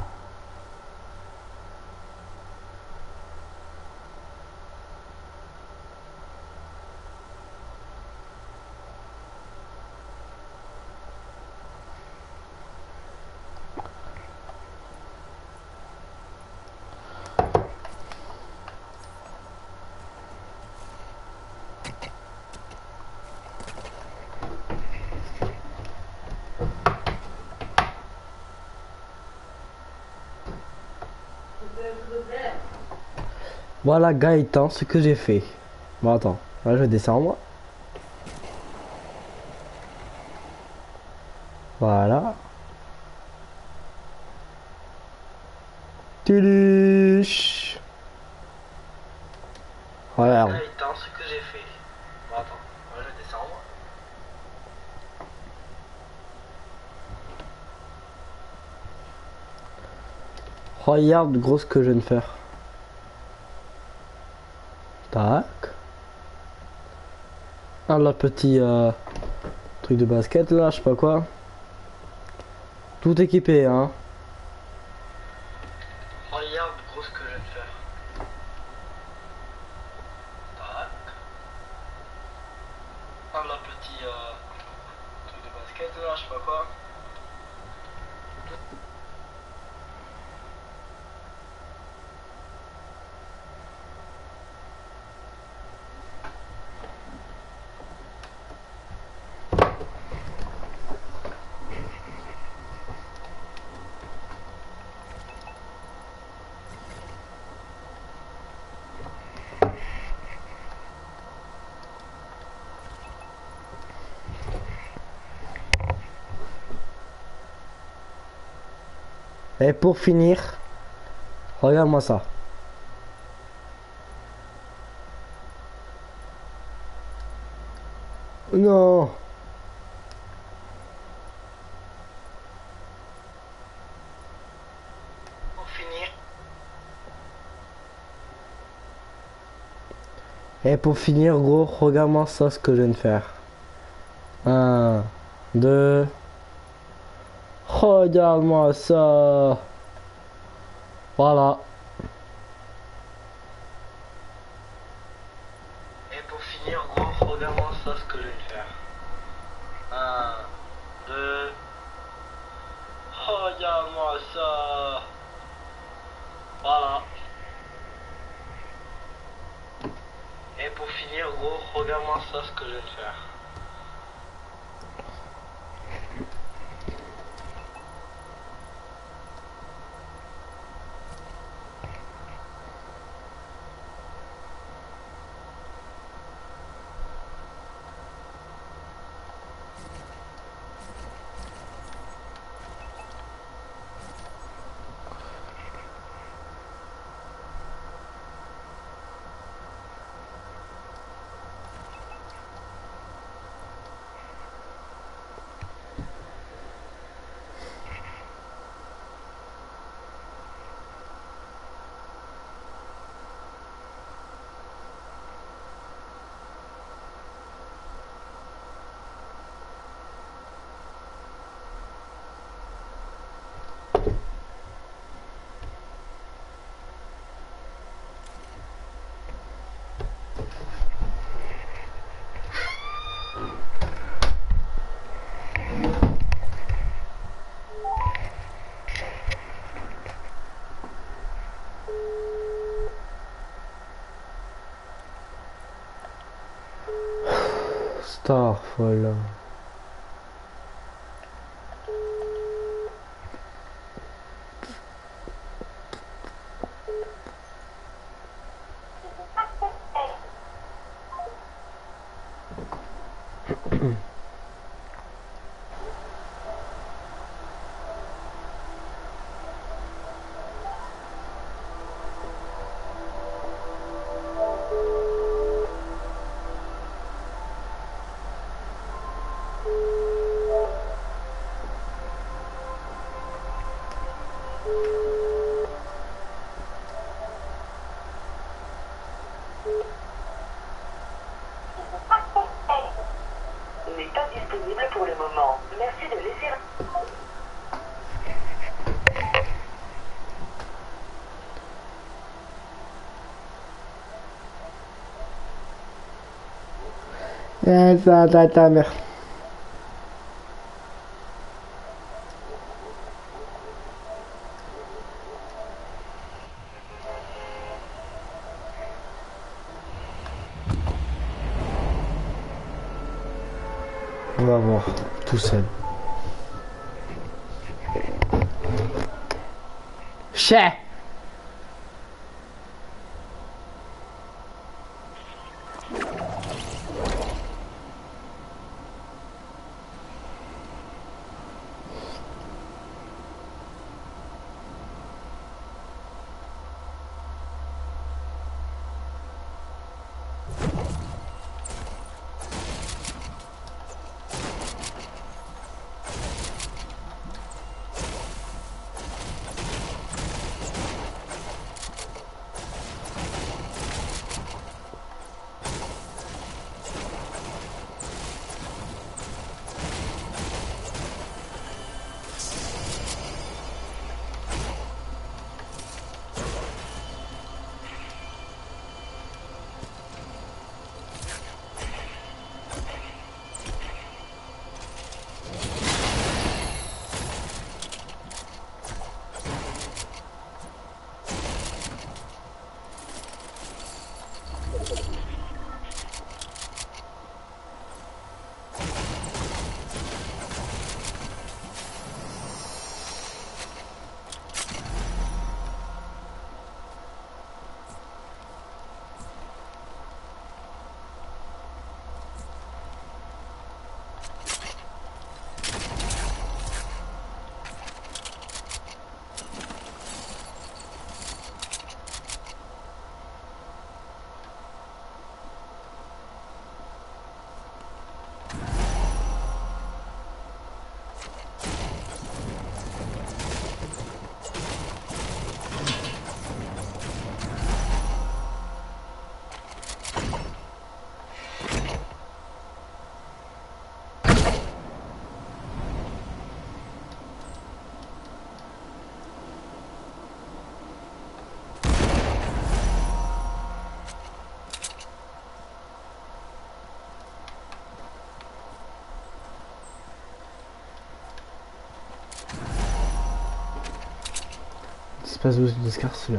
Speaker 1: Voilà Gaëtan, ce que j'ai fait. Bon attends, là je descends moi. Voilà. Tuluche. Regarde.
Speaker 2: Gaëtan, ce que j'ai fait. Bon, attends, moi je descends, moi.
Speaker 1: Regarde gros ce que je viens de faire. Tac. Ah là petit euh, truc de basket là, je sais pas quoi. Tout équipé hein.
Speaker 2: Regarde, gros, ce que je vais te faire. Tac. Ah, là, petit euh, truc de basket, là, je sais pas quoi.
Speaker 1: Et pour finir, regarde-moi ça. Non.
Speaker 2: Pour finir,
Speaker 1: Et pour finir gros, regarde-moi ça ce que je viens de faire. Un, deux. Regarde-moi ça. Voilà.
Speaker 2: et pour finir, gros, regarde-moi ça, ce que je vais te faire. Un, deux. Regarde-moi ça. Voilà. Et pour finir, gros, regarde-moi ça, ce que je vais te faire.
Speaker 1: Starfall.
Speaker 6: N'est pas disponible pour le moment. Merci de laisser...
Speaker 1: Eh, ça, ta, ta mère. On va voir, tout seul. Chais. Espace de Descartes, celui-là.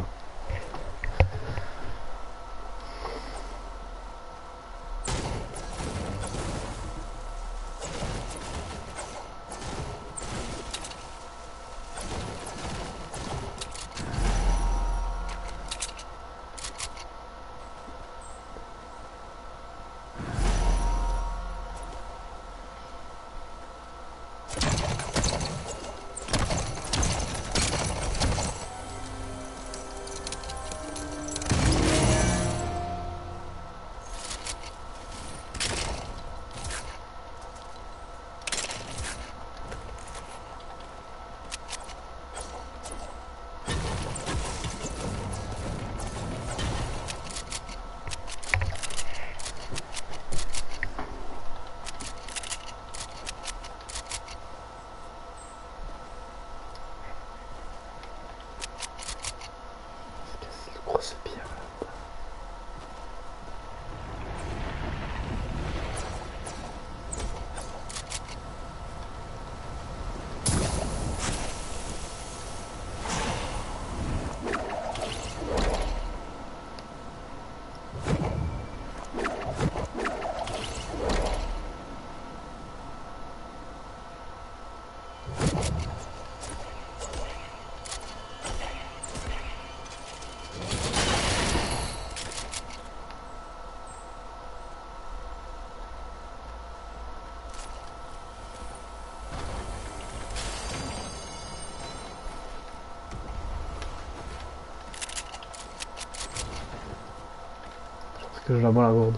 Speaker 1: Que je la vois la gourde.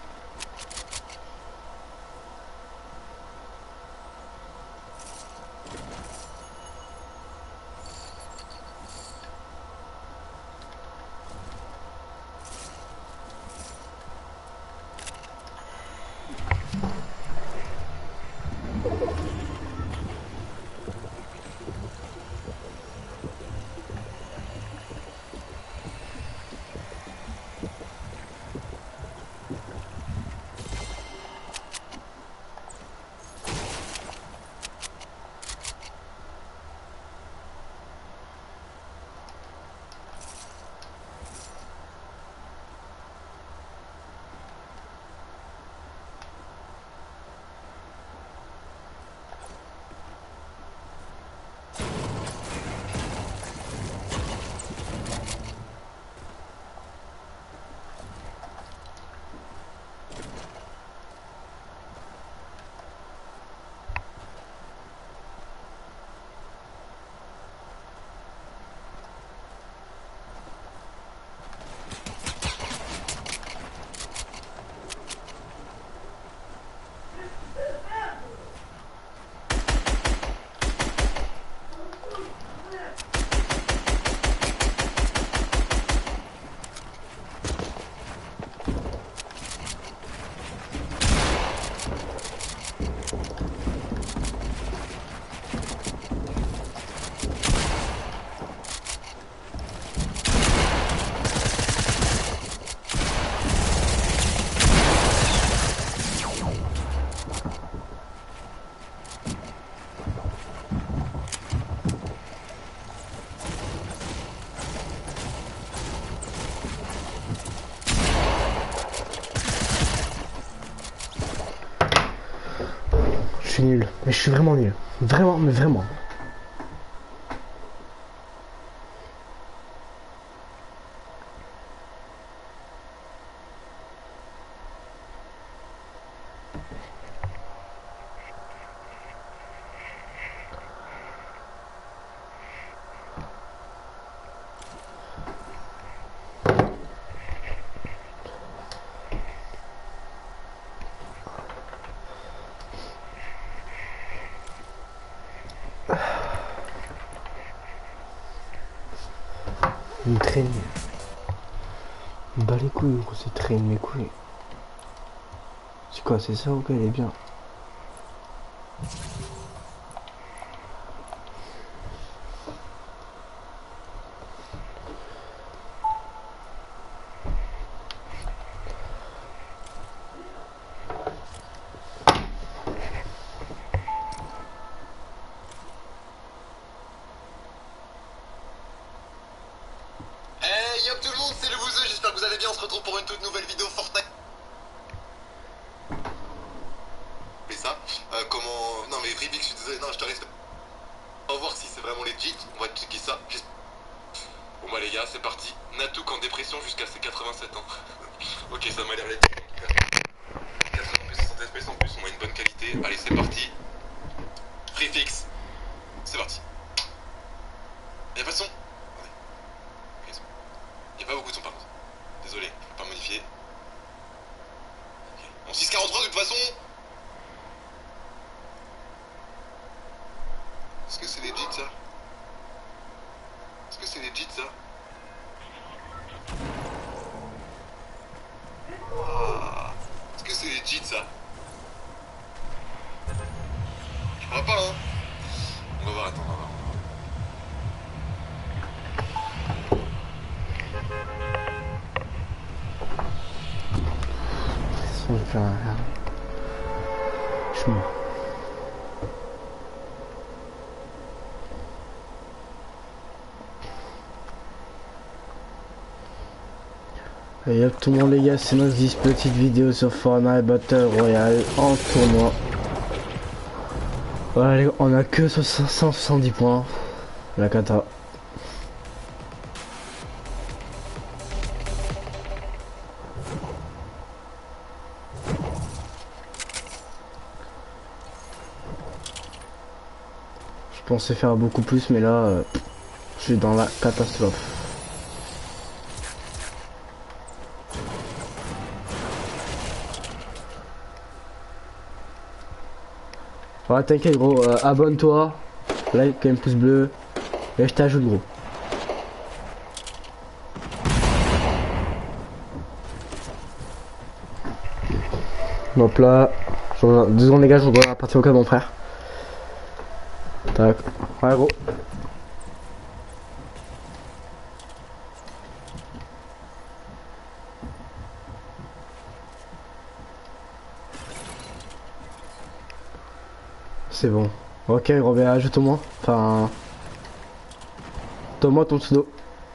Speaker 1: Je suis nul, mais je suis vraiment nul. Vraiment, mais vraiment. Une traîne. Bah les couilles, gros, c'est traîne mes couilles. C'est quoi, c'est ça ou quoi, elle est bien?
Speaker 5: Hey, yo tout le monde, c'est le Bouzeux, j'espère que vous allez bien, on se retrouve pour une toute nouvelle vidéo Fortnite. Mais ça, euh, comment... Non mais Vribik, je suis désolé, non je te reste... On va voir si c'est vraiment legit, on va checker ça. J'espère- Bon bah les gars, c'est parti. Natouk en dépression jusqu'à ses quatre-vingt-sept ans. Ok, ça m'a l'air legit en tout cas. quatre-vingts F P S, soixante F P S en plus, on a une bonne qualité. Allez, c'est parti. Free fix. C'est parti. Y'a pas de son? Y'a pas beaucoup de son par contre. Désolé, je peux pas modifier. Okay. En six quarante-trois de toute façon. Est-ce que c'est legit ça? Est-ce que c'est legit ça? Ah. Est-ce que c'est legit ça? Je crois pas hein. On va voir, attends, on va voir.
Speaker 1: Je vais faire un... Je suis mort. Et hop tout le monde les gars, c'est notre dix petite vidéo sur Fortnite Battle Royale en tournoi. Voilà les gars, on a que cent soixante-dix points. La cata. Je pensais faire beaucoup plus mais là euh, je suis dans la catastrophe. Ouais, t'inquiète gros, euh, abonne-toi, like, un pouce bleu, et je t'ajoute gros. Hop là, deux secondes les gars, je regarde la partie au cas de mon frère. Tac, ouais gros. C'est bon. Ok, Robert, ajoute-moi. Enfin... Donne-moi ton pseudo.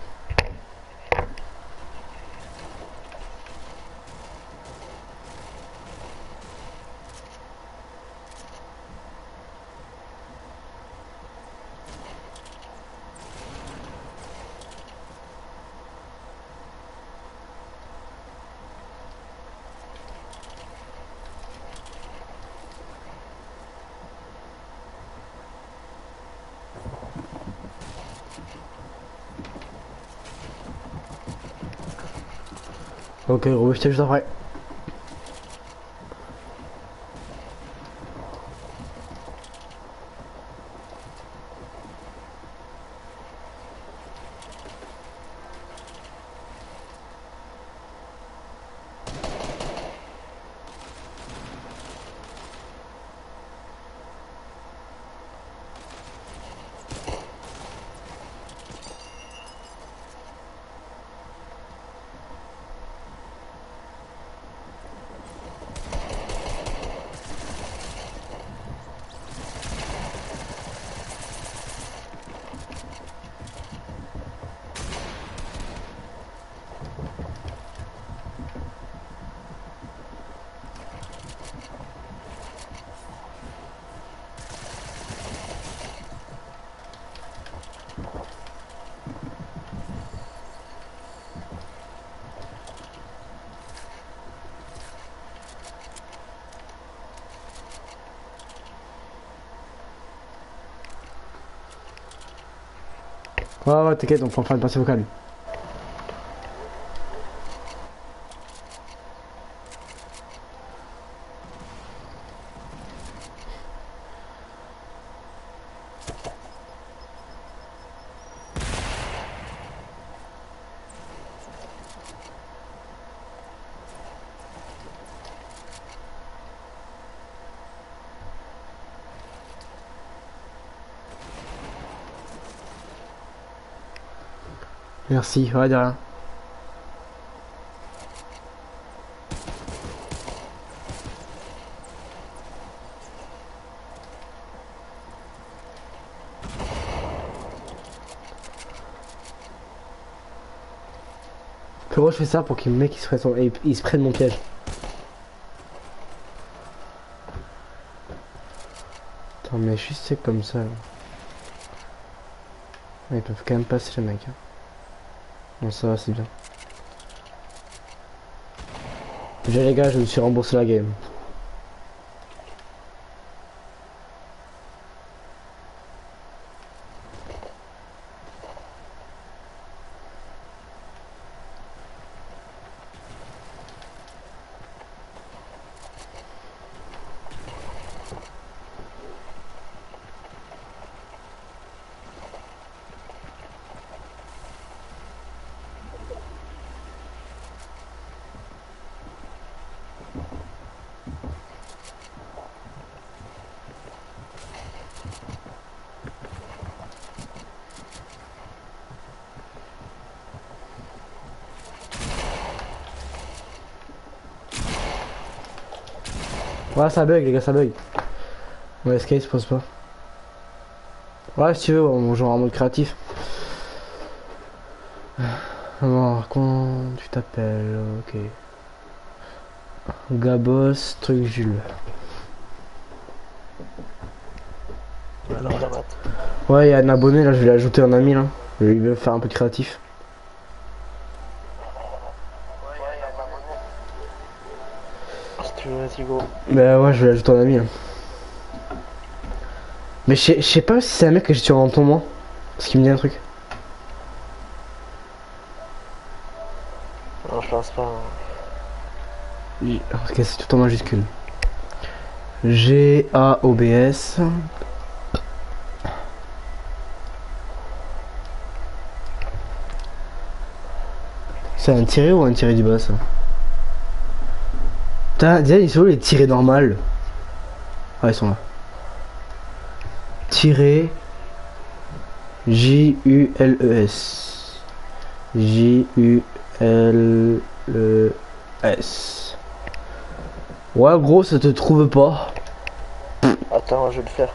Speaker 1: Ok, gros, je t'ai juste après. Ouais, ouais, t'inquiète, on peut enfin passer au calme. Merci, ouais, de rien. Frérot, je fais ça pour qu'il mec il se prenne son... il, il se prenne mon piège. Attends, mais juste c'est comme ça. Là. Ils peuvent quand même passer les mecs. Hein. Non, ça va, c'est bien. Déjà les gars, je me suis remboursé la game. Ouais, ça bug les gars, ça bug. Ouais, Sky se pose pas. Ouais, si tu veux, on joue en mode créatif. Alors, comment tu t'appelles? Ok. Gabos, truc Jules.
Speaker 4: Alors,
Speaker 1: Ouais, il y a un abonné là, je vais l'ajouter en ami là. Je vais lui faire un peu de créatif.
Speaker 4: si tu veux, vas-y, go.
Speaker 1: Bah ouais, je vais l'ajouter en ami là. Mais je sais- je sais pas si c'est un mec que j'ai tué en tombant. Parce qu'il me dit un truc.
Speaker 4: Non, je pense pas. Hein.
Speaker 1: Oui. Ok, c'est tout en majuscule. G A O B S. C'est un tiré ou un tiré du bas ça? Putain, déjà ils sont où les tirés normales? Ah ils sont là. Tiré J U L E S. J U L E S. Ouais gros ça te trouve pas.
Speaker 4: Attends, je vais le faire.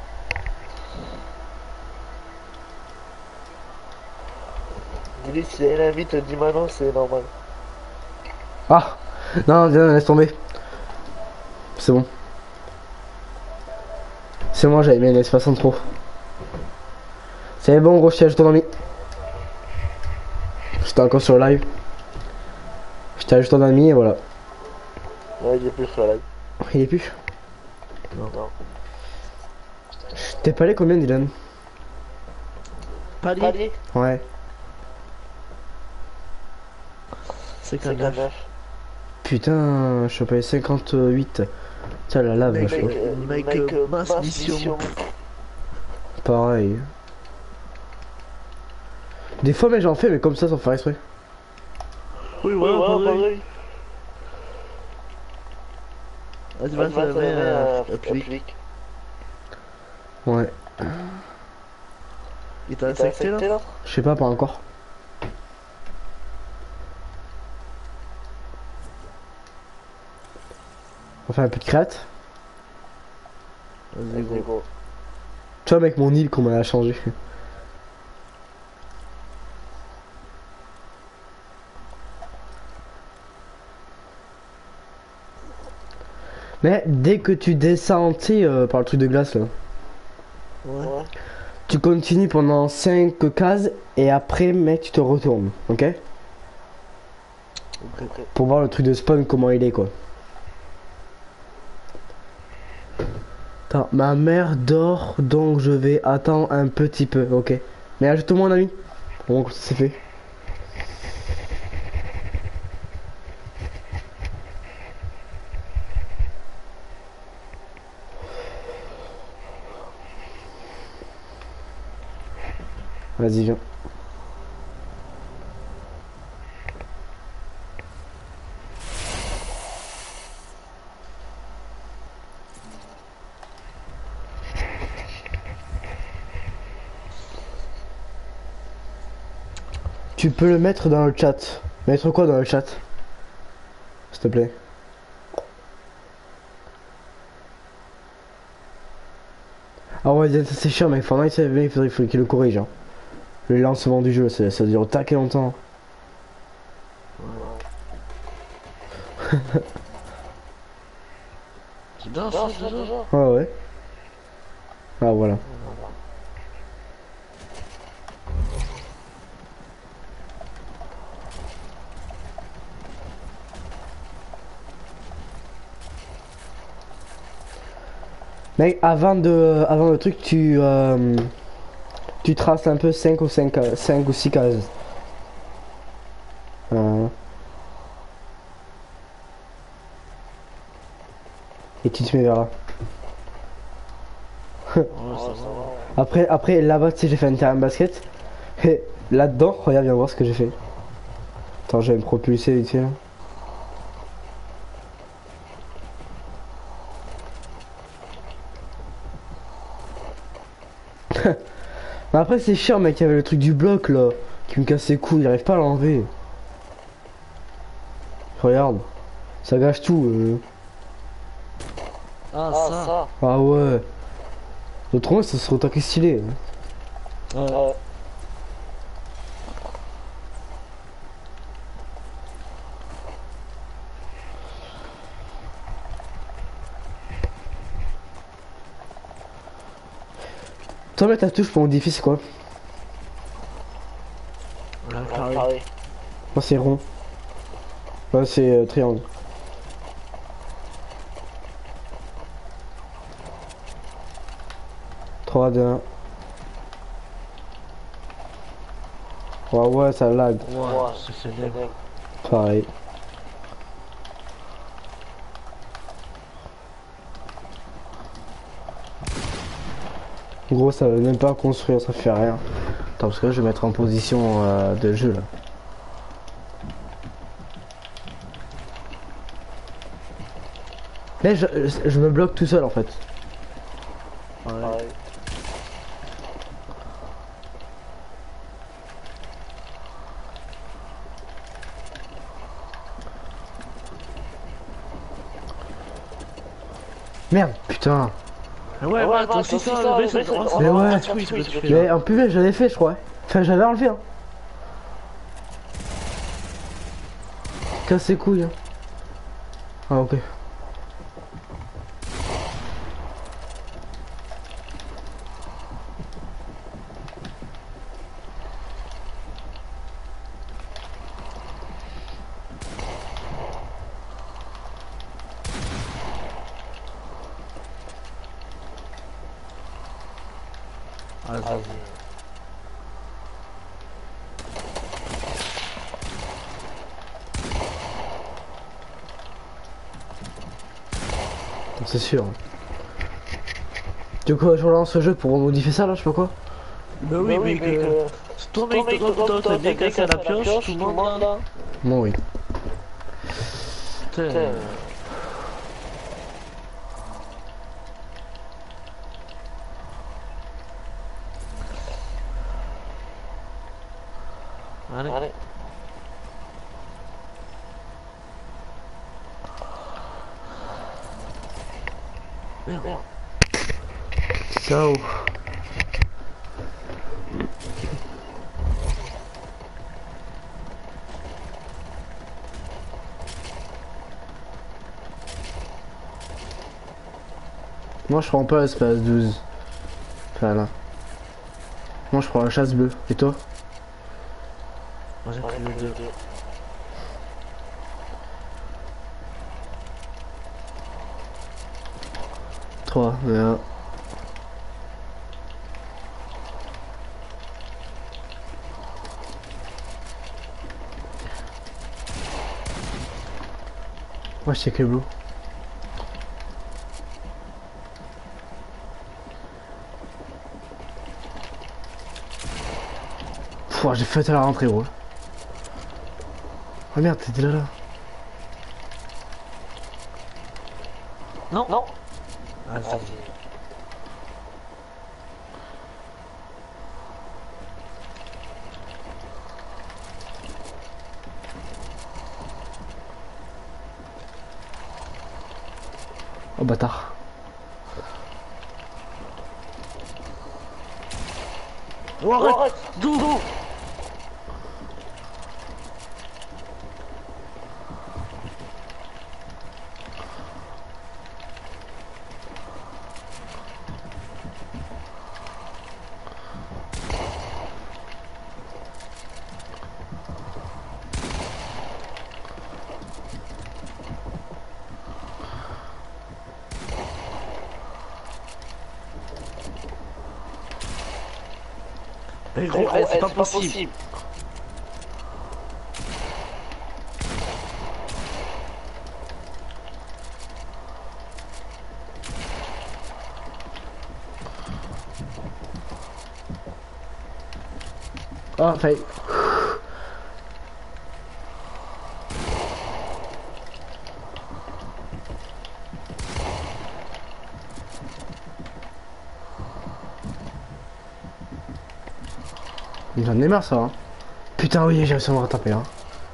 Speaker 4: Dis-lui si elle invite, dis maintenant, c'est normal.
Speaker 1: Ah non, non, laisse tomber. C'est bon. C'est moi, j'avais mis un espace en trop. C'est bon, gros, je t'ai ajouté en ami. J'étais encore sur le live. Je t'ai ajouté en ami et voilà.
Speaker 4: Ouais, il est plus sur la live.
Speaker 1: Il est plus.
Speaker 4: Non, non.
Speaker 1: T'es pas allé combien, Dylan?
Speaker 4: Palier, Palier.
Speaker 1: Ouais.
Speaker 4: cinquante-neuf.
Speaker 1: Putain, je suis pas cinquante-huit. Tiens, la lave,
Speaker 4: Mec,
Speaker 1: vachement.
Speaker 4: euh, mec, mec euh, masse mission.
Speaker 1: Pareil. Des fois, mais j'en fais, mais comme ça, sans faire exprès.
Speaker 4: Oui, ouais, ouais, pareil. pareil. Vas-y, vas-y, vas-y, euh, euh, public.
Speaker 1: Ouais.
Speaker 4: Il t'a accepté là?
Speaker 1: Je sais pas, pas encore. On fait un peu de crête.
Speaker 4: Vas-y, gros.
Speaker 1: Tu vois, mec, mon île, comment elle a changé. Mais dès que tu descends, tu sais, euh, par le truc de glace là,
Speaker 4: Ouais.
Speaker 1: tu continues pendant cinq cases et après, mec, tu te retournes, ok?
Speaker 4: Ok, ok.
Speaker 1: Pour voir le truc de spawn, comment il est, quoi. Attends, ma mère dort, donc je vais attendre un petit peu, ok? Mais ajoute-moi, mon ami. Bon, c'est fait. Vas-y, viens. Tu peux le mettre dans le chat. Mettre quoi dans le chat? S'il te plaît. Ah ouais, c'est chiant, mec. Fortnite, il faudrait, faut qu'il le corrige. Hein. Le lancement du jeu, ça, ça dure taquer longtemps.
Speaker 4: C'est bien ça, déjà.
Speaker 1: Ah ouais. Ah voilà. Mec, avant de, avant le truc, tu, euh, tu traces un peu cinq ou cinq, cinq ou six cases. Euh, et tu te mets vers là.
Speaker 4: Ouais, ça va.
Speaker 1: Après, après là-bas, tu sais, j'ai fait un terrain de basket. Et là-dedans, regarde, viens voir ce que j'ai fait. Attends, je vais me propulser vite fait là. Mais après, c'est chiant, mec, il y avait le truc du bloc là, qui me casse les couilles, j'arrive pas à l'enlever. Regarde, ça gâche tout. Euh.
Speaker 4: Ah, ça. ça.
Speaker 1: Ah ouais. Autrement, ça serait autant que stylé.
Speaker 4: Ouais. ouais.
Speaker 1: Toi, mec, ta touche pour modifier, c'est quoi?
Speaker 4: Ouais, carré. carré.
Speaker 1: Moi, c'est rond. Ouais, c'est euh, triangle. trois, deux, un. Ouais, ouais, ça lag.
Speaker 4: Ouais, c'est bien.
Speaker 1: Pareil. En gros, ça veut même pas construire, ça fait rien. Attends, parce que là, je vais mettre en position euh, de jeu là. Là, je, je me bloque tout seul en fait.
Speaker 4: Ouais.
Speaker 1: Merde, putain.
Speaker 4: Ah ouais, ouais, toi aussi ça, le vaisseau, on
Speaker 1: Mais ouais.
Speaker 4: détruit ce que tu fais
Speaker 1: Mais
Speaker 4: là.
Speaker 1: en plus, j'avais fait, je crois. Enfin, j'avais enlevé. Hein. Casse ses couilles. Hein. Ah, ok.
Speaker 4: Ah, vas-y.
Speaker 1: C'est sûr. Du coup, je relance ce jeu pour modifier ça là, je sais pas quoi.
Speaker 4: Bah oui, mais que... Ton mec, toi, t'as bien cassé à la pioche, tout le monde là.
Speaker 1: Moi, oui.
Speaker 4: Putain. Allez. Allez. Merde. Merde.
Speaker 1: Ciao. Moi je prends pas l'espace douze. Enfin là. Moi je prends la chasse bleue. Et toi?
Speaker 4: Moi j'ai pris le deux.
Speaker 1: trois. Mais un. Moi je sais que bleu. Pouah, j'ai fait à la rentrée gros. Oh merde, t'étais là là.
Speaker 4: Non. Non. Ah, vas-y.
Speaker 1: Oh bâtard.
Speaker 4: Oh, arrête, arrête. D'où, d'où. Mais gros, eh, c'est pas possible.
Speaker 1: Oh, fail. J'en ai marre ça. Hein. Putain oui, j'ai réussi à me rattraper. Hein.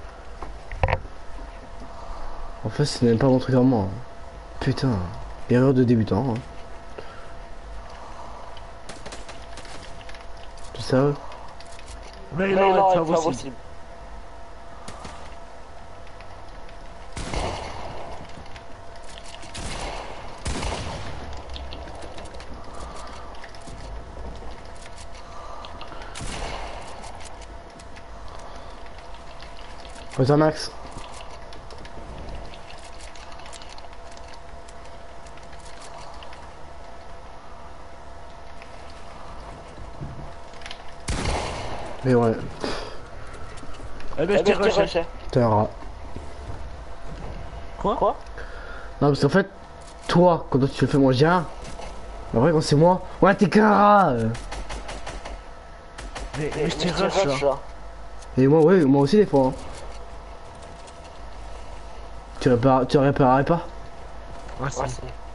Speaker 1: En fait, c'est même pas mon truc en moi. Hein. Putain, erreur de débutant. Hein. Tout ça.
Speaker 4: Mais non, non, c'est pas possible.
Speaker 1: Retour Max. Mais ouais.
Speaker 4: Eh ben, je t'ai rushé.
Speaker 1: T'es un rat.
Speaker 4: Quoi? Quoi?
Speaker 1: Non, parce qu'en fait, toi, quand tu le fais, moi j'ai un. En vrai, quand c'est moi. Ouais, t'es qu'un rat. euh.
Speaker 4: Mais, mais je t'ai rush là.
Speaker 1: Et moi, ouais, moi aussi des fois. Hein. Tu répares, tu réparerais pas?
Speaker 4: Ouais, c'est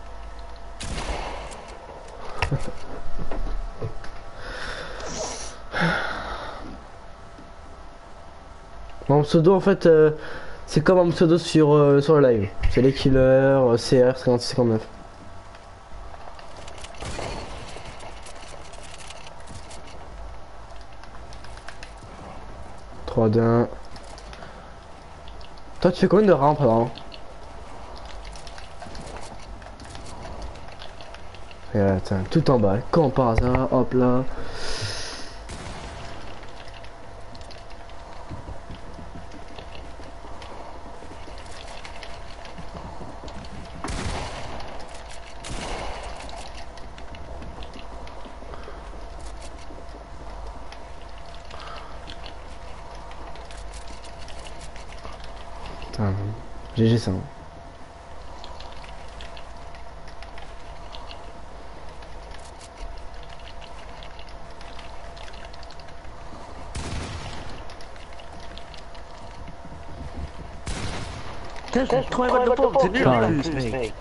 Speaker 1: Mon pseudo en fait euh, c'est comme un pseudo sur, euh, sur le live. C'est les killers, euh, C R cinquante-six cinquante-neuf. trois, deux, un. Toi tu fais combien de rampes alors? Et là, tiens, tout en bas, comme par hasard, hop là. Putain, G G ça. Hein.
Speaker 4: Putain, j'ai trouvé mal de pompe, c'est nul en plus, mec.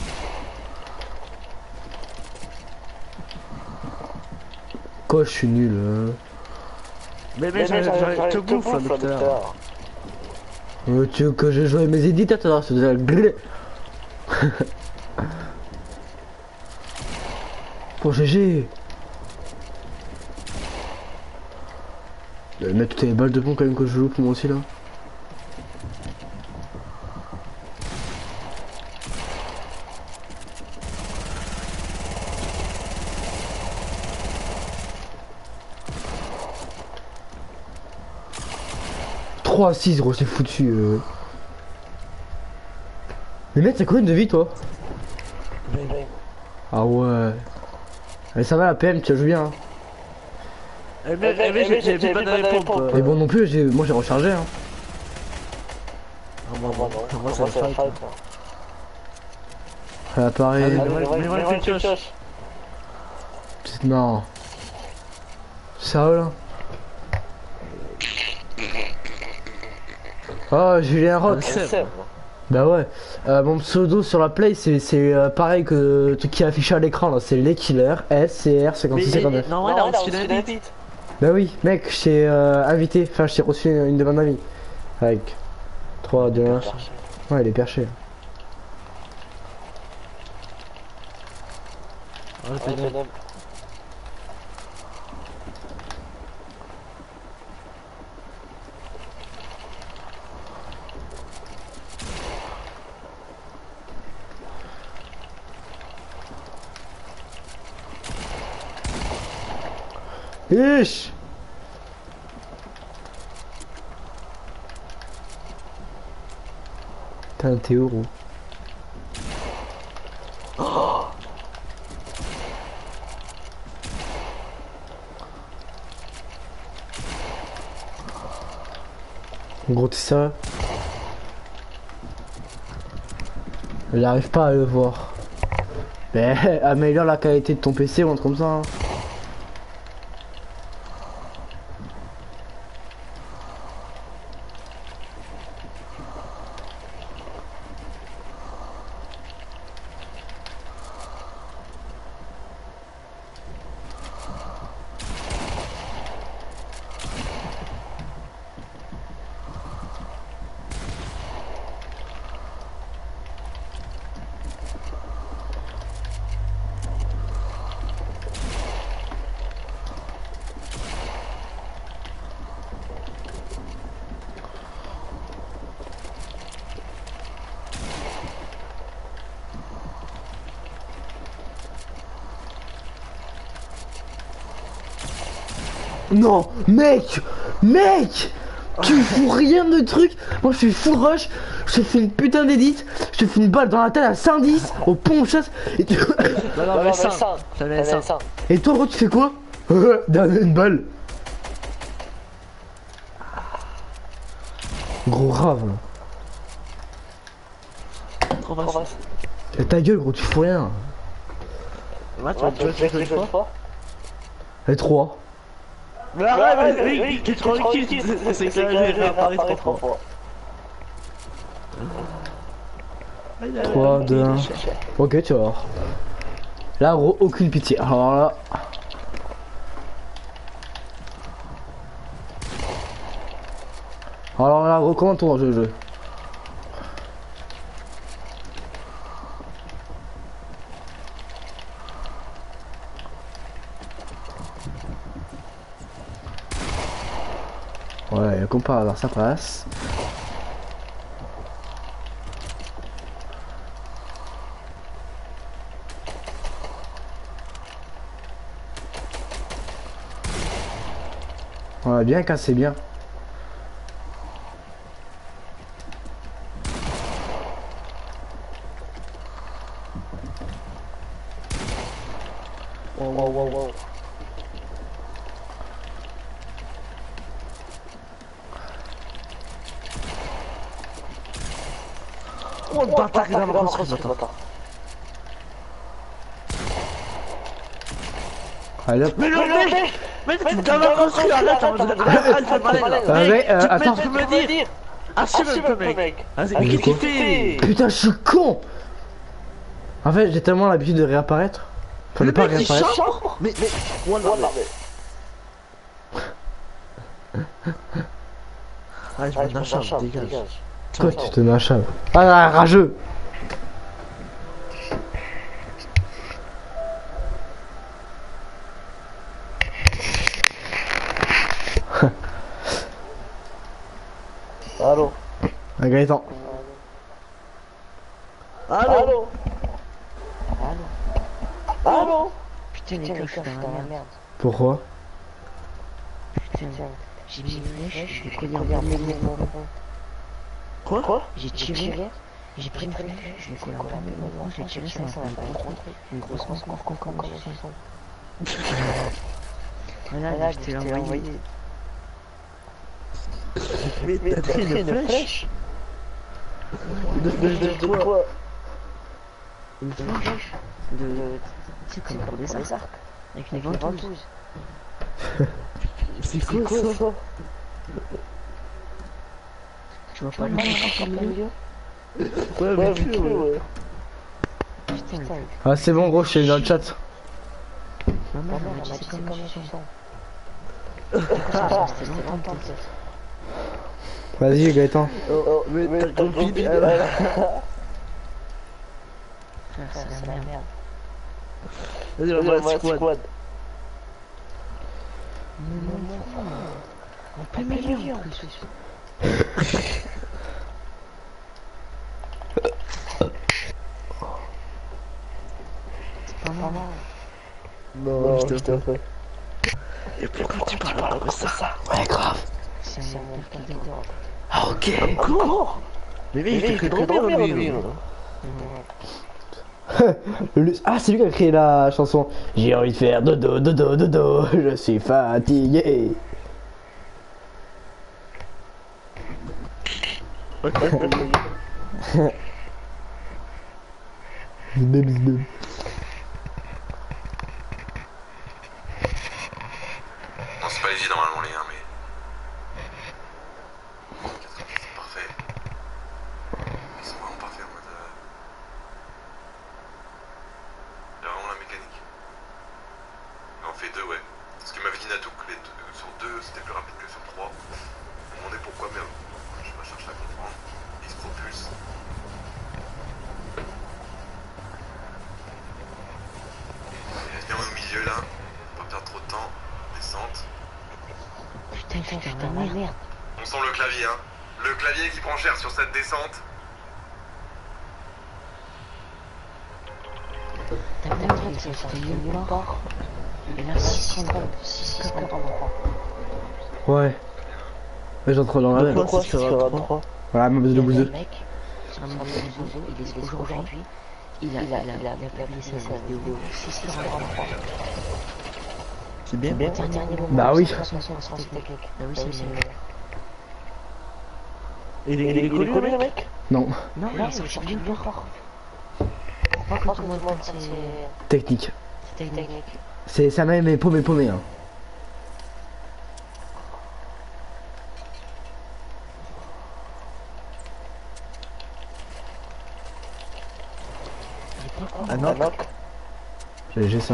Speaker 1: Quoi, je suis nul. Hein.
Speaker 4: Mais mais j'arrive te bouffe là, docteur.
Speaker 1: Euh, tu veux que je joue mes éditeurs, c'est déjà grillé. Pour G G. Mettre toutes les balles de plomb quand même que je loupe moi aussi là. trois à six gros, c'est foutu. Euh. Mais mec, t'as combien de vie toi? Ah ouais. Allez, ça va la P M, tu la joues bien. Hein.
Speaker 4: Eh mais, eh mais j'ai plus pas de pompe.
Speaker 1: Mais bon non plus, j'ai moi j'ai rechargé hein.
Speaker 4: Ah bon, bon, bon, moi ça va fight.
Speaker 1: Ah pareil.
Speaker 4: Mais moi une pioche.
Speaker 1: Non. Sérieux là? Oh, Julien Rock. Bah ouais. Euh, mon pseudo sur la play, c'est euh, pareil que tout qui est affiché à l'écran là. C'est les killers S C R cinquante-six cinquante-neuf.
Speaker 4: Non, ouais, là, on suit l'invite.
Speaker 1: Bah oui, mec, je t'ai euh, invité. Enfin, je t'ai reçu une demande d'avis. Avec trois, deux, un. Ouais, il est perché.
Speaker 4: Ouais, c'est bien.
Speaker 1: Ish. T'as un théorie. Oh. Gros, t'es sérieux? Il arrive pas à le voir. Mais améliore la qualité de ton P C ou un truc comme ça. Hein. Non, mec, mec, tu fous rien de truc. Moi je suis full rush, je te fais une putain d'édit, je te fais une balle dans la tête à cent dix au pont chasse et tu...
Speaker 4: Non, non, mais ça, ça met ça.
Speaker 1: Et toi gros tu fais quoi? Donne une balle. Gros rave.
Speaker 4: Trop facile.
Speaker 1: Et ta gueule gros, tu fous rien.
Speaker 4: Ouais, tu vas tu vas tu vas une fois.
Speaker 1: Les trois.
Speaker 4: Mais arrête, mais oui, tu te rends qui c'est que là, je vais réapparaître trois fois.
Speaker 1: trois, deux, un. Ok, tu vas voir. Là, gros, aucune pitié. Alors là. Alors là, gros, comment tourne le jeu? Ouais, comme par hasard, ça passe. Ouais, bien cassé, bien.
Speaker 4: Wow, wow, wow, wow. Oh le bâtard, il a marqué ce bâtard.
Speaker 1: Allez hop.
Speaker 4: Mais le mec, mais tu t'as construit, arrête, arrête, fais malin là.
Speaker 1: Euh, mais, euh, attends.
Speaker 4: Tu peux me dire. Assume un peu, mec. Vas-y, mais qu'est-ce qu'il fait?
Speaker 1: Putain, je suis con. En fait, j'ai tellement l'habitude de réapparaître. Enfin, de
Speaker 4: Le
Speaker 1: pas
Speaker 4: mec, il
Speaker 1: réapparaître.
Speaker 4: chambre. Mais, mais, voilà, mais. Ah, je me mets un chambre, dégage.
Speaker 1: Toi, tu te mets un chave. Ah là, rageux.
Speaker 4: Allô?
Speaker 1: Ah, Gaëtan.
Speaker 4: Allô? Allô?
Speaker 7: Putain, les gars, je suis dans la merde.
Speaker 1: Pourquoi?
Speaker 7: Putain, j'ai mis une flèche, je suis collé en bas de mon
Speaker 4: Quoi? Quoi?
Speaker 7: J'ai tiré, j'ai pris une flèche, je me collé en bas de mon j'ai tiré, ça m'a fait une grosse masse con con con Voilà, je t'ai envoyé.
Speaker 4: Mais t'as pris une flèche? De flèche de quoi?
Speaker 7: Une flèche de... Tu sais, comme pour des arcs, avec une ventouse.
Speaker 4: C'est quoi ça?
Speaker 7: Tu vois pas le truc au milieu?
Speaker 4: Ouais, mais plus, ouais.
Speaker 7: Putain, mais...
Speaker 1: Ah, c'est bon, gros, je suis dans le chat.
Speaker 7: Maman, elle m'a dit c'est comme tu sens. C'était longtemps peut-être.
Speaker 1: Vas-y, Gaëtan.
Speaker 4: Oh, oh, mais ta copine, elle...
Speaker 7: Frère, c'est la merde.
Speaker 4: Vas-y, on va la squad.
Speaker 7: Non, non, non. En plein milieu, en plus. C'est pas mal.
Speaker 4: Non, je te fais. Et pourquoi tu parles comme ça?
Speaker 1: Ouais, grave.
Speaker 7: C'est un père qui dort.
Speaker 1: Ah, ok.
Speaker 4: Encore? Mais mec, il fait très bien, lui.
Speaker 1: Le- Ah, c'est lui qui a créé la chanson. J'ai envie de faire dodo, dodo, dodo. Je suis fatigué. Zbib, zbib.
Speaker 5: Non, c'est pas easy normalement les gars, mais... C'est parfait. Ils sont vraiment parfaits en mode... Euh... Il y a vraiment la mécanique. Mais on fait deux, ouais. Parce que m'avait dit Natou que les deux, sur deux c'était plus rapide que sur trois. Je me demandais pourquoi, mais euh, je vais pas chercher à comprendre. Ils se propulsent. Il reste bien au milieu là. Faut pas perdre trop de temps. Descente.
Speaker 7: Putain, je suis dans la merde.
Speaker 5: On sent le clavier, hein. Le clavier qui prend cher sur cette descente.
Speaker 7: T'as bien dit que c'était nulle part. Et là, six cent quarante-trois.
Speaker 1: Ouais. Ouais, j'entre dans la même.
Speaker 4: Pourquoi c'est sur un trois?
Speaker 1: Voilà, ma base de
Speaker 7: Le
Speaker 1: bouseux.
Speaker 7: mec, sur mon réseau, il est aujourd'hui, il a, il a, il a, il a publié sa vidéo six cent quarante-trois.
Speaker 4: C'est bien.
Speaker 7: Dernier moment,
Speaker 1: Bah oui.
Speaker 7: Bah oui, c'est c'est
Speaker 4: Il est, il est connu, le mec?
Speaker 1: Non,
Speaker 7: Non, il est sorti nulle part. Pas que tout le monde pense c'est...
Speaker 1: technique.
Speaker 7: technique.
Speaker 1: C'est ça m'a mais paumé paumé hein.
Speaker 4: Un knock.
Speaker 1: J'ai j'ai ça.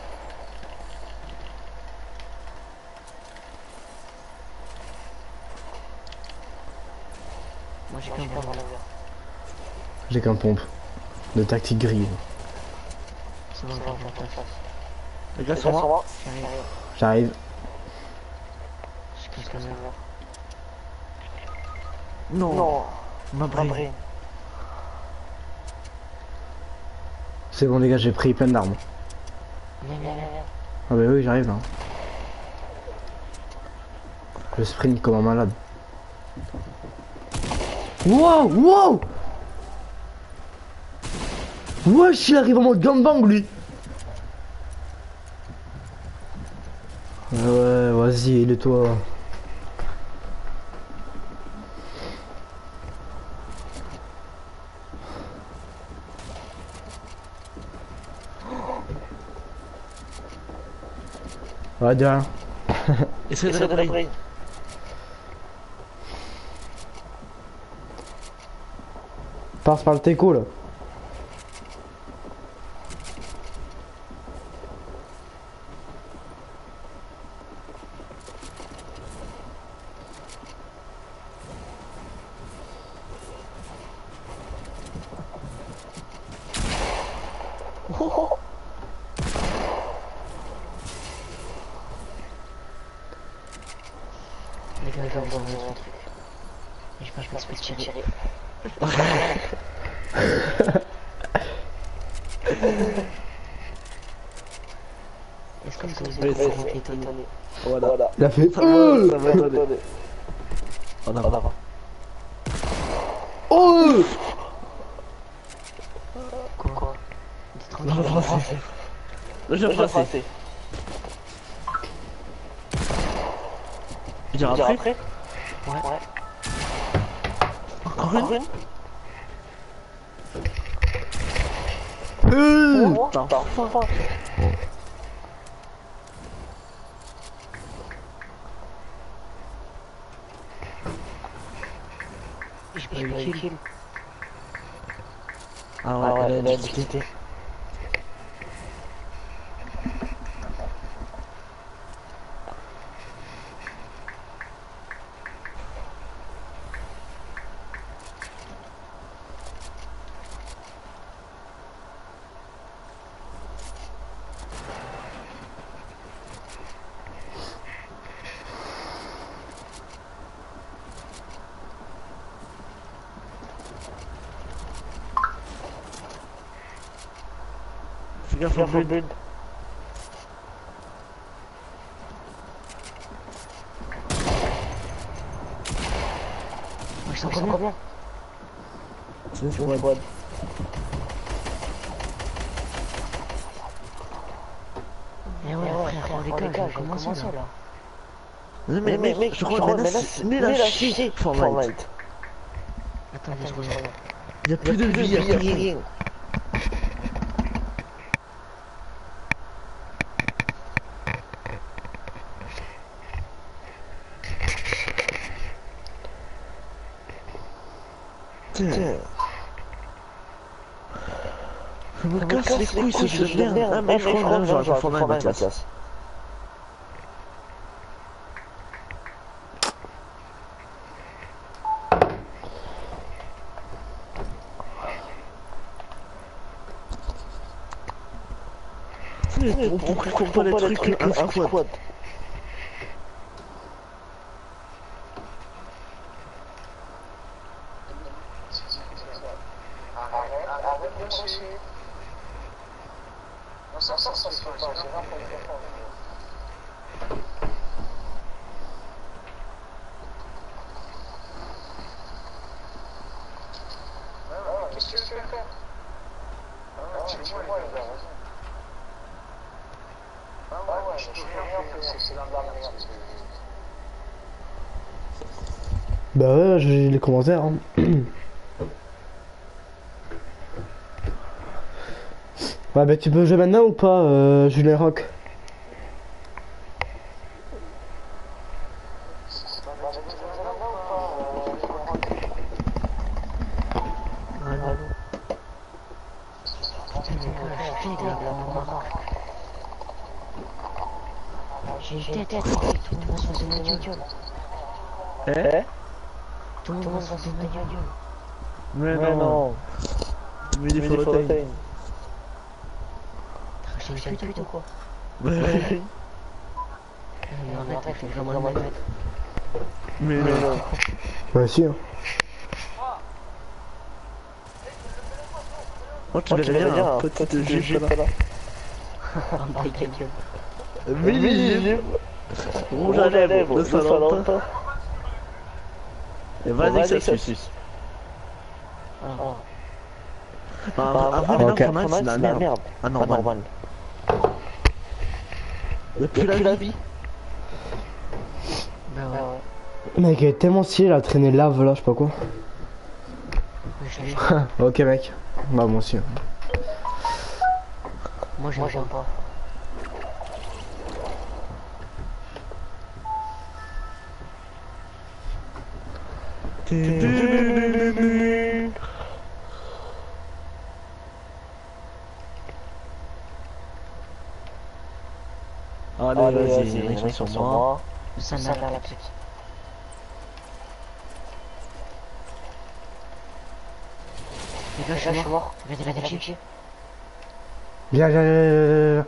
Speaker 7: Moi j'ai qu'un bras.
Speaker 1: J'ai qu'un pompe. De tactique grise.
Speaker 7: C'est bon, j'en passe.
Speaker 4: Les gars sont là.
Speaker 7: J'arrive.
Speaker 1: J'arrive.
Speaker 7: J'ai qu'un scanner.
Speaker 4: Non. Ma brain.
Speaker 1: C'est bon les gars, j'ai pris plein d'armes.
Speaker 7: Viens, viens, viens.
Speaker 1: Ah bah oui, j'arrive là. Je sprint comme un malade. Wow, wow. Wesh, il arrive en mode gangbang lui. Ouais, ouais, vas-y, il est toi. Ouais, de rien.
Speaker 4: Essaye de la brain.
Speaker 1: Passe par le teco là.
Speaker 7: Les gars, je vais envoyer un truc. Et je pense que je peux tirer. Est-ce que vous avez été étonné?
Speaker 4: Voilà.
Speaker 1: Il a fait.
Speaker 4: Ça va, ça va donner. En avant.
Speaker 1: Oh.
Speaker 7: Quoi? T'es
Speaker 4: Non,
Speaker 7: tranquille.
Speaker 4: je français. Je français. Il y aura après?
Speaker 7: Ouais.
Speaker 4: Encore une?
Speaker 1: Euh.
Speaker 4: Putain.
Speaker 7: J'ai pas eu le kill.
Speaker 4: Ah ouais, elle a discuté. Fais gaffe au build.
Speaker 7: Moi, je sens combien?
Speaker 4: C'est une squad.
Speaker 7: Eh ouais, frère, les gars, je commence là.
Speaker 4: Mais mais mec, je crois que maintenant c'est nul à chier Fortnite.
Speaker 7: Attendez, je reviens.
Speaker 4: Il y a plus de vie, il y a rien. Tiens. Je me casse les couilles ce jeu de merde. Ah mais je crois que j'aurais pas Fortnite Mathias. On comprend pas les trucs un squad.
Speaker 2: Qu'est-ce que tu veux faire? Dis-moi, les gars, vas-y. Ah ouais, je peux rien faire, c'est la merde.
Speaker 1: Bah ouais, j'ai les commentaires. Hein. Ouais, bah tu peux jouer maintenant ou pas, euh, Julien Rock?
Speaker 7: J'ai une tête, tout le monde va se foutre de ma gueule.
Speaker 4: Eh?
Speaker 7: Tout le monde va se foutre de ma gueule.
Speaker 4: Mais non. Mais il faut le time.
Speaker 7: J'ai une pute ou quoi?
Speaker 4: Ouais.
Speaker 7: Mais en fait, faut vraiment le mettre.
Speaker 4: Mais non.
Speaker 1: Ouais, si, hein.
Speaker 4: Oh, tu verrais bien un petit jupe là.
Speaker 7: Oh my god.
Speaker 4: Mini rouge à lèvres de Saint-Valentin. Et vas-y que ça suce. Avant les Fortnite c'est la merde. Ah normal. Depuis la vie.
Speaker 7: Bah ouais.
Speaker 1: Mec, elle est tellement stylée la traînée lave là, je sais pas quoi.
Speaker 7: Je l'ai.
Speaker 1: Ok, mec. Bah, moi aussi.
Speaker 7: Moi j'aime pas.
Speaker 4: Allez, vas-y, vas-y, sur moi.
Speaker 7: Ça n'a pas la pute. Les gars, je suis mort. Venez, venez, venez.
Speaker 1: Viens, viens, viens, viens, viens.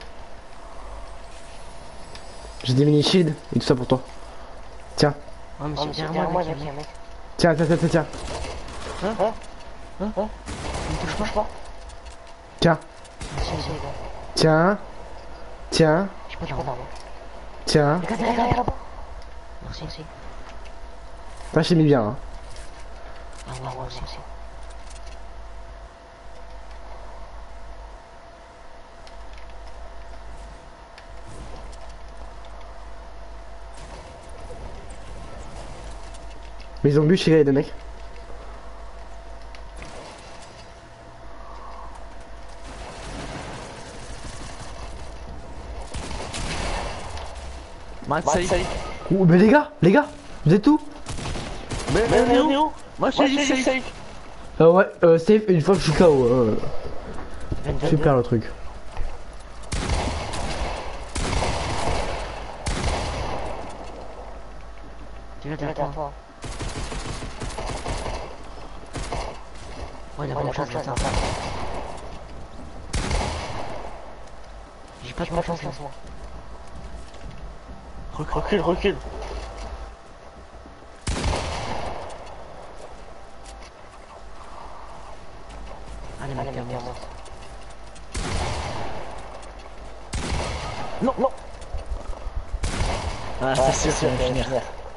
Speaker 1: J'ai des mini shields et tout ça pour toi. Tiens.
Speaker 7: Oh, mais c'est derrière moi, mec.
Speaker 1: Tiens, tiens, tiens, tiens, tiens.
Speaker 7: Hein? Hein? Hein? Ne me touche pas.
Speaker 1: Tiens.
Speaker 7: Merci, les gars.
Speaker 1: Tiens. Tiens.
Speaker 7: J'ai pas d'armes.
Speaker 1: Tiens.
Speaker 7: Les gars, derrière là-bas. Merci, merci.
Speaker 1: Là, j'ai mis bien. Hein.
Speaker 7: Ah ouais, ouais, merci.
Speaker 1: Mais ils ont bu chez les deux mecs.
Speaker 4: Max, safe.
Speaker 1: Ouh, mais les gars, les gars, vous êtes où?
Speaker 4: Mais, mais, mais où? Moi, je suis dit safe.
Speaker 1: Euh, ouais, euh, safe une fois que je suis K O. Euh... Super le truc.
Speaker 7: Tu veux derrière toi? Ouais, il a pas de chance, là. J'ai pas de chance, moi.
Speaker 4: Recule, recule.
Speaker 7: Allez, mec, t'es mort.
Speaker 4: Non, non. Ah, c'est sûr, ça va finir.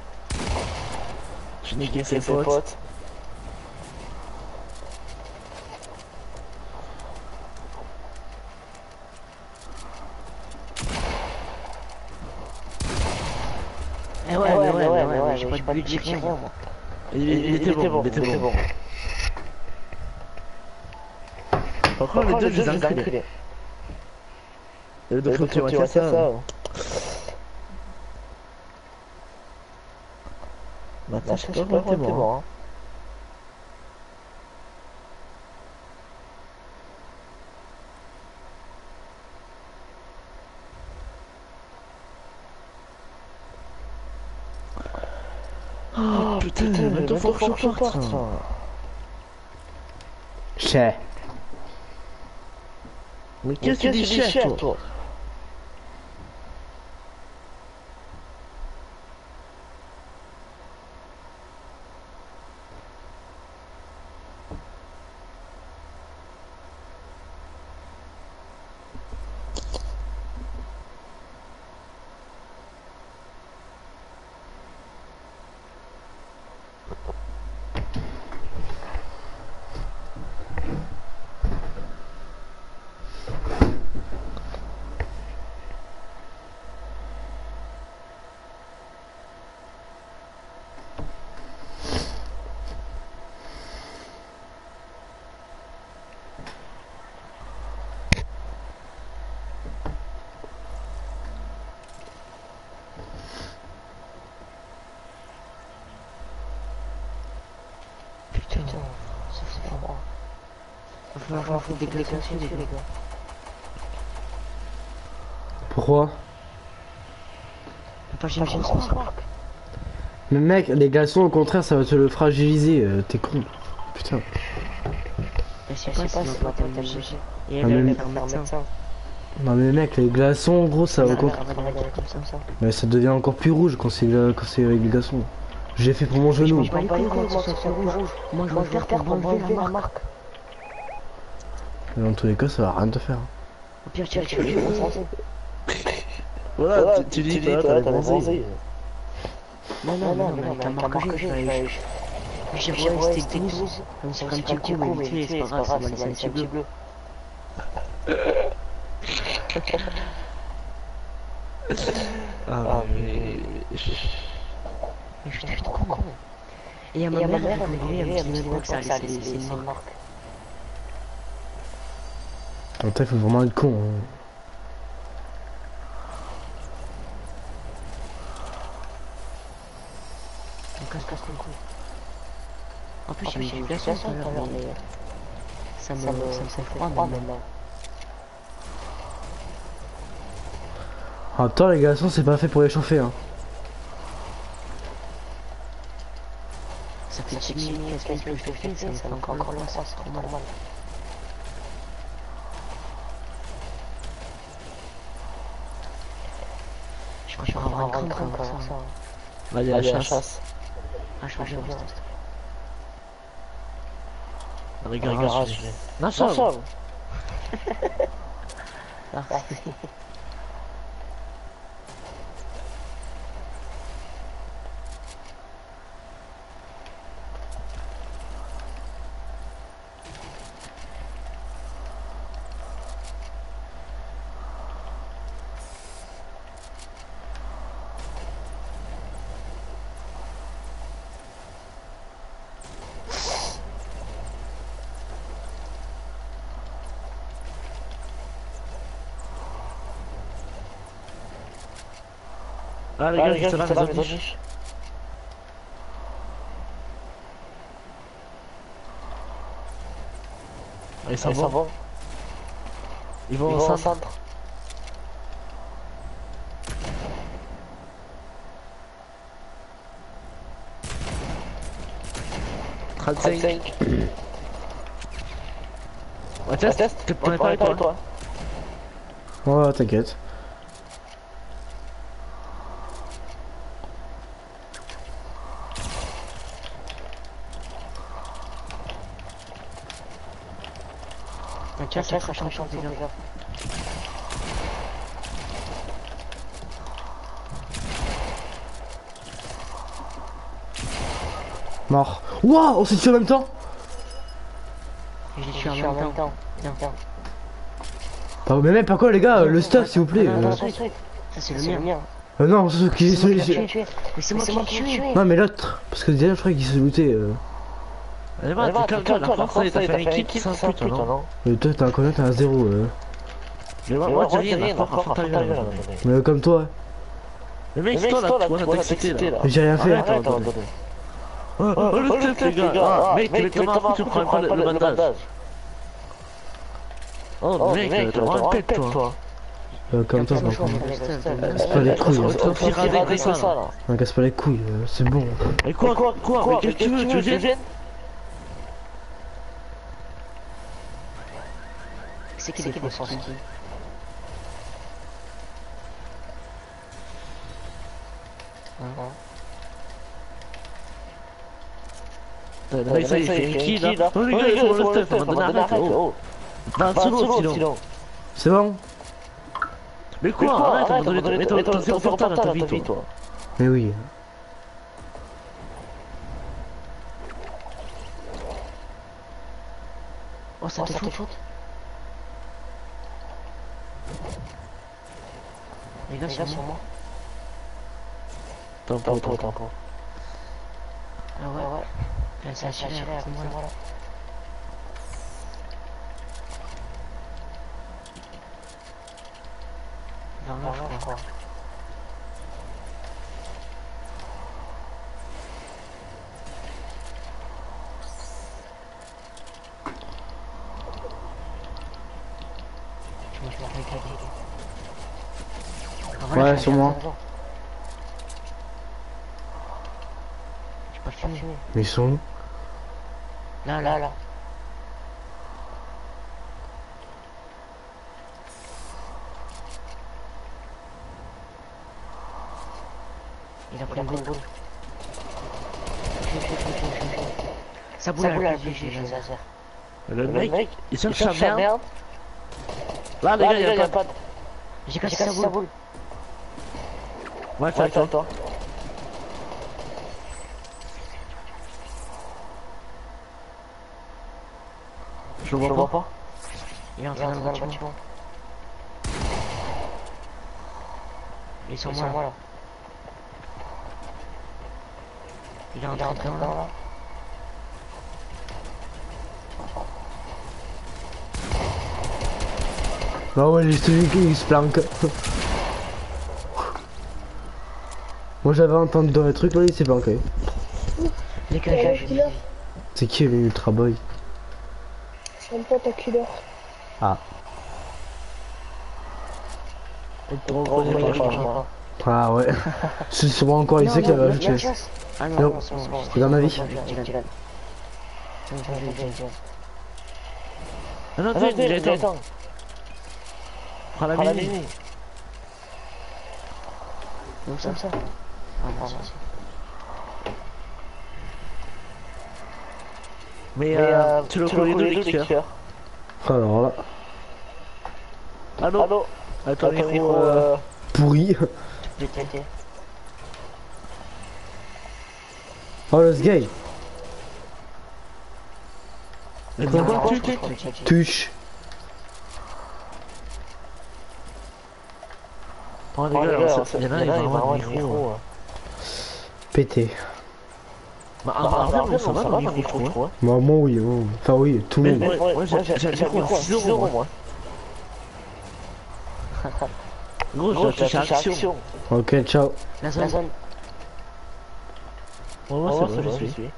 Speaker 4: Je niquais ses potes.
Speaker 7: Eh ouais, ouais, ouais, ouais, ouais, j'ai pas de but, j'ai rien, moi.
Speaker 4: Il était bon, il était bon. Encore les deux, je les ai enculés. Et le docteur, tu vois ça. Maintenant, je sais pas comment t'es mort. Oh putain, maintenant faut que je parte.
Speaker 1: Chais.
Speaker 4: Mais qu'est-ce que tu dis chais, toi?
Speaker 7: falloir que je fasse des glaçons dessus, les gars.
Speaker 1: Pourquoi?
Speaker 7: Pas j'ai une grosse marque.
Speaker 1: Mais mec, les glaçons au contraire ça va te le fragiliser, euh, t'es con. Putain.
Speaker 7: Je sais pas si on va t'amuser. Et
Speaker 1: Ah,
Speaker 7: elle
Speaker 1: mais-
Speaker 7: va faire un médecin.
Speaker 1: Non mais mec, les glaçons gros ça va au contraire.
Speaker 7: Comme ça, ça.
Speaker 1: Mais ça devient encore plus rouge quand c'est quand c'est avec les glaçons. J'ai fait pour mon
Speaker 7: Je
Speaker 1: genou.
Speaker 7: me bats les couilles comment ça soit rouge. Moi je veux faire pour enlever la marque.
Speaker 1: Mais dans tous les cas ça va rien te faire.
Speaker 7: Au pire tu tu tu
Speaker 4: Voilà, tu, tu dis, toi, t'as bronzé.
Speaker 7: Non non non mais avec la marque que j'ai, je vais j'ai ouais c'était douze. On s'est pris un petit coup mais vite fait, c'est pas grave, ça m'a laissé un petit bleu.
Speaker 4: Ah, mais.
Speaker 7: Mais je suis trop con. Et il y a ma mère, elle m'a dit, elle me dit même pas que ça allait laisser une marque.
Speaker 1: En fait, il faut vraiment être con. Hein.
Speaker 7: On casse casse le cou. En plus, j'ai mis du glaçon tout à l'heure, mais ça me ça me fait froid maintenant.
Speaker 1: En même temps, les glaçons, c'est pas fait pour les chauffer. Hein.
Speaker 7: Ça fait dix minutes que je le fais, ça me fait encore encore loin, ça c'est trop normal. Je préfère avoir un crâne comme ça.
Speaker 4: Allez, à la chasse.
Speaker 7: Ah, je préfère bien.
Speaker 4: Dans les garages. Non, ça. Ah, les gars, juste là, les affiches. Ils s'en vont. Ils vont au centre. trente-cinq. On teste. On est pas avec toi.
Speaker 1: Ouais, t'inquiète.
Speaker 7: Tiens, ça crache en chance, les gars.
Speaker 1: Mort. Wouah, on s'est tué en même temps.
Speaker 7: Je l'ai tué en même temps. Tiens.
Speaker 1: Pas, mais même pas quoi les gars, le stuff s'il vous plaît.
Speaker 7: Non, non,
Speaker 1: euh.
Speaker 7: ça c'est le mien.
Speaker 1: Euh, non, c'est qui
Speaker 7: C'est moi qui
Speaker 1: c'est-
Speaker 7: l'ai tué. Mais c'est moi qui l'ai tué.
Speaker 1: Non mais l'autre, parce que déjà je croyais qu'il se lootait. Euh.
Speaker 4: Allez, va, t'es calme, la France, t'as fait une équipe, c'est un pute, non?
Speaker 1: Mais toi t'as un combien? T'as un zéro. Euh.
Speaker 4: Mais moi, moi, j'ai rien, la France, à ta gueule.
Speaker 1: Mais euh, comme toi,
Speaker 4: Le mec, c'est toi, là, tu vois, t'as excité, là.
Speaker 1: j'ai rien fait.
Speaker 4: Arrête, attends, attends. Oh, oh, le stuff, les gars. Ah, mec, tu mets ta main, tu prends pas le bandage. Oh, mec, t'as vraiment une pète, toi.
Speaker 1: Euh, comme toi,
Speaker 7: Moi,
Speaker 1: non.
Speaker 7: je suis le stuff.
Speaker 1: Casse pas les couilles.
Speaker 4: On
Speaker 1: Hein.
Speaker 4: va te faire rader comme ça, là.
Speaker 1: Non, casse pas les couilles, euh, c'est bon.
Speaker 4: Mais quoi, quoi, quoi, mais qu'est-ce que tu veux, tu veux gêner?
Speaker 7: C'est qui les forces qui
Speaker 4: Là, ça y est, il fait une kill, là. Oh, les gars, ils font le stuff, on va donner arrête, oh. vingt secondes, sinon.
Speaker 1: C'est bon?
Speaker 4: Mais quoi, arrête, on va donner ton zéro portable à ta vie, toi.
Speaker 1: Mais oui.
Speaker 7: Oh, ça te fout. Les gars, sur moi.
Speaker 4: Tempo, tempo.
Speaker 7: Ah ouais, ouais. Là, c'est assuré, c'est moi là. Vers là, je crois.
Speaker 1: Ouais, sur moi.
Speaker 7: J'ai pas fumé.
Speaker 1: Mais ils sont où?
Speaker 7: Là, là, là. Il a pris une boule. Ça boule à la j'ai j'ai laser.
Speaker 4: Le mec, il cherche sa merde. Là, les gars, y'a pas de.
Speaker 7: J'ai cassé sa boule.
Speaker 4: Ouais, fais avec toi. Je le vois pas.
Speaker 7: Il est en train dans le bâtiment. Il est sur moi là. Il est en train de rentrer là.
Speaker 1: Ah ouais, j'ai celui qui se planque. Moi j'avais entendu dans les trucs, là il s'est planqué.
Speaker 7: Les gars, j'ai
Speaker 1: C'est qui le Ultra Boy?
Speaker 8: C'est un pote à killer.
Speaker 1: Ah.
Speaker 7: pas.
Speaker 1: Ah ouais. C'est sûrement encore ici qu'il avait ajouté.
Speaker 7: Ah
Speaker 1: Non,
Speaker 7: non, c'est bon.
Speaker 1: c'est dans ma vie.
Speaker 4: Ah non, t'es déjà éteint. Prends la mini.
Speaker 7: Comme ça, ça. Ah, merci.
Speaker 4: Mais euh, tu le connais d'où les kickers?
Speaker 1: Alors là,
Speaker 4: Allô? Allô? Attends, micro euh...
Speaker 1: pourri.
Speaker 7: J'ai tenté.
Speaker 1: Oh le gay.
Speaker 4: Elle dit quoi? Tu
Speaker 1: Touche.
Speaker 4: Oh les gars, il y en a, il va avoir le micro.
Speaker 1: Pété.
Speaker 4: Bah en vrai, ça va le micro, je crois.
Speaker 1: Moi, moi oui, oh. Enfin oui, tout le monde.
Speaker 4: Moi j'ai le micro à six euros moi. Gros, j'ai touché action.
Speaker 1: Ok, ciao.
Speaker 7: La zone.
Speaker 4: Ouais, ouais, c'est vrai, je suis.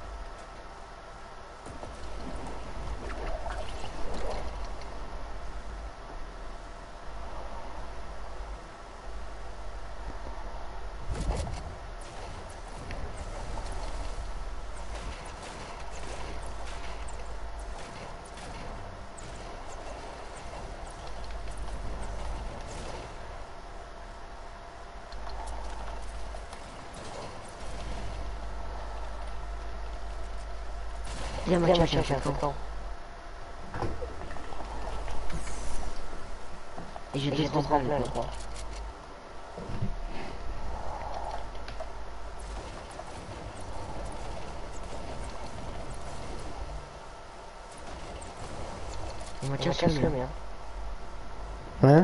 Speaker 7: Viens, Mathieu, j'ai fait un temps. Et j'ai deux centrales là, je crois. Et Mathieu, c'est le mien.
Speaker 1: Hein?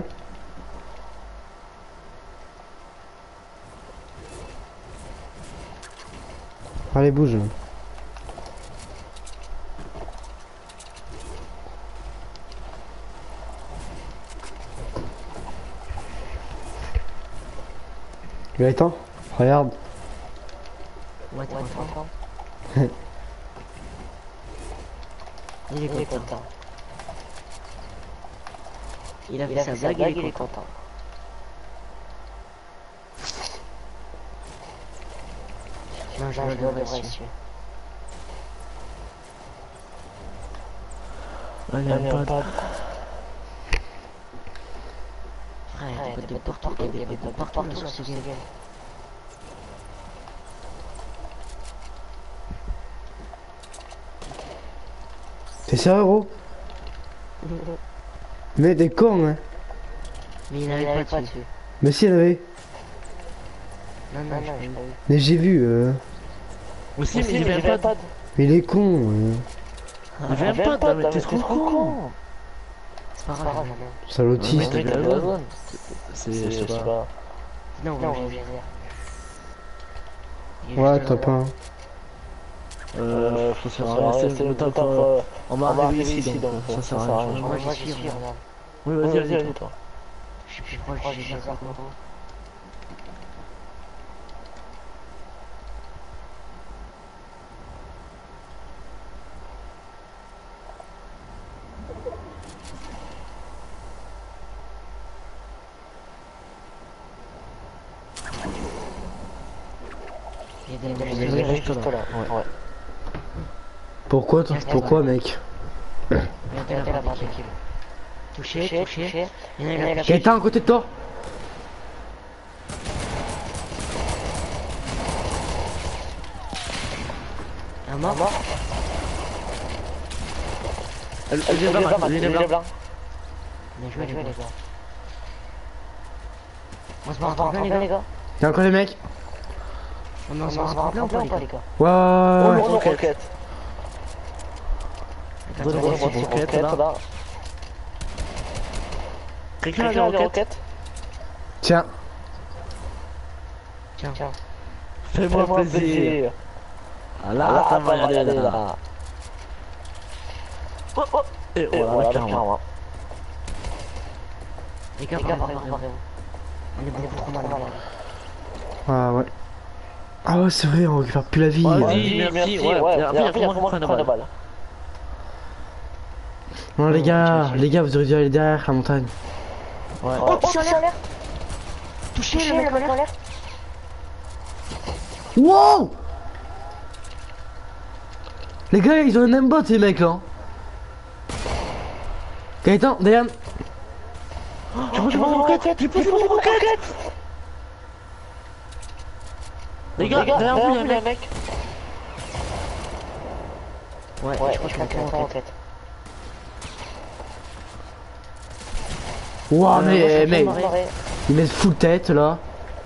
Speaker 1: Allez, bouge. Gaëtan, regarde.
Speaker 7: Ouais, t'es content. Il est content. Il a fait sa blague, il est content. Non, je devrais dessus.
Speaker 4: Ah, il y a pas de...
Speaker 7: Frère, il y a des potes de partout, il y a des potes de partout sur ce game.
Speaker 1: T'es sérieux, gros? Mais des cons, hein.
Speaker 7: Mais il n'avait pas dessus.
Speaker 1: Mais si, il avait.
Speaker 7: Non, non, non, j'ai pas vu.
Speaker 1: Mais j'ai vu, euh.
Speaker 4: Aussi, mais il vient pas de...
Speaker 1: Mais il est con, euh.
Speaker 4: Il vient pas de... Mais t'es trop con.
Speaker 7: C'est pas grave,
Speaker 1: C'est l'autiste.
Speaker 4: C'est... Je sais pas...
Speaker 7: non, non, j'ai
Speaker 1: Ouais, t'as pas.
Speaker 4: Euh, faut se faire arrêter, le temps qu'on va arriver ici, donc ça sert à rien.
Speaker 7: Moi, j'y suis, regarde.
Speaker 4: Oui, vas-y, vas-y, toi.
Speaker 7: Je suis plus proche, j'ai déjà ça. des
Speaker 4: Il est
Speaker 7: des-
Speaker 4: juste là. Ouais.
Speaker 3: Ouais.
Speaker 1: Pourquoi toi Pourquoi mec?
Speaker 7: Regardez la barre de kill. Touché, touché. Il y en a une là.
Speaker 1: Gaëtan à côté de toi.
Speaker 7: Un mort.
Speaker 4: Elle est blanc, elle est blanc.
Speaker 7: Bien joué les gars. On se barre en plein les gars.
Speaker 1: Y'a encore des mecs?
Speaker 7: On se barre en plein ou pas les gars?
Speaker 1: Ouais, ouais, ouais.
Speaker 3: Oh, roquette.
Speaker 4: Donne-moi une roquette là. Quelqu'un a des roquettes?
Speaker 1: Tiens.
Speaker 7: Tiens.
Speaker 4: Fais-moi plaisir. Ah là, ça va y aller là.
Speaker 3: Oh, oh.
Speaker 4: Et voilà, carrément.
Speaker 7: Les gars, préparez-vous. On est beaucoup trop mal.
Speaker 1: Ah ouais. Ah ouais, c'est vrai, on récupère plus la vie.
Speaker 4: Vas-y, merci. Ouais, ouais, après, il y a comment prendre la balle.
Speaker 1: Non les gars, les gars, vous auriez dû aller derrière la montagne.
Speaker 4: Ouais.
Speaker 7: Oh, touché en l'air. Touché le mec en l'air.
Speaker 1: Wow! Les gars, ils ont un aimbot ces mecs là. Gaëtan, Diane.
Speaker 4: Tu vois, tu vois, roquette. J'ai posé mon roquette. Les gars, derrière vous, il y a un mec.
Speaker 7: Ouais, je crois que je m'en en roquette.
Speaker 1: Wow, mais mec, ils mettent full tête là.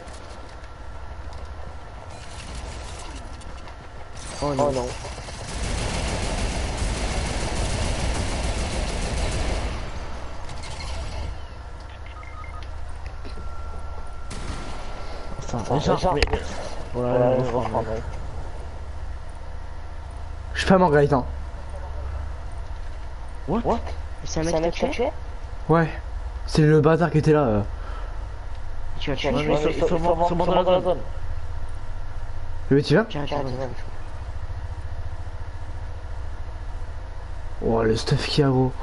Speaker 7: Oh non.
Speaker 4: Enfin, mais... Voilà, je reprends.
Speaker 1: Je suis pas mort Gaëtan.
Speaker 4: What?
Speaker 7: C'est un mec qui t'a tué?
Speaker 1: Ouais. C'est le bâtard qui était là. euh.
Speaker 7: Tu vas tuer.
Speaker 4: Ouais, mais ils sont morts dans la zone.
Speaker 1: Mais tu viens?
Speaker 7: Tiens, tiens, tiens.
Speaker 1: Oh le stuff qu'il y a gros.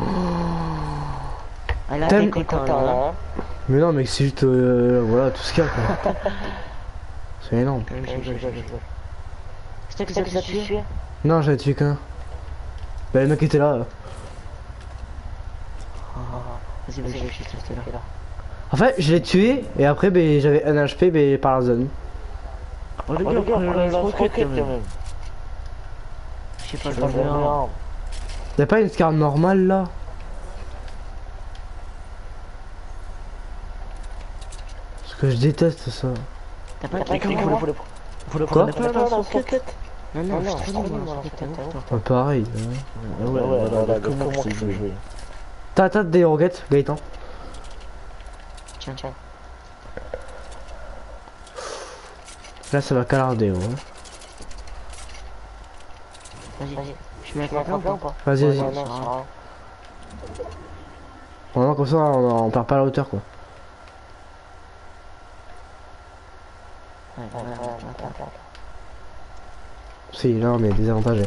Speaker 7: Ah là,
Speaker 1: T'aimes-
Speaker 7: t'es content là.
Speaker 1: Mais non mec, c'est juste euh, voilà tout ce qu'il y a quoi. C'est énorme.
Speaker 7: C'est toi qui ça tué?
Speaker 1: Non, j'avais tué qu'un. Bah le mec était là. euh.
Speaker 7: Vas-y, vas-y, je vais juste rester là.
Speaker 1: En fait, je l'ai tué et après ben, j'avais un H P ben, par la zone.
Speaker 4: Oh les gars, on a la roquette quand même.
Speaker 7: Je sais pas, je
Speaker 4: Je
Speaker 7: vois
Speaker 4: vois
Speaker 7: bien.
Speaker 4: rien.
Speaker 1: Y'a pas une scar normale là? Parce que je déteste ça.
Speaker 7: T'as pas
Speaker 4: Les
Speaker 7: de
Speaker 4: gars,
Speaker 7: truc
Speaker 4: vous
Speaker 7: moi?
Speaker 4: le vous le
Speaker 1: Quoi?
Speaker 4: prenez pas dans la roquette?
Speaker 7: Non, non, je suis trop nul dans la roquette, t'es ouf, toi.
Speaker 1: Ouais, pareil. hein.
Speaker 4: Ouais, ouais, voilà, comment c'est joué.
Speaker 1: T'as t'as des roquettes, Gaëtan?
Speaker 7: Tiens, tiens.
Speaker 1: Là ça va calarder. Ouais.
Speaker 7: Vas-y, je mets un copain ou pas?
Speaker 1: Vas-y, vas-y.
Speaker 7: Non, non, ça va.
Speaker 1: Vraiment comme ça on, on perd pas la hauteur quoi.
Speaker 7: Ouais, ouais, ouais, attends, attends.
Speaker 1: Si là mais désavantagé.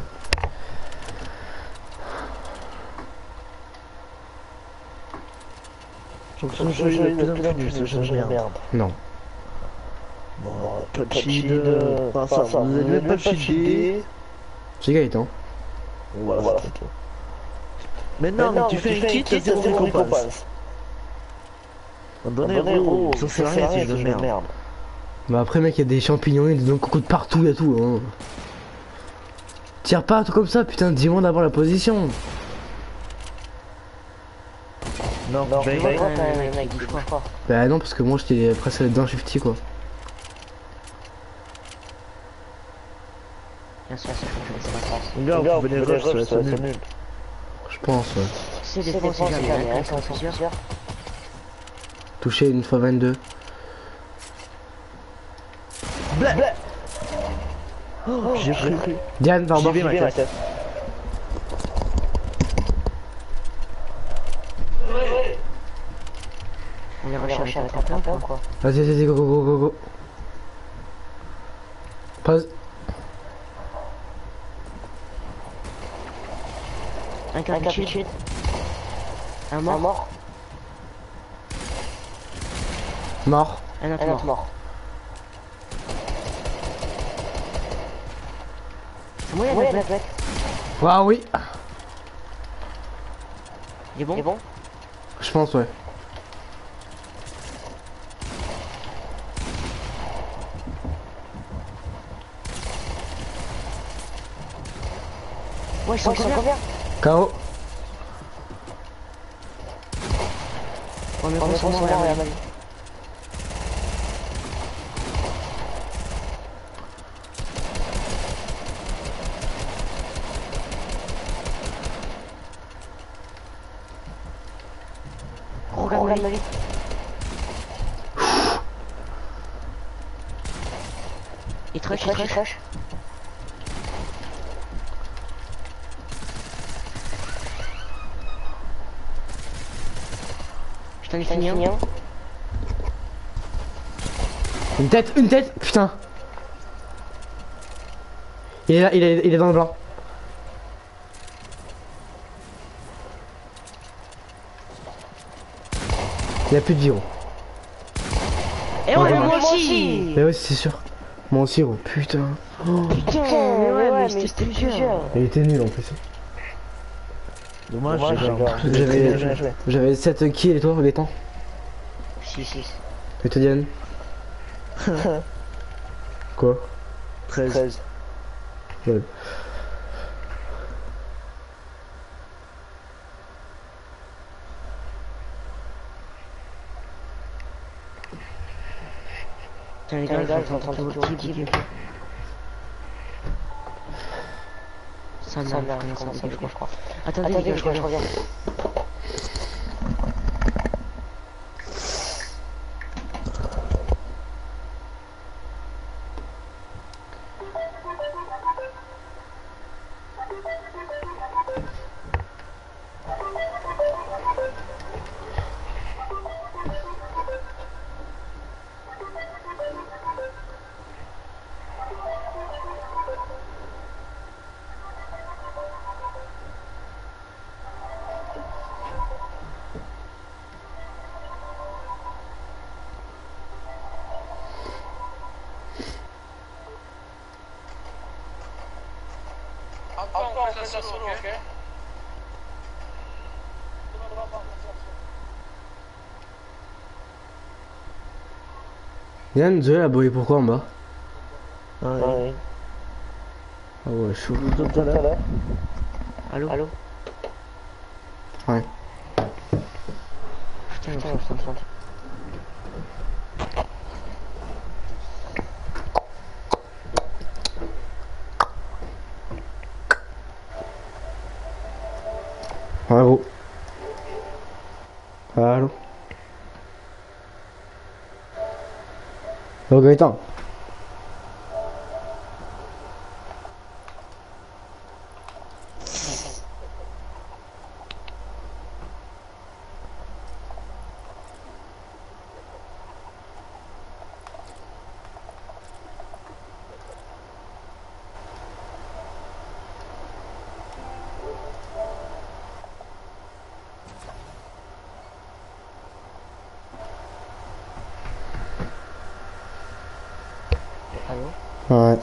Speaker 4: Donc ce jeu il est de plus en plus, ce jeu de merde.
Speaker 1: Non.
Speaker 4: Bon, pas de shield, pas ça, vous avez même pas de shield.
Speaker 1: C'est Gaëtan.
Speaker 4: Voilà, c'est tout. Mais non, mais tu fais une kit, t'as zéro récompense. Donnez gros, ça sert à rien ce jeu de merde.
Speaker 1: Bah après mec, il y a des champignons, il y a des coucou de partout, il y a tout. Hein. Tire pas tout comme ça, putain, dis-moi d'avoir la position.
Speaker 4: Non,
Speaker 7: Non,
Speaker 4: je vais
Speaker 7: je vois quand même, mec, mec, bouge pas.
Speaker 1: Bah non, parce que moi j'étais presque dedans shifty quoi.
Speaker 7: Bien sûr, c'est c'est pas grave.
Speaker 4: Les gars, vous venez rush, ça va être nul.
Speaker 1: Je pense, ouais.
Speaker 7: C'est des fois, c'est jamais, hein, quand ils sont plusieurs.
Speaker 1: Touché une fois vingt-deux.
Speaker 4: J'ai pris.
Speaker 1: Diane, pardon.
Speaker 4: J'y vais, ma tête.
Speaker 7: On est rushé avec un copain ou quoi?
Speaker 1: Vas-y, vas-y, go, go, go, go, go. Pause.
Speaker 7: Un capitude. Un mort. mort.
Speaker 1: Mort.
Speaker 7: Un autre mort. Moi, il y a la bête.
Speaker 1: Ah oui.
Speaker 7: Il est bon? Il est bon?
Speaker 1: Je pense, ouais.
Speaker 7: Ouais, je sens combien?
Speaker 1: K O.
Speaker 7: On est pas sur moi, regarde. Regarde ma vie. Il trash, il trash, trash. Je t'en ai fini un.
Speaker 1: Une tête, une tête, putain. Il est là, il est, il est dans le blanc. Il y a plus de vie, gros.
Speaker 7: Et ouais, moi aussi.
Speaker 1: Mais ouais, c'est sûr. Moi aussi, gros, putain. Oh.
Speaker 7: Putain, mais ouais, mais c'était plusieurs.
Speaker 1: Il était nul en plus.
Speaker 4: Dommage,
Speaker 1: J'avais j'avais sept kills et toi, Gaëtan?
Speaker 7: six, six.
Speaker 1: Et toi, Diane? Quoi?
Speaker 4: treize.
Speaker 1: Ouais.
Speaker 7: Tiens les gars, je suis en train de faire le petit bouquet. Ça m'a l'air comme ça, je crois. Attendez, Attendez, les gars, je reviens.
Speaker 2: Après, on fait ça solo, ok?
Speaker 1: Yann, Zoé a boyé pourquoi en bas?
Speaker 4: Ah ouais.
Speaker 1: Ah ouais, chaud.
Speaker 7: Allô? Allô?
Speaker 1: Ouais.
Speaker 7: Putain, il faut prendre.
Speaker 1: Allô? Allô? Oh Gaëtan.
Speaker 7: Allô?
Speaker 1: Ouais.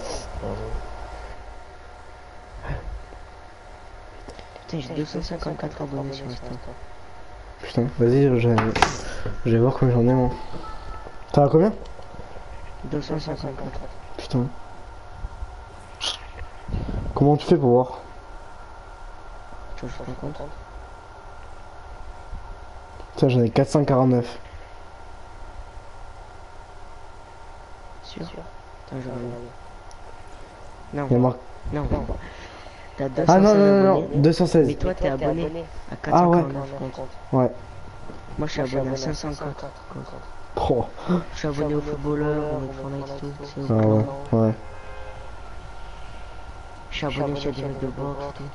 Speaker 7: Putain, j'ai deux cent cinquante-quatre abonnés sur Insta.
Speaker 1: Putain, vas-y, je vais... je vais voir combien j'en ai moi. T'as combien?
Speaker 7: deux cent cinquante-quatre.
Speaker 1: Putain. Comment tu fais pour voir?
Speaker 7: Tu veux que je te compte?
Speaker 1: Putain, j'en ai quatre cent quarante-neuf.
Speaker 7: Sûr? Attends, je regarde. Non.
Speaker 1: Il y a marqué.
Speaker 7: Non, non. T'as deux cent
Speaker 1: Ah non,
Speaker 7: seize
Speaker 1: non, non, non,
Speaker 7: abonnés.
Speaker 1: deux cent seize.
Speaker 7: Mais toi, t'es abonné à quatre
Speaker 1: Ah
Speaker 7: cent
Speaker 1: ouais.
Speaker 7: quarante-neuf comptes.
Speaker 1: Ouais.
Speaker 7: Moi, je suis abonné à cinq cent quatre comptes.
Speaker 1: Oh.
Speaker 7: Je suis abonné au footballeur, au Fortnite et tout. C'est
Speaker 1: Ah ouais, ouais.
Speaker 7: Je suis abonné chez des mecs de boxe et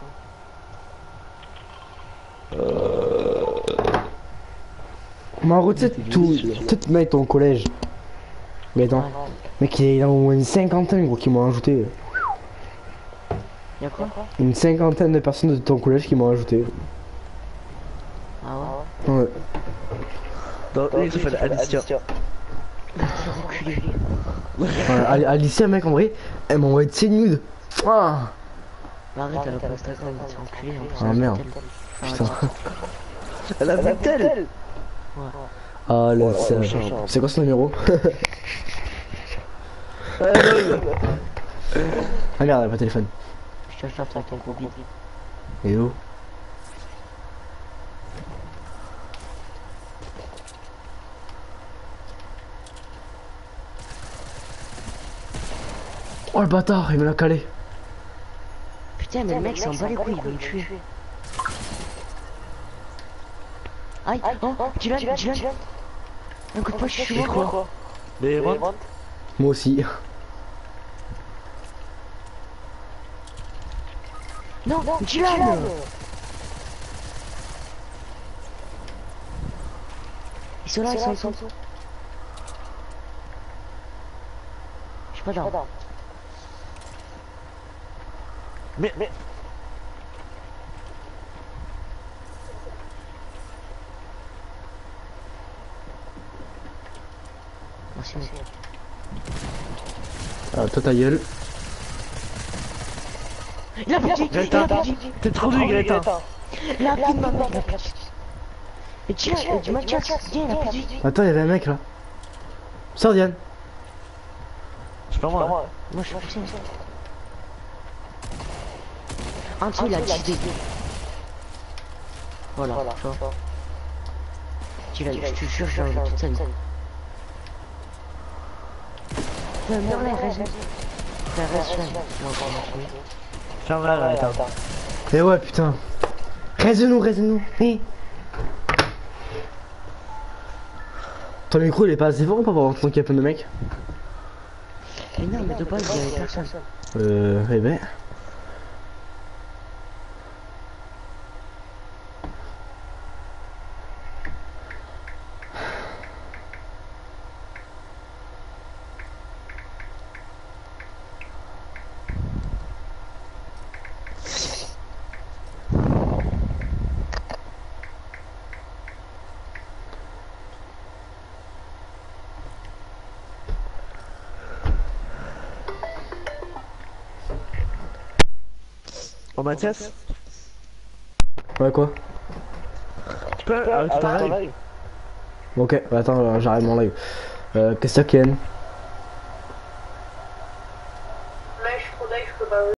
Speaker 7: tout.
Speaker 1: Mais en gros, tu sais, tout, tout mec ton collège. Gaëtan. Mec, il y a au moins une cinquantaine, gros, qui m'ont ajouté.
Speaker 7: Y'a quoi?
Speaker 1: Une cinquantaine de personnes de ton collège qui m'ont ajouté.
Speaker 7: Ah ouais?
Speaker 1: Ouais.
Speaker 4: Dans eux, ils se font Alicia.
Speaker 7: Enculé.
Speaker 1: Ouais, Alicia, mec, en vrai, elle m'a envoyé de ses nudes. Ah.
Speaker 7: Bah, arrête, elle a pas Instagram, elle s'est enculée. En plus,
Speaker 1: Ah,
Speaker 7: elle a
Speaker 1: merde.
Speaker 7: Vitel.
Speaker 1: Putain.
Speaker 3: Elle a Vitel.
Speaker 1: Ah le seul. C'est quoi son numéro? Ah merde, elle a pas de téléphone.
Speaker 7: Je te cherche avec ton gros bide.
Speaker 1: Et où? Oh le bâtard, il me l'a calé.
Speaker 7: Putain, mais le mec s'en bat les couilles, il veut me tuer. Aïe, oh, Dylan, Dylan. Un coup de poing, je suis mort.
Speaker 4: quoi? Les ventes?
Speaker 1: Moi aussi.
Speaker 7: Non, Dylan. Ils sont là, ils sont, ils sont. Je suis pas d'armes.
Speaker 4: Mais, mais...
Speaker 7: Merci, merci.
Speaker 1: Ah, toi ta gueule.
Speaker 7: Il a perdu, il a perdu.
Speaker 4: T'es trop nul, Greta.
Speaker 7: Il a perdu, maman, il a perdu. Et Dylan, du Mathias, viens, il a perdu.
Speaker 1: Attends, il y avait un mec là. Sors Diane.
Speaker 4: C'est pas moi.
Speaker 7: Moi, je suis poussé. En dessous, il a dix dégâts. Voilà, tu vois. Dylan, je te jure, j'ai envie de toute sa vie. Non, meurs là, reste. Reste, reste.
Speaker 4: Ferme là, Greta.
Speaker 1: Eh ouais putain. Reste-nous, reste-nous. Eh. Ton micro il est pas assez fort pour avoir entendu qu'il y a plein de mecs.
Speaker 7: Mais non, mais de base, il y avait personne.
Speaker 1: Euh, eh ben.
Speaker 4: Oh Mathias,
Speaker 1: Ouais quoi?
Speaker 4: tu peux arrêter ta live?
Speaker 1: Ok, bah attends, euh, j'arrête mon live. Euh, qu'est-ce qu'il y a Ken?